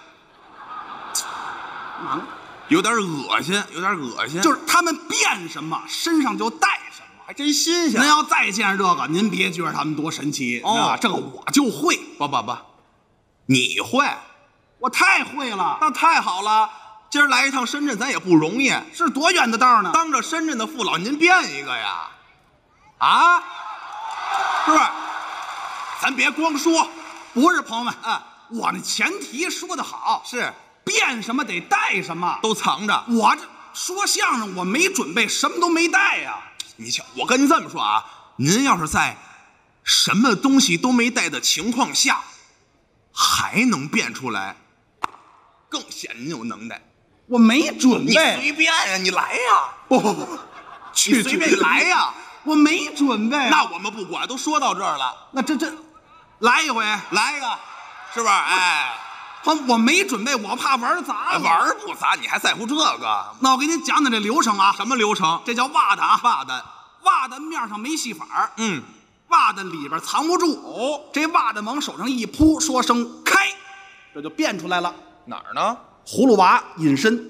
满了， 有点恶心，有点恶心。 就是他们变什么，身上就带什么， 还真新鲜。 您要再见着这个，您别觉得他们多神奇， 哦， 这个我就会。 不不不，你会， 我太会了， 那太好了。今儿来一趟深圳，咱也不容易， 是多远的道呢？ 当着深圳的父老，您变一个呀？啊，是不是？咱别光说， 不是朋友们， 啊， 我那前提说得好， 是变什么得带什么， 都藏着。 我这说相声，我没准备，什么都没带呀。 你瞧，我跟您这么说啊，您要是在什么东西都没带的情况下，还能变出来，更显您有能耐。 我没准备， 你随便呀，你来呀！ 不不不， 你随便来呀！ 我没准备， 那我们不管，都说到这儿了， 那这这，来一回， 来一个，是不是？哎， 我我没准备，我怕玩砸了。 玩不砸，你还在乎这个？ 那我给你讲讲这流程啊。 什么流程？ 这叫袜单啊， 袜单， 袜单面上没戏法， 嗯， 袜单里边藏不住。 哦， 这袜单往手上一扑，说声开，这就变出来了。 哪儿呢？ 葫芦娃隐身，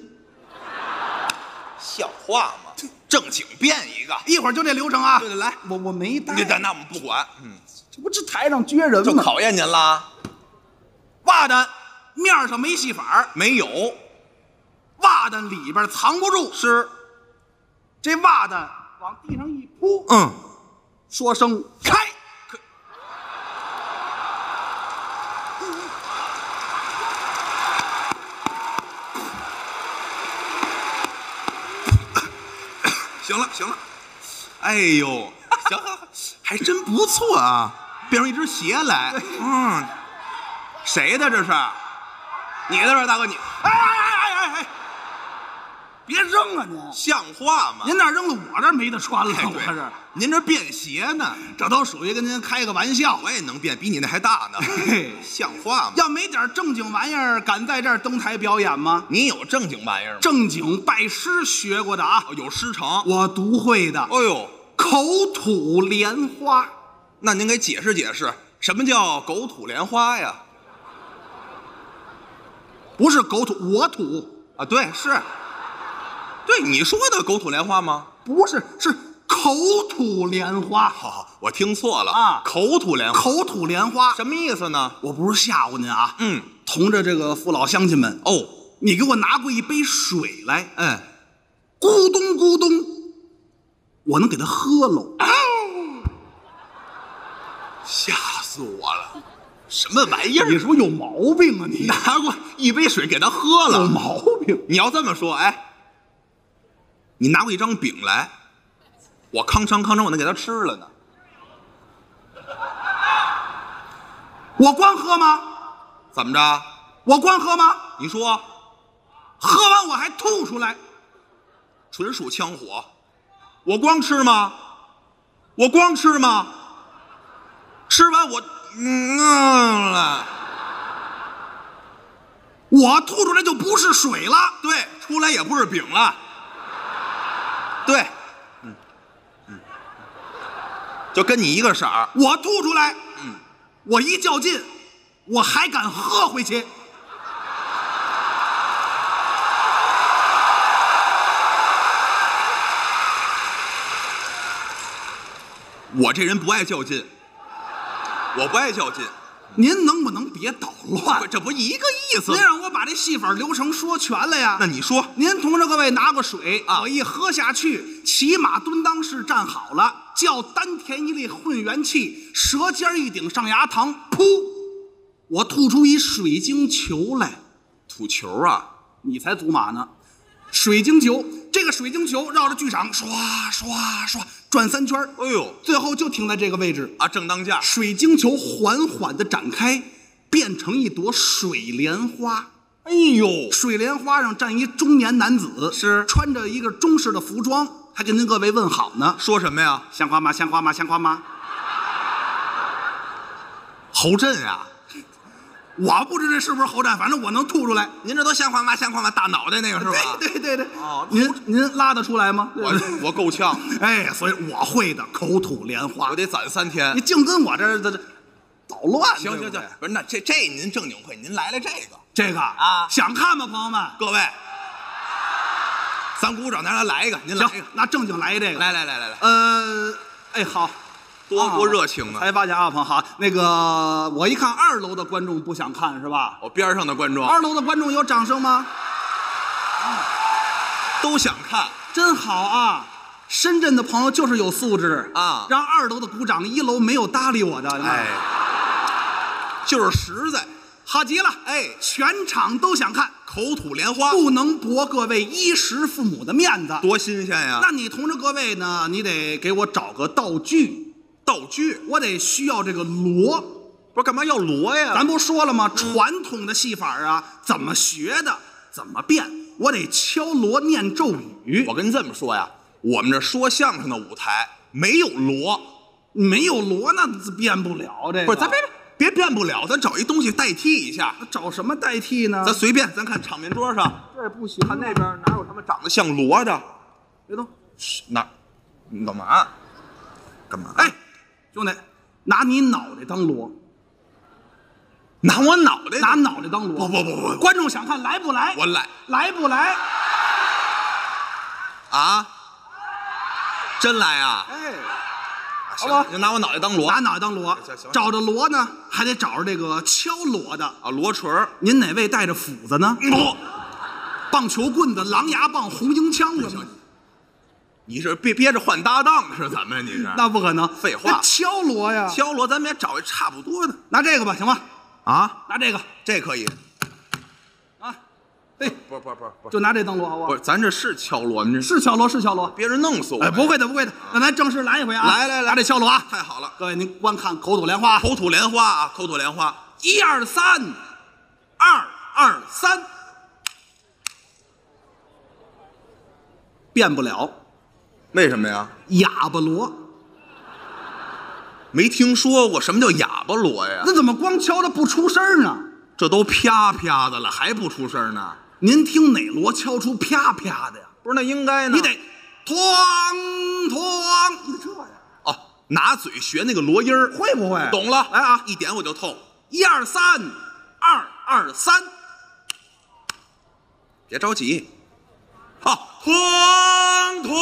像话吗？正经变一个， 一会儿就这流程啊。 对对，来， 我我没带， 那那我们不管，嗯， 这不这台上撅人吗？ 就考验您了。 袜单面上没戏法， 没有， 袜单里边藏不住， 是这袜单往地上一扑， 嗯， 说声开。 行了行了，哎呦，行，还真不错啊，变成一只鞋来。嗯，谁的这是？你的是大哥你？ 哎哎哎哎哎！别扔啊您！ 像话吗？ 您那扔了，我这没得穿了。 哎、 我这您这变鞋呢？ 这都属于跟您开个玩笑。 我也能变，比你那还大呢。 嘿， 像话吗？ 要没点正经玩意儿，敢在这儿登台表演吗？ 你有正经玩意儿吗？ 正经拜师学过的啊， 有师承， 我独会的。 哎呦， 口吐莲花， 那您给解释解释，什么叫狗吐莲花呀？ 不是狗吐，我吐啊，对，是，对你说的狗吐莲花吗？ 不是，是口吐莲花。 好好，我听错了啊， 口吐莲花， 口吐莲花什么意思呢？ 我不是吓唬您啊， 嗯， 同着这个父老乡亲们， 哦， 你给我拿过一杯水来， 嗯， 咕咚咕咚，我能给他喝喽。 哦，吓死我了！什么玩意儿？ 你是不是有毛病啊？你拿过一杯水给他喝了， 有毛病！ 你要这么说，哎，你拿过一张饼来，我吭哧吭哧，我能给他吃了呢。 我光喝吗？ 怎么着？ 我光喝吗？ 你说， 喝完我还吐出来， 纯属枪火。我光吃吗？我光吃吗？吃完我嗯了。 我吐出来就不是水了， 对，出来也不是饼了。对，嗯嗯，就跟你一个色儿。 我吐出来， 嗯， 我一较劲，我还敢喝回去。 我这人不爱较劲，我不爱较劲。 您能不能别捣乱？ 这不一个意思。 您让我把这戏法流程说全了呀？ 那你说， 您同志各位拿过水啊，我一喝下去，骑马蹲裆式站好了，叫丹田一力混元气，舌尖一顶上牙膛，噗，我吐出一水晶球来。 吐球啊？ 你才祖玛呢！水晶球，这个水晶球绕着剧场刷刷刷转三圈， 哎呦， 最后就停在这个位置啊，正当价。 水晶球缓缓地展开，变成一朵水莲花。 哎呦， 水莲花上站一中年男子， 是穿着一个中式的服装，还跟您各位问好呢。 说什么呀？ 香花吗？香花吗？香花吗？ 侯震呀！ 我不知这是不是侯震，反正我能吐出来。 您这都像话吗？像话吗？大脑袋那个是吧？ 对对对对。 哦， 您您拉得出来吗？ 我我够呛。 哎，所以我会的口吐莲花， 我得攒三天。 你净跟我这儿这这捣乱。 行行行，不是那这这您正经会，您来了这个这个啊， 想看吗，朋友们？ 各位，咱鼓掌，咱来来一个，您来一个， 那正经来一这个。 来来来来来， 呃，哎好。 多多热情啊！ 才发现啊，朋友好，那个我一看二楼的观众不想看是吧？ 我边上的观众， 二楼的观众有掌声吗？ 都想看， 真好啊！深圳的朋友就是有素质啊， 让二楼的鼓掌，一楼没有搭理我的， 哎，就是实在， 好极了， 哎， 全场都想看， 口吐莲花， 不能驳各位衣食父母的面子， 多新鲜呀！ 那你同志各位呢？你得给我找个道具。 道具， 我得需要这个锣， 不是干嘛要锣呀？ 咱不说了吗？传统的戏法啊，怎么学的，怎么变？我得敲锣念咒语。 我跟你这么说呀，我们这说相声的舞台没有锣， 没有锣那变不了这个。 不是，咱别别变不了，咱找一东西代替一下。 找什么代替呢？ 咱随便，咱看场面桌上， 这不行。 看那边哪有他妈长得像锣的？ 别动， 哪？你干嘛？干嘛？ 哎。兄弟，拿你脑袋当锣， 拿我脑袋， 拿脑袋当锣。 不不不不， 观众想看来不来？ 我来， 来不来？ 啊？真来啊？ 哎， 好吧，就拿我脑袋当锣， 拿脑袋当锣。 行行， 找着锣呢，还得找着这个敲锣的啊，锣锤儿。 您哪位带着斧子呢？ 不， 棒球棍子、狼牙棒、红缨枪什么？ 你是憋憋着换搭档是怎么？你是？ 那不可能， 废话， 敲锣呀！ 敲锣，咱们也找一差不多的。 拿这个吧，行吗？ 啊， 拿这个， 这可以。 啊，哎， 不不不不， 就拿这当锣好不好？ 不是，咱这是敲锣，你这是敲锣，是敲锣， 别人弄死我！ 哎，不会的，不会的，那咱正式来一回啊！ 来来来， 拿这敲锣啊！ 太好了， 各位您观看口吐莲花， 口吐莲花啊，口吐莲花， 一二三，二二三，变不了。 为什么呀？ 哑巴锣， 没听说过什么叫哑巴锣呀？ 那怎么光敲的不出声呢？ 这都啪啪的了，还不出声呢？ 您听哪锣敲出啪啪的呀？ 不是，那应该呢？ 你得哐哐，你这呀？ 哦，拿嘴学那个锣音儿， 会不会？ 懂了， 来啊， 一点我就透。 一二三，二二三， 别着急。好，哐哐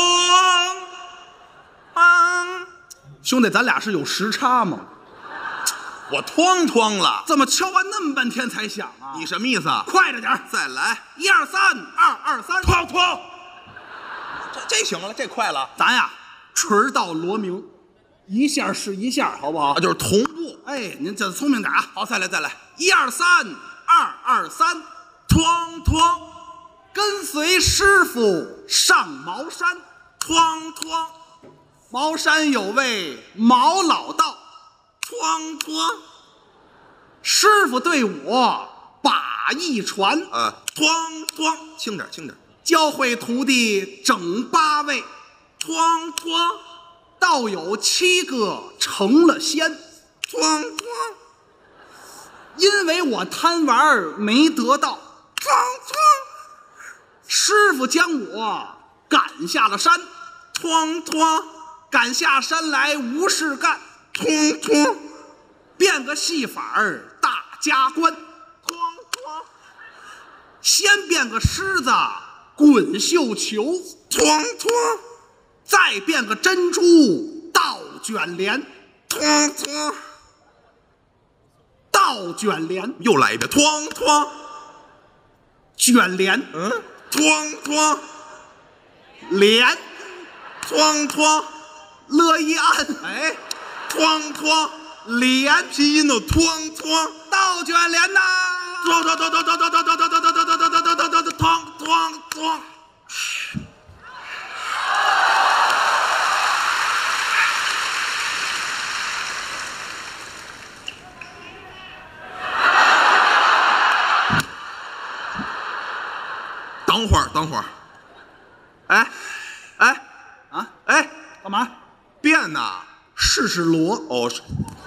哐， 兄弟，咱俩是有时差吗？ 我哐哐了， 怎么敲完那么半天才响啊？ 你什么意思啊？ 快着点， 再来， 一二三，二二三， 哐哐，这这行了，这快了。 咱呀，锤到锣鸣，一下是一下，好不好？ 啊，就是同步。 哎，您这聪明点啊！ 好，再来再来， 一二三，二二三， 哐哐。 跟随师傅上茅山， 哐哐， 茅山有位毛老道， 哐哐， 师傅对我把一传， 呃，哐哐，轻点轻点， 教会徒弟整八位， 哐哐， 道有七个成了仙， 哐哐， 因为我贪玩儿没得到，哐哐，师傅将我赶下了山，哐哐，赶下山来无事干，哐哐，变个戏法儿大家观，哐哐，先变个狮子滚绣球，哐哐，再变个珍珠倒卷帘，哐哐。倒卷帘， 又来一遍，哐哐， 卷帘， 嗯，哐哐， 帘， 哐哐， 乐一安， 哎， 哐哐，帘， 拼音都哐哐， 倒卷帘呐， 哐哐哐哐哐哐哐哐哐哐哐哐哐。等会儿，等会儿，哎，哎， 啊， 哎， 干嘛？ 变呐？ 试试锣。 哦，是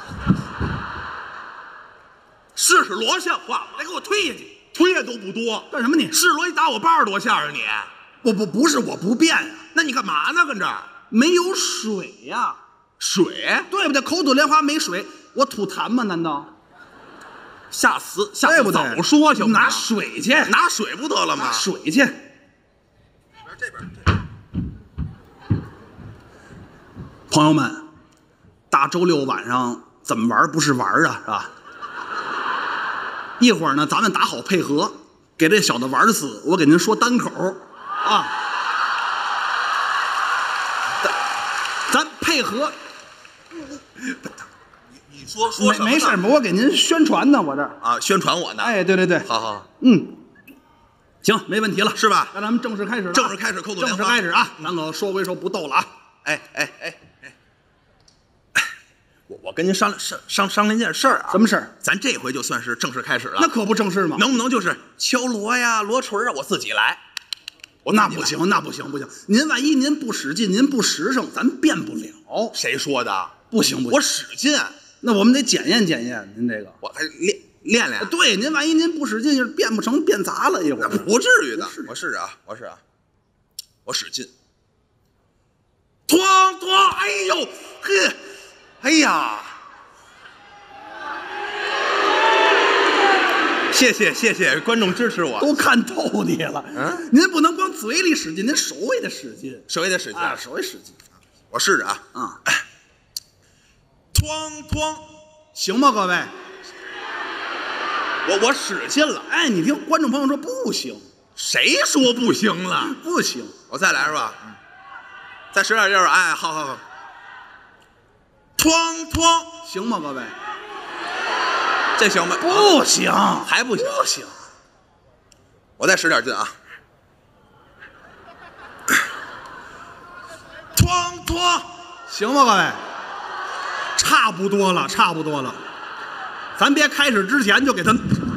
试试锣像话吗？ 来给我推下去， 推也都不多。 干什么你？ 试锣你打我八十多下啊你？ 不不不是我不变呀， 那你干嘛呢？跟这儿没有水呀， 水对不对？口吐莲花没水，我吐痰吗？难道？ 下词下对不对？ 早说行不行？ 拿水去， 拿水不得了吗？ 拿水去。 这边，这边。 朋友们，大周六晚上怎么玩不是玩啊，是吧？一会儿呢，咱们打好配合，给这小子玩死。我给您说单口啊，咱咱配合。 你说说什么？ 没事，我给您宣传呢，我这啊，宣传我呢。 哎，对对对， 好好， 嗯，行，没问题了， 是吧？ 那咱们正式开始了， 正式开始，口吐莲花， 正式开始啊！咱可说归说，不逗了啊！ 哎哎哎哎，我我跟您商量商商商量件事儿啊。 什么事儿？ 咱这回就算是正式开始了。 那可不正式吗？ 能不能就是敲锣呀、锣锤啊，我自己来？我那不行，那不行，不行！您万一您不使劲，您不实诚，咱变不了。 谁说的？ 不行不行， 我使劲。 那我们得检验检验您这个， 我还练练练。 对，您万一您不使劲，变不成变砸了一会儿。 不至于的，我试试啊，我试啊，我使劲。哐哐，哎呦，呵，哎呀，谢谢谢谢观众支持我， 都看透你了。嗯，您不能光嘴里使劲，您手也得使劲， 手也得使劲， 啊，手也使劲。 我试试啊， 啊。 哐哐， 行吗，各位？ 我我使劲了。 哎，你听观众朋友说不行， 谁说不行了？ 不行， 我再来是吧？嗯、再使点劲儿。哎，好好好。哐哐， 行吗，各位？ 这行吗？ 不行， 还不行。 不行， 我再使点劲啊。哐哐， 行吗，各位？差不多了，差不多了，咱别开始之前就给他。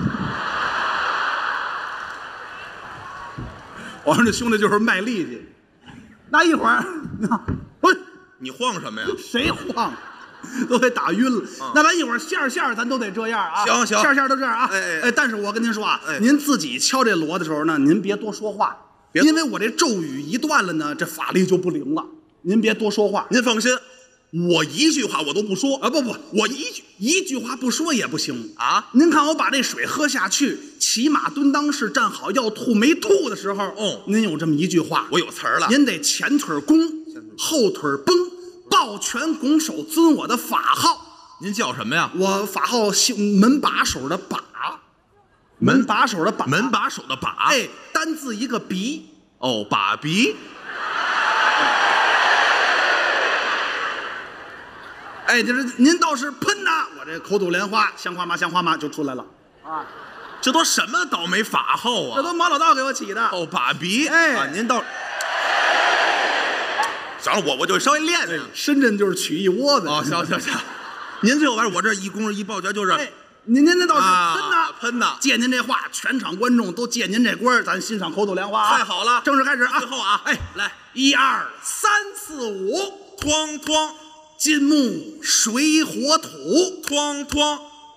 我说这兄弟就是卖力气，那一会儿，不是你晃什么呀？ 谁晃？都给打晕了。嗯、那咱一会儿线线咱都得这样啊。 行行， 线线都这样啊。 哎哎哎，但是我跟您说啊， 哎、 您自己敲这锣的时候呢，您别多说话，因为我这咒语一断了呢，这法力就不灵了。您别多说话， 您放心。我一句话我都不说啊！不不，我一句一句话不说也不行啊！ 您看我把这水喝下去，骑马蹲裆式站好要吐没吐的时候， 哦， 您有这么一句话， 我有词儿了。 您得前腿弓，后腿绷，抱拳拱手尊我的法号。 您叫什么呀？ 我法号姓门把手的把，门把手的把， 门把手的把。 哎，单字一个鼻。 哦，把鼻。 哎，这是您倒是喷呐，我这口吐莲花，像话吗？像话吗？就出来了啊！ 这都什么倒霉法号啊？ 这都毛老道给我起的。 哦，把鼻。 哎， 啊、您倒，行了，我我就稍微练练。 深圳就是取一窝子。 哦，行行行，您这玩意儿，我这一弓一抱拳就是。 哎，您您那倒是喷呐， 喷呐！ 借您这话，全场观众都借您这官，咱欣赏口吐莲花啊！ 太好了， 正式开始啊！ 最后啊， 哎，来，一二三四五， 哐哐。 金木水火土， 哐哐，